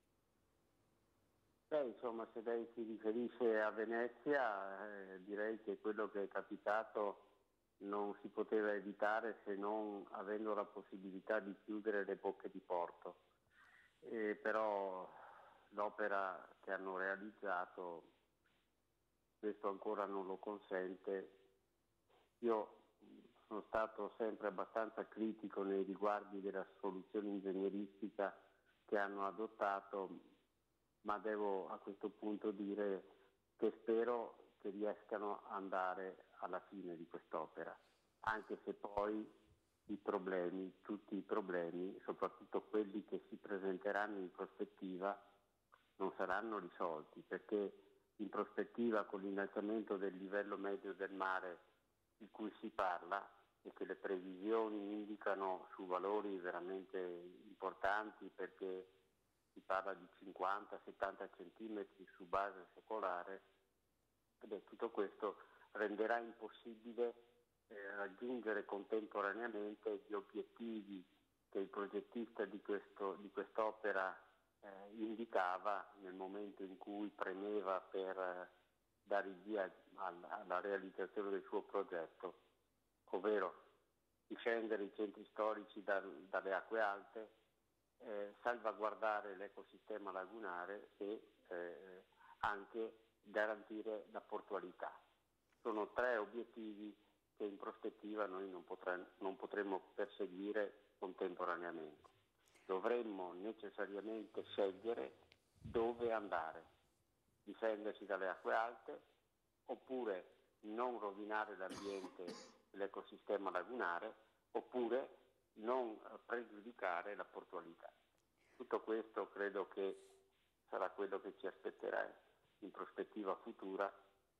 Beh, insomma, se lei si riferisce a Venezia, eh, direi che quello che è capitato non si poteva evitare se non avendo la possibilità di chiudere le bocche di porto. Eh, però l'opera che hanno realizzato questo ancora non lo consente. Io sono stato sempre abbastanza critico nei riguardi della soluzione ingegneristica che hanno adottato, ma devo a questo punto dire che spero che riescano ad andare alla fine di quest'opera, anche se poi i problemi, tutti i problemi, soprattutto quelli che si presenteranno in prospettiva, non saranno risolti, perché in prospettiva con l'innalzamento del livello medio del mare di cui si parla e che le previsioni indicano su valori veramente importanti, perché si parla di cinquanta settanta centimetri su base secolare, beh, tutto questo renderà impossibile eh, raggiungere contemporaneamente gli obiettivi che il progettista di, questo, di quest'opera eh, indicava nel momento in cui premeva per eh, dare il via alla, alla realizzazione del suo progetto, ovvero difendere i centri storici da, dalle acque alte, eh, salvaguardare l'ecosistema lagunare e eh, anche garantire la portualità. Sono tre obiettivi che in prospettiva noi non, potre, non potremo perseguire contemporaneamente. Dovremmo necessariamente scegliere dove andare, difendersi dalle acque alte oppure non rovinare l'ambiente, l'ecosistema lagunare, oppure non pregiudicare la portualità. Tutto questo credo che sarà quello che ci aspetterà in prospettiva futura,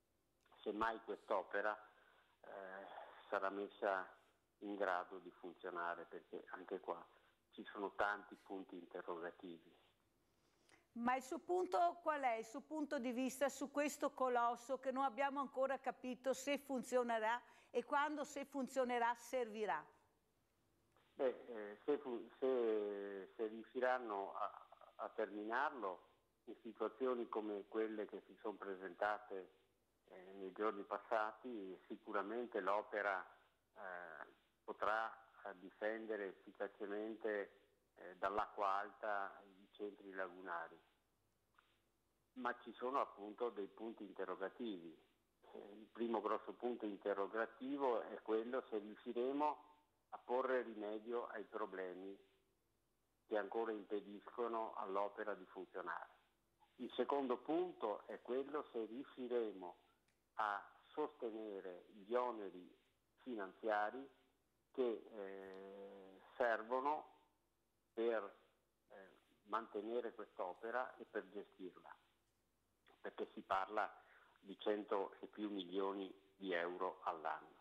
se mai quest'opera eh, sarà messa in grado di funzionare, perché anche qua ci sono tanti punti interrogativi. Ma il suo punto qual è? Il suo punto di vista su questo colosso che non abbiamo ancora capito se funzionerà e quando, se funzionerà, servirà? Beh, eh, se, se, se riusciranno a, a terminarlo in situazioni come quelle che si sono presentate eh, nei giorni passati, sicuramente l'opera eh, potrà eh, difendere efficacemente eh, dall'acqua alta i centri lagunari. Ma ci sono appunto dei punti interrogativi. Eh, il primo grosso punto interrogativo è quello se riusciremo a porre rimedio ai problemi che ancora impediscono all'opera di funzionare. Il secondo punto è quello se riusciremo a sostenere gli oneri finanziari che eh, servono per eh, mantenere quest'opera e per gestirla, perché si parla di cento e più milioni di euro all'anno.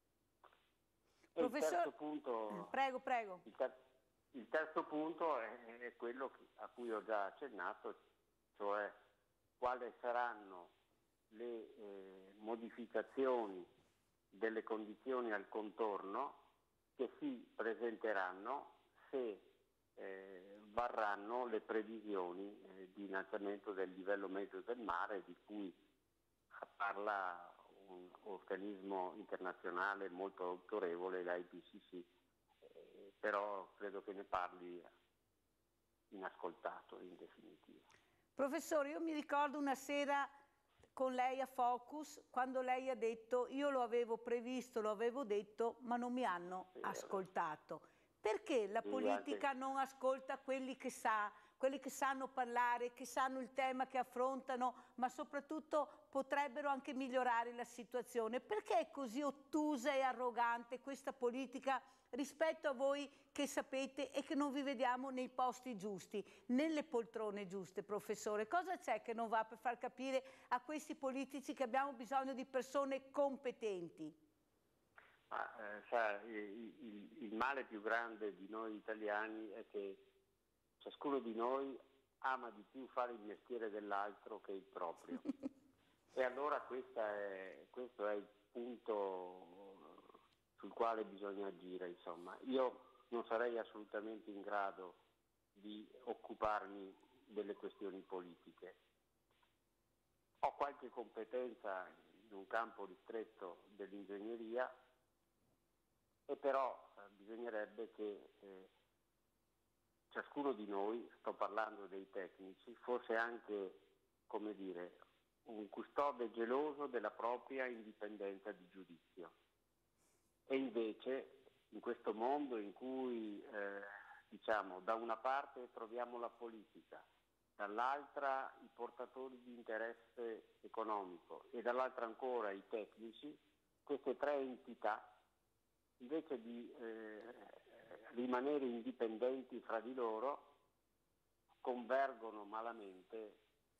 E il terzo punto, prego, prego. Il, ter- il terzo punto è, è quello che, a cui ho già accennato, cioè quali saranno le eh, modificazioni delle condizioni al contorno che si presenteranno se eh, varranno le previsioni eh, di innalzamento del livello medio del mare di cui parla un organismo internazionale molto autorevole, l'I P C C, eh, però credo che ne parli inascoltato in definitiva. Professore, io mi ricordo una sera con lei a Focus, quando lei ha detto io lo avevo previsto, lo avevo detto, ma non mi hanno ascoltato. Perché la Sì, politica anche- non ascolta quelli che sa, quelli che sanno parlare, che sanno il tema che affrontano, ma soprattutto potrebbero anche migliorare la situazione? Perché è così ottusa e arrogante questa politica rispetto a voi che sapete e che non vi vediamo nei posti giusti, nelle poltrone giuste, professore? Cosa c'è che non va per far capire a questi politici che abbiamo bisogno di persone competenti? Ma, eh, sa, il, il- il male più grande di noi italiani è che ciascuno di noi ama di più fare il mestiere dell'altro che il proprio. E allora questa è- questo è il punto sul quale bisogna agire, insomma. Io non sarei assolutamente in grado di occuparmi delle questioni politiche. Ho qualche competenza in un campo ristretto dell'ingegneria, e però eh, bisognerebbe che eh, ciascuno di noi, sto parlando dei tecnici, fosse anche, come dire, un custode geloso della propria indipendenza di giudizio. E invece in questo mondo in cui eh, diciamo da una parte troviamo la politica, dall'altra i portatori di interesse economico e dall'altra ancora i tecnici, queste tre entità invece di eh, rimanere indipendenti fra di loro convergono malamente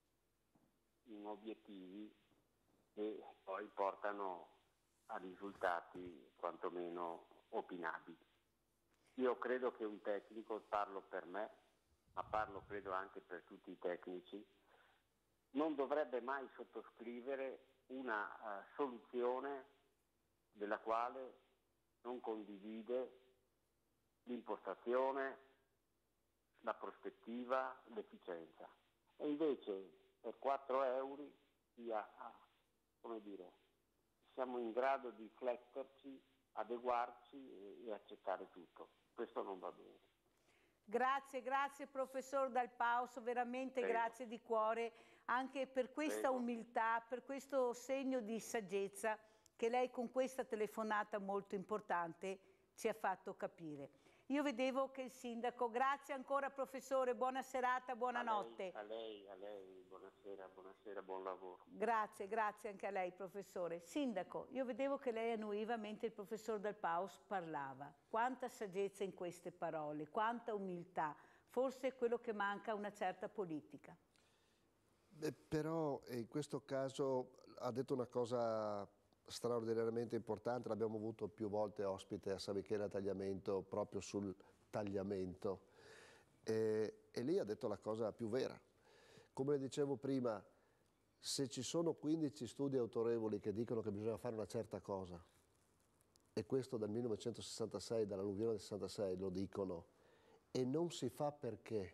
in obiettivi e poi portano a risultati quantomeno opinabili. Io credo che un tecnico, parlo per me, ma parlo credo anche per tutti i tecnici, non dovrebbe mai sottoscrivere una uh, soluzione della quale non condivide l'impostazione, la prospettiva, l'efficienza. E invece per quattro euro sia, come dire, siamo in grado di fletterci, adeguarci e, e accettare tutto. Questo non va bene. Grazie, grazie professor Dal Paus, veramente Prego. grazie di cuore anche per questa Prego. umiltà, per questo segno di saggezza che lei con questa telefonata molto importante ci ha fatto capire. Io vedevo che il sindaco, grazie ancora professore, buona serata, buonanotte. A lei, a lei, a lei, buonasera, buonasera, buon lavoro. Grazie, grazie anche a lei professore. Sindaco, io vedevo che lei annuiva mentre il professor Dal Paus parlava. Quanta saggezza in queste parole, quanta umiltà, forse è quello che manca a una certa politica. Beh, però in questo caso ha detto una cosa straordinariamente importante, l'abbiamo avuto più volte ospite a San Michele a Tagliamento proprio sul tagliamento e, e lì ha detto la cosa più vera. Come dicevo prima, se ci sono quindici studi autorevoli che dicono che bisogna fare una certa cosa, e questo dal millenovecentosessantasei, dall'alluvione del sessantasei lo dicono, e non si fa perché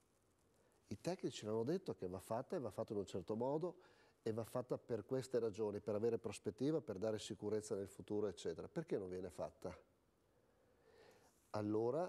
i tecnici l'hanno detto che va fatta e va fatta in un certo modo e va fatta per queste ragioni, per avere prospettiva, per dare sicurezza nel futuro, eccetera. Perché non viene fatta? Allora,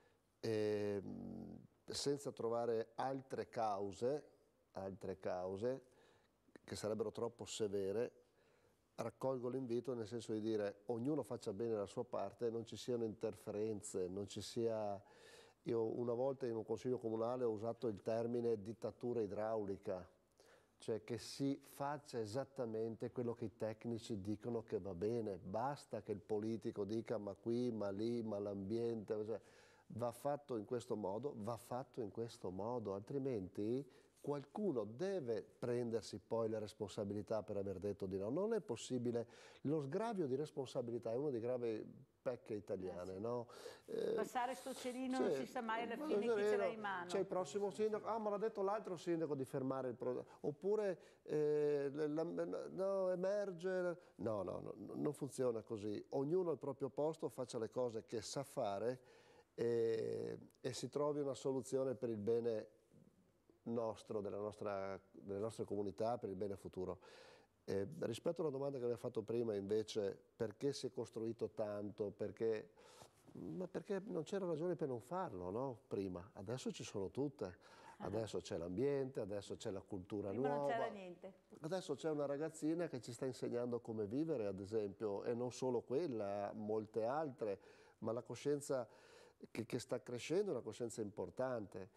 ehm, senza trovare altre cause, altre cause che sarebbero troppo severe, raccolgo l'invito nel senso di dire ognuno faccia bene la sua parte, non ci siano interferenze, non ci sia... Io una volta in un consiglio comunale ho usato il termine dittatura idraulica, cioè che si faccia esattamente quello che i tecnici dicono che va bene, basta che il politico dica ma qui, ma lì, ma l'ambiente, cioè, va fatto in questo modo, va fatto in questo modo, altrimenti qualcuno deve prendersi poi le responsabilità per aver detto di no. Non è possibile, lo sgravio di responsabilità è uno dei gravi pecche italiane, Eh sì. no? Eh, Passare sto cerino sì, non si sa mai alla ma fine chi è ce l'ha vero, in mano. c'è il prossimo sindaco, ah ma l'ha detto l'altro sindaco di fermare il progetto, oppure eh, la, no, emerge, no, no, no, non funziona così, ognuno al proprio posto faccia le cose che sa fare e, e si trovi una soluzione per il bene nostro, della nostra, delle nostre comunità, per il bene futuro. Eh, rispetto alla domanda che aveva fatto prima invece, perché si è costruito tanto, perché, ma perché non c'era ragione per non farlo, no? Prima, adesso ci sono tutte, adesso c'è l'ambiente, adesso c'è la cultura Prima nuova. non c'era niente. Adesso c'è una ragazzina che ci sta insegnando come vivere, ad esempio, e non solo quella, molte altre, ma la coscienza che, che sta crescendo, una coscienza importante.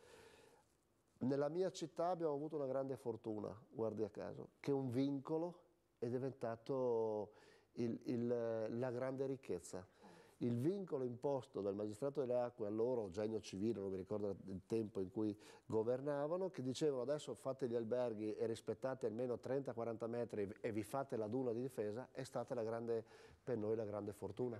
Nella mia città abbiamo avuto una grande fortuna, guardi a caso, che un vincolo è diventato il, il, la grande ricchezza. Il vincolo imposto dal magistrato delle acque, allora o genio civile, non mi ricordo il tempo in cui governavano, che dicevano adesso fate gli alberghi e rispettate almeno trenta quaranta metri e vi fate la duna di difesa, è stata la grande, per noi la grande fortuna.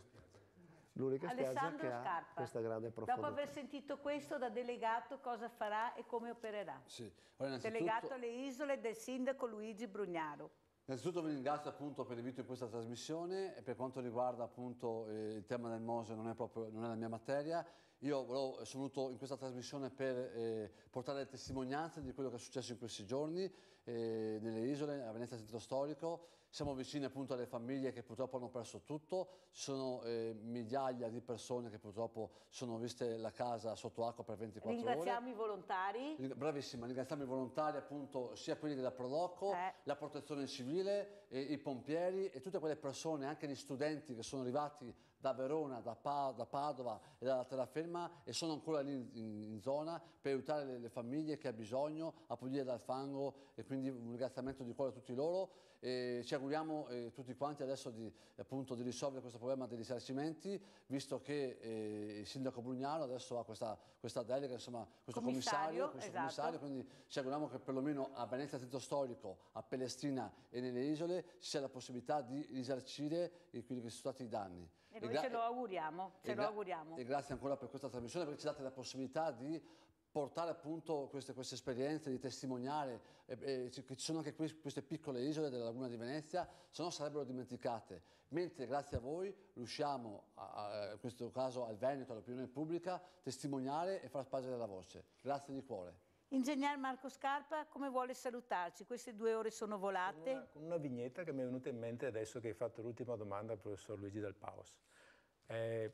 L'unica spiaggia Alessandro che ha Scarpa, questa grande profondità. dopo aver sentito questo da delegato, cosa farà e come opererà? Sì. Allora, Delegato alle isole del sindaco Luigi Brugnaro. Innanzitutto vi ringrazio appunto per l'invito in questa trasmissione e per quanto riguarda appunto eh, il tema del Mose non è proprio non è la mia materia. Io volevo, sono venuto in questa trasmissione per eh, portare le testimonianze di quello che è successo in questi giorni eh, nelle isole, a Venezia Centro Storico. Siamo vicini appunto alle famiglie che purtroppo hanno perso tutto, ci sono eh, migliaia di persone che purtroppo sono viste la casa sotto acqua per ventiquattro ore. Ringraziamo i volontari. Bravissima, ringraziamo i volontari appunto, sia quelli della Proloco, eh. la protezione civile, e i pompieri e tutte quelle persone, anche gli studenti che sono arrivati da Verona, da, pa da Padova e dalla terraferma e sono ancora lì in, in zona per aiutare le, le famiglie che hanno bisogno a pulire dal fango, e quindi un ringraziamento di cuore a tutti loro. E ci auguriamo eh, tutti quanti adesso di, appunto, di risolvere questo problema dei risarcimenti, visto che eh, il sindaco Brugnaro adesso ha questa, questa delega, insomma, questo commissario, commissario, questo esatto. commissario, quindi ci auguriamo che perlomeno a Venezia Centro Storico, a Pellestrina e nelle isole ci sia la possibilità di risarcire i, quelli che sono stati i danni. E noi ce lo auguriamo, ce lo auguriamo. E grazie ancora per questa trasmissione, perché ci date la possibilità di portare appunto queste, queste esperienze, di testimoniare eh, eh, che ci sono anche queste piccole isole della Laguna di Venezia, se no sarebbero dimenticate. Mentre grazie a voi riusciamo, a, a, in questo caso al Veneto, all'opinione pubblica, testimoniare e far spargere la voce. Grazie di cuore. Ingegner Marco Scarpa, come vuole salutarci? Queste due ore sono volate. Con una, con una vignetta che mi è venuta in mente adesso che hai fatto l'ultima domanda al professor Luigi Del Paus. Eh,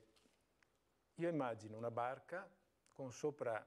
io immagino una barca con sopra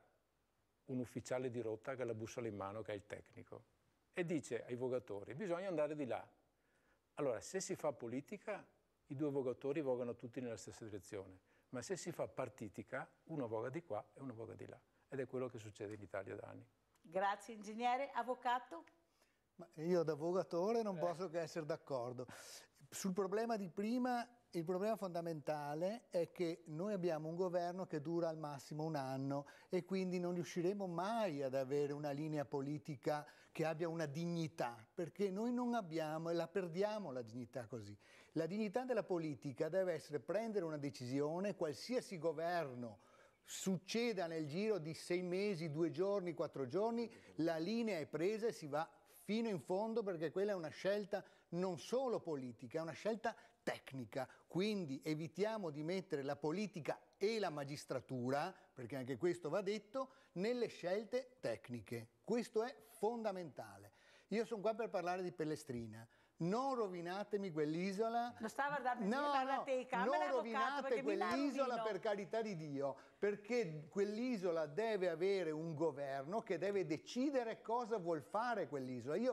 un ufficiale di rotta che ha la bussola in mano, che è il tecnico, e dice ai vogatori bisogna andare di là. Allora, se si fa politica, i due vogatori vogano tutti nella stessa direzione, ma se si fa partitica, uno voga di qua e uno voga di là. Ed è quello che succede in Italia da anni. Grazie ingegnere. Avvocato? Ma io da avvogatore non eh. posso che essere d'accordo. Sul problema di prima, il problema fondamentale è che noi abbiamo un governo che dura al massimo un anno e quindi non riusciremo mai ad avere una linea politica che abbia una dignità, perché noi non abbiamo e la perdiamo la dignità così. La dignità della politica deve essere prendere una decisione, qualsiasi governo succeda nel giro di sei mesi, due giorni, quattro giorni, la linea è presa e si va fino in fondo, perché quella è una scelta non solo politica, è una scelta tecnica. Quindi evitiamo di mettere la politica e la magistratura, perché anche questo va detto, nelle scelte tecniche. Questo è fondamentale. Io sono qua per parlare di Pellestrina. Non rovinatemi quell'isola. Lo sta guardando, no, guarda no, te, non rovinate quell'isola per carità di Dio, perché quell'isola deve avere un governo che deve decidere cosa vuol fare quell'isola. Io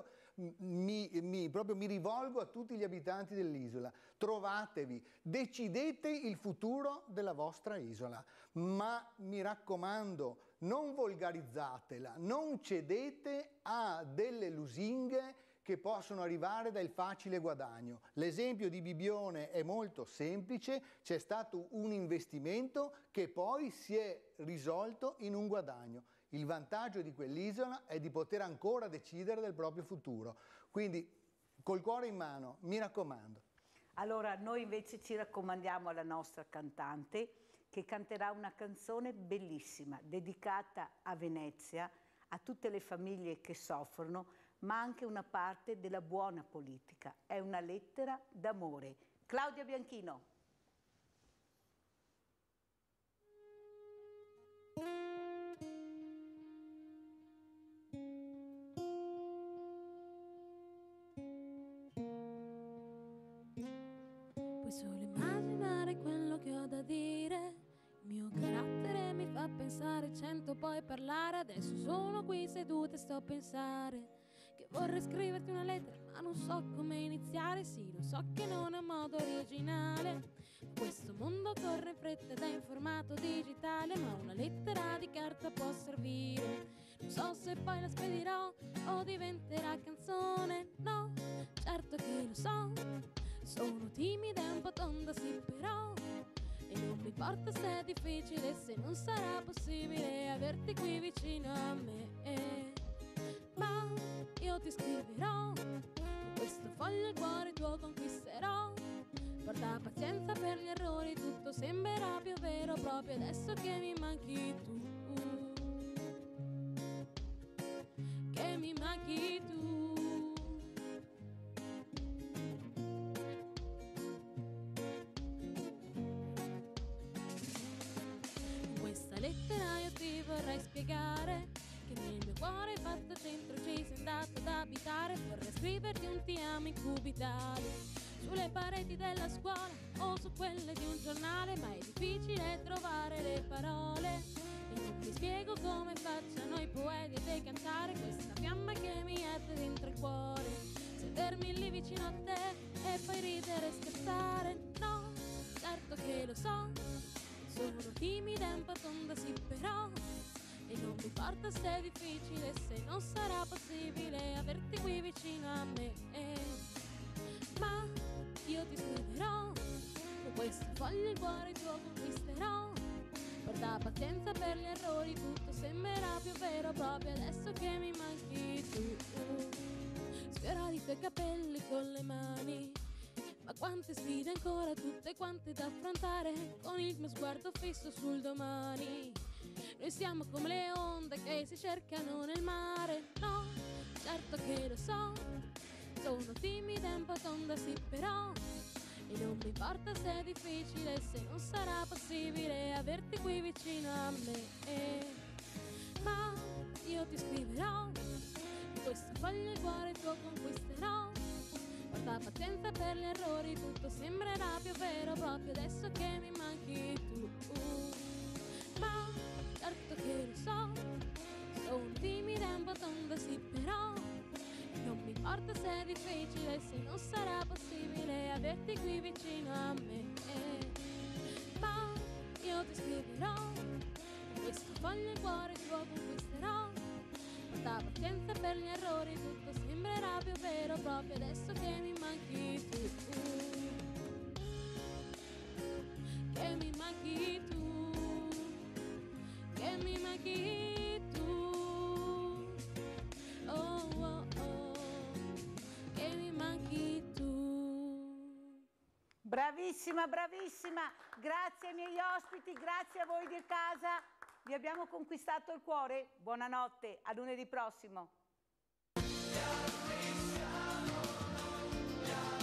mi, mi, proprio mi rivolgo a tutti gli abitanti dell'isola. Trovatevi, decidete il futuro della vostra isola, ma mi raccomando, non volgarizzatela, non cedete a delle lusinghe che possono arrivare dal facile guadagno. L'esempio di Bibbione è molto semplice, c'è stato un investimento che poi si è risolto in un guadagno. Il vantaggio di quell'isola è di poter ancora decidere del proprio futuro. Quindi, col cuore in mano, mi raccomando. Allora, noi invece ci raccomandiamo alla nostra cantante, che canterà una canzone bellissima, dedicata a Venezia, a tutte le famiglie che soffrono, ma anche una parte della buona politica. È una lettera d'amore. Claudia Bianchino. Puoi solo immaginare quello che ho da dire. Il mio carattere mi fa pensare cento, poi parlare. Adesso sono qui seduta e sto a pensare che Io vorrei scriverti una lettera, ma non so come iniziare. Sì, lo so che non è un modo originale. Questo mondo corre in fretta ed è in formato digitale, ma una lettera di carta può servire. Non so se poi la spedirò o diventerà canzone. No, certo che lo so. Sono timida e un po' tonda, sì, però. E non mi importa se è difficile, se non sarà possibile averti qui vicino a me. Ma io ti scriverò, con questo foglio il cuore tuo conquisterò. Porta pazienza per gli errori, tutto sembrerà più vero proprio adesso che mi manchi tu. Che mi manchi tu. In questa lettera io ti vorrei spiegare che nel mio cuore fatto centro ci sei andato ad abitare. Vorrei scriverti un ti amo in cubitali sulle pareti della scuola o su quelle di un giornale, ma è difficile trovare le parole e non ti spiego come facciano i poeti a decantare questa fiamma che mi ette dentro il cuore. Sedermi lì vicino a te e poi ridere e scherzare. No, certo che lo so, sono timida e un po' tonda, sì, però. E non mi importa se è difficile, se non sarà possibile averti qui vicino a me. Ma io ti scriverò, con questo foglio il cuore tuo conquisterò. Porta pazienza per gli errori, tutto sembrerà più vero proprio adesso che mi manchi tu. Sfiorare i tuoi capelli con le mani, ma quante sfide ancora, tutte quante da affrontare, con il mio sguardo fisso sul domani. Noi siamo come le onde che si cercano nel mare. No, certo che lo so, sono timida e un po' tonda, sì, però. E non mi importa se è difficile, se non sarà possibile averti qui vicino a me. Ma io ti scriverò, in questo foglio il cuore tuo conquisterò. Porta pazienza per gli errori, tutto sembrerà più vero proprio adesso che mi manchi tu. Ma certo che lo so, sono timida e un po' tonda, sì, però. Non mi importa se è difficile, se non sarà possibile averti qui vicino a me. Ma io ti scriverò, in questo foglio il cuore tuo conquisterò. Porta pazienza per gli errori, tutto sembrerà più vero proprio adesso che mi manchi tu. Che mi manchi tu. Che mi manchi tu. Oh, oh, oh. Che mi manchi tu. Bravissima, bravissima. Grazie ai miei ospiti, grazie a voi di casa. Vi abbiamo conquistato il cuore. Buonanotte, a lunedì prossimo.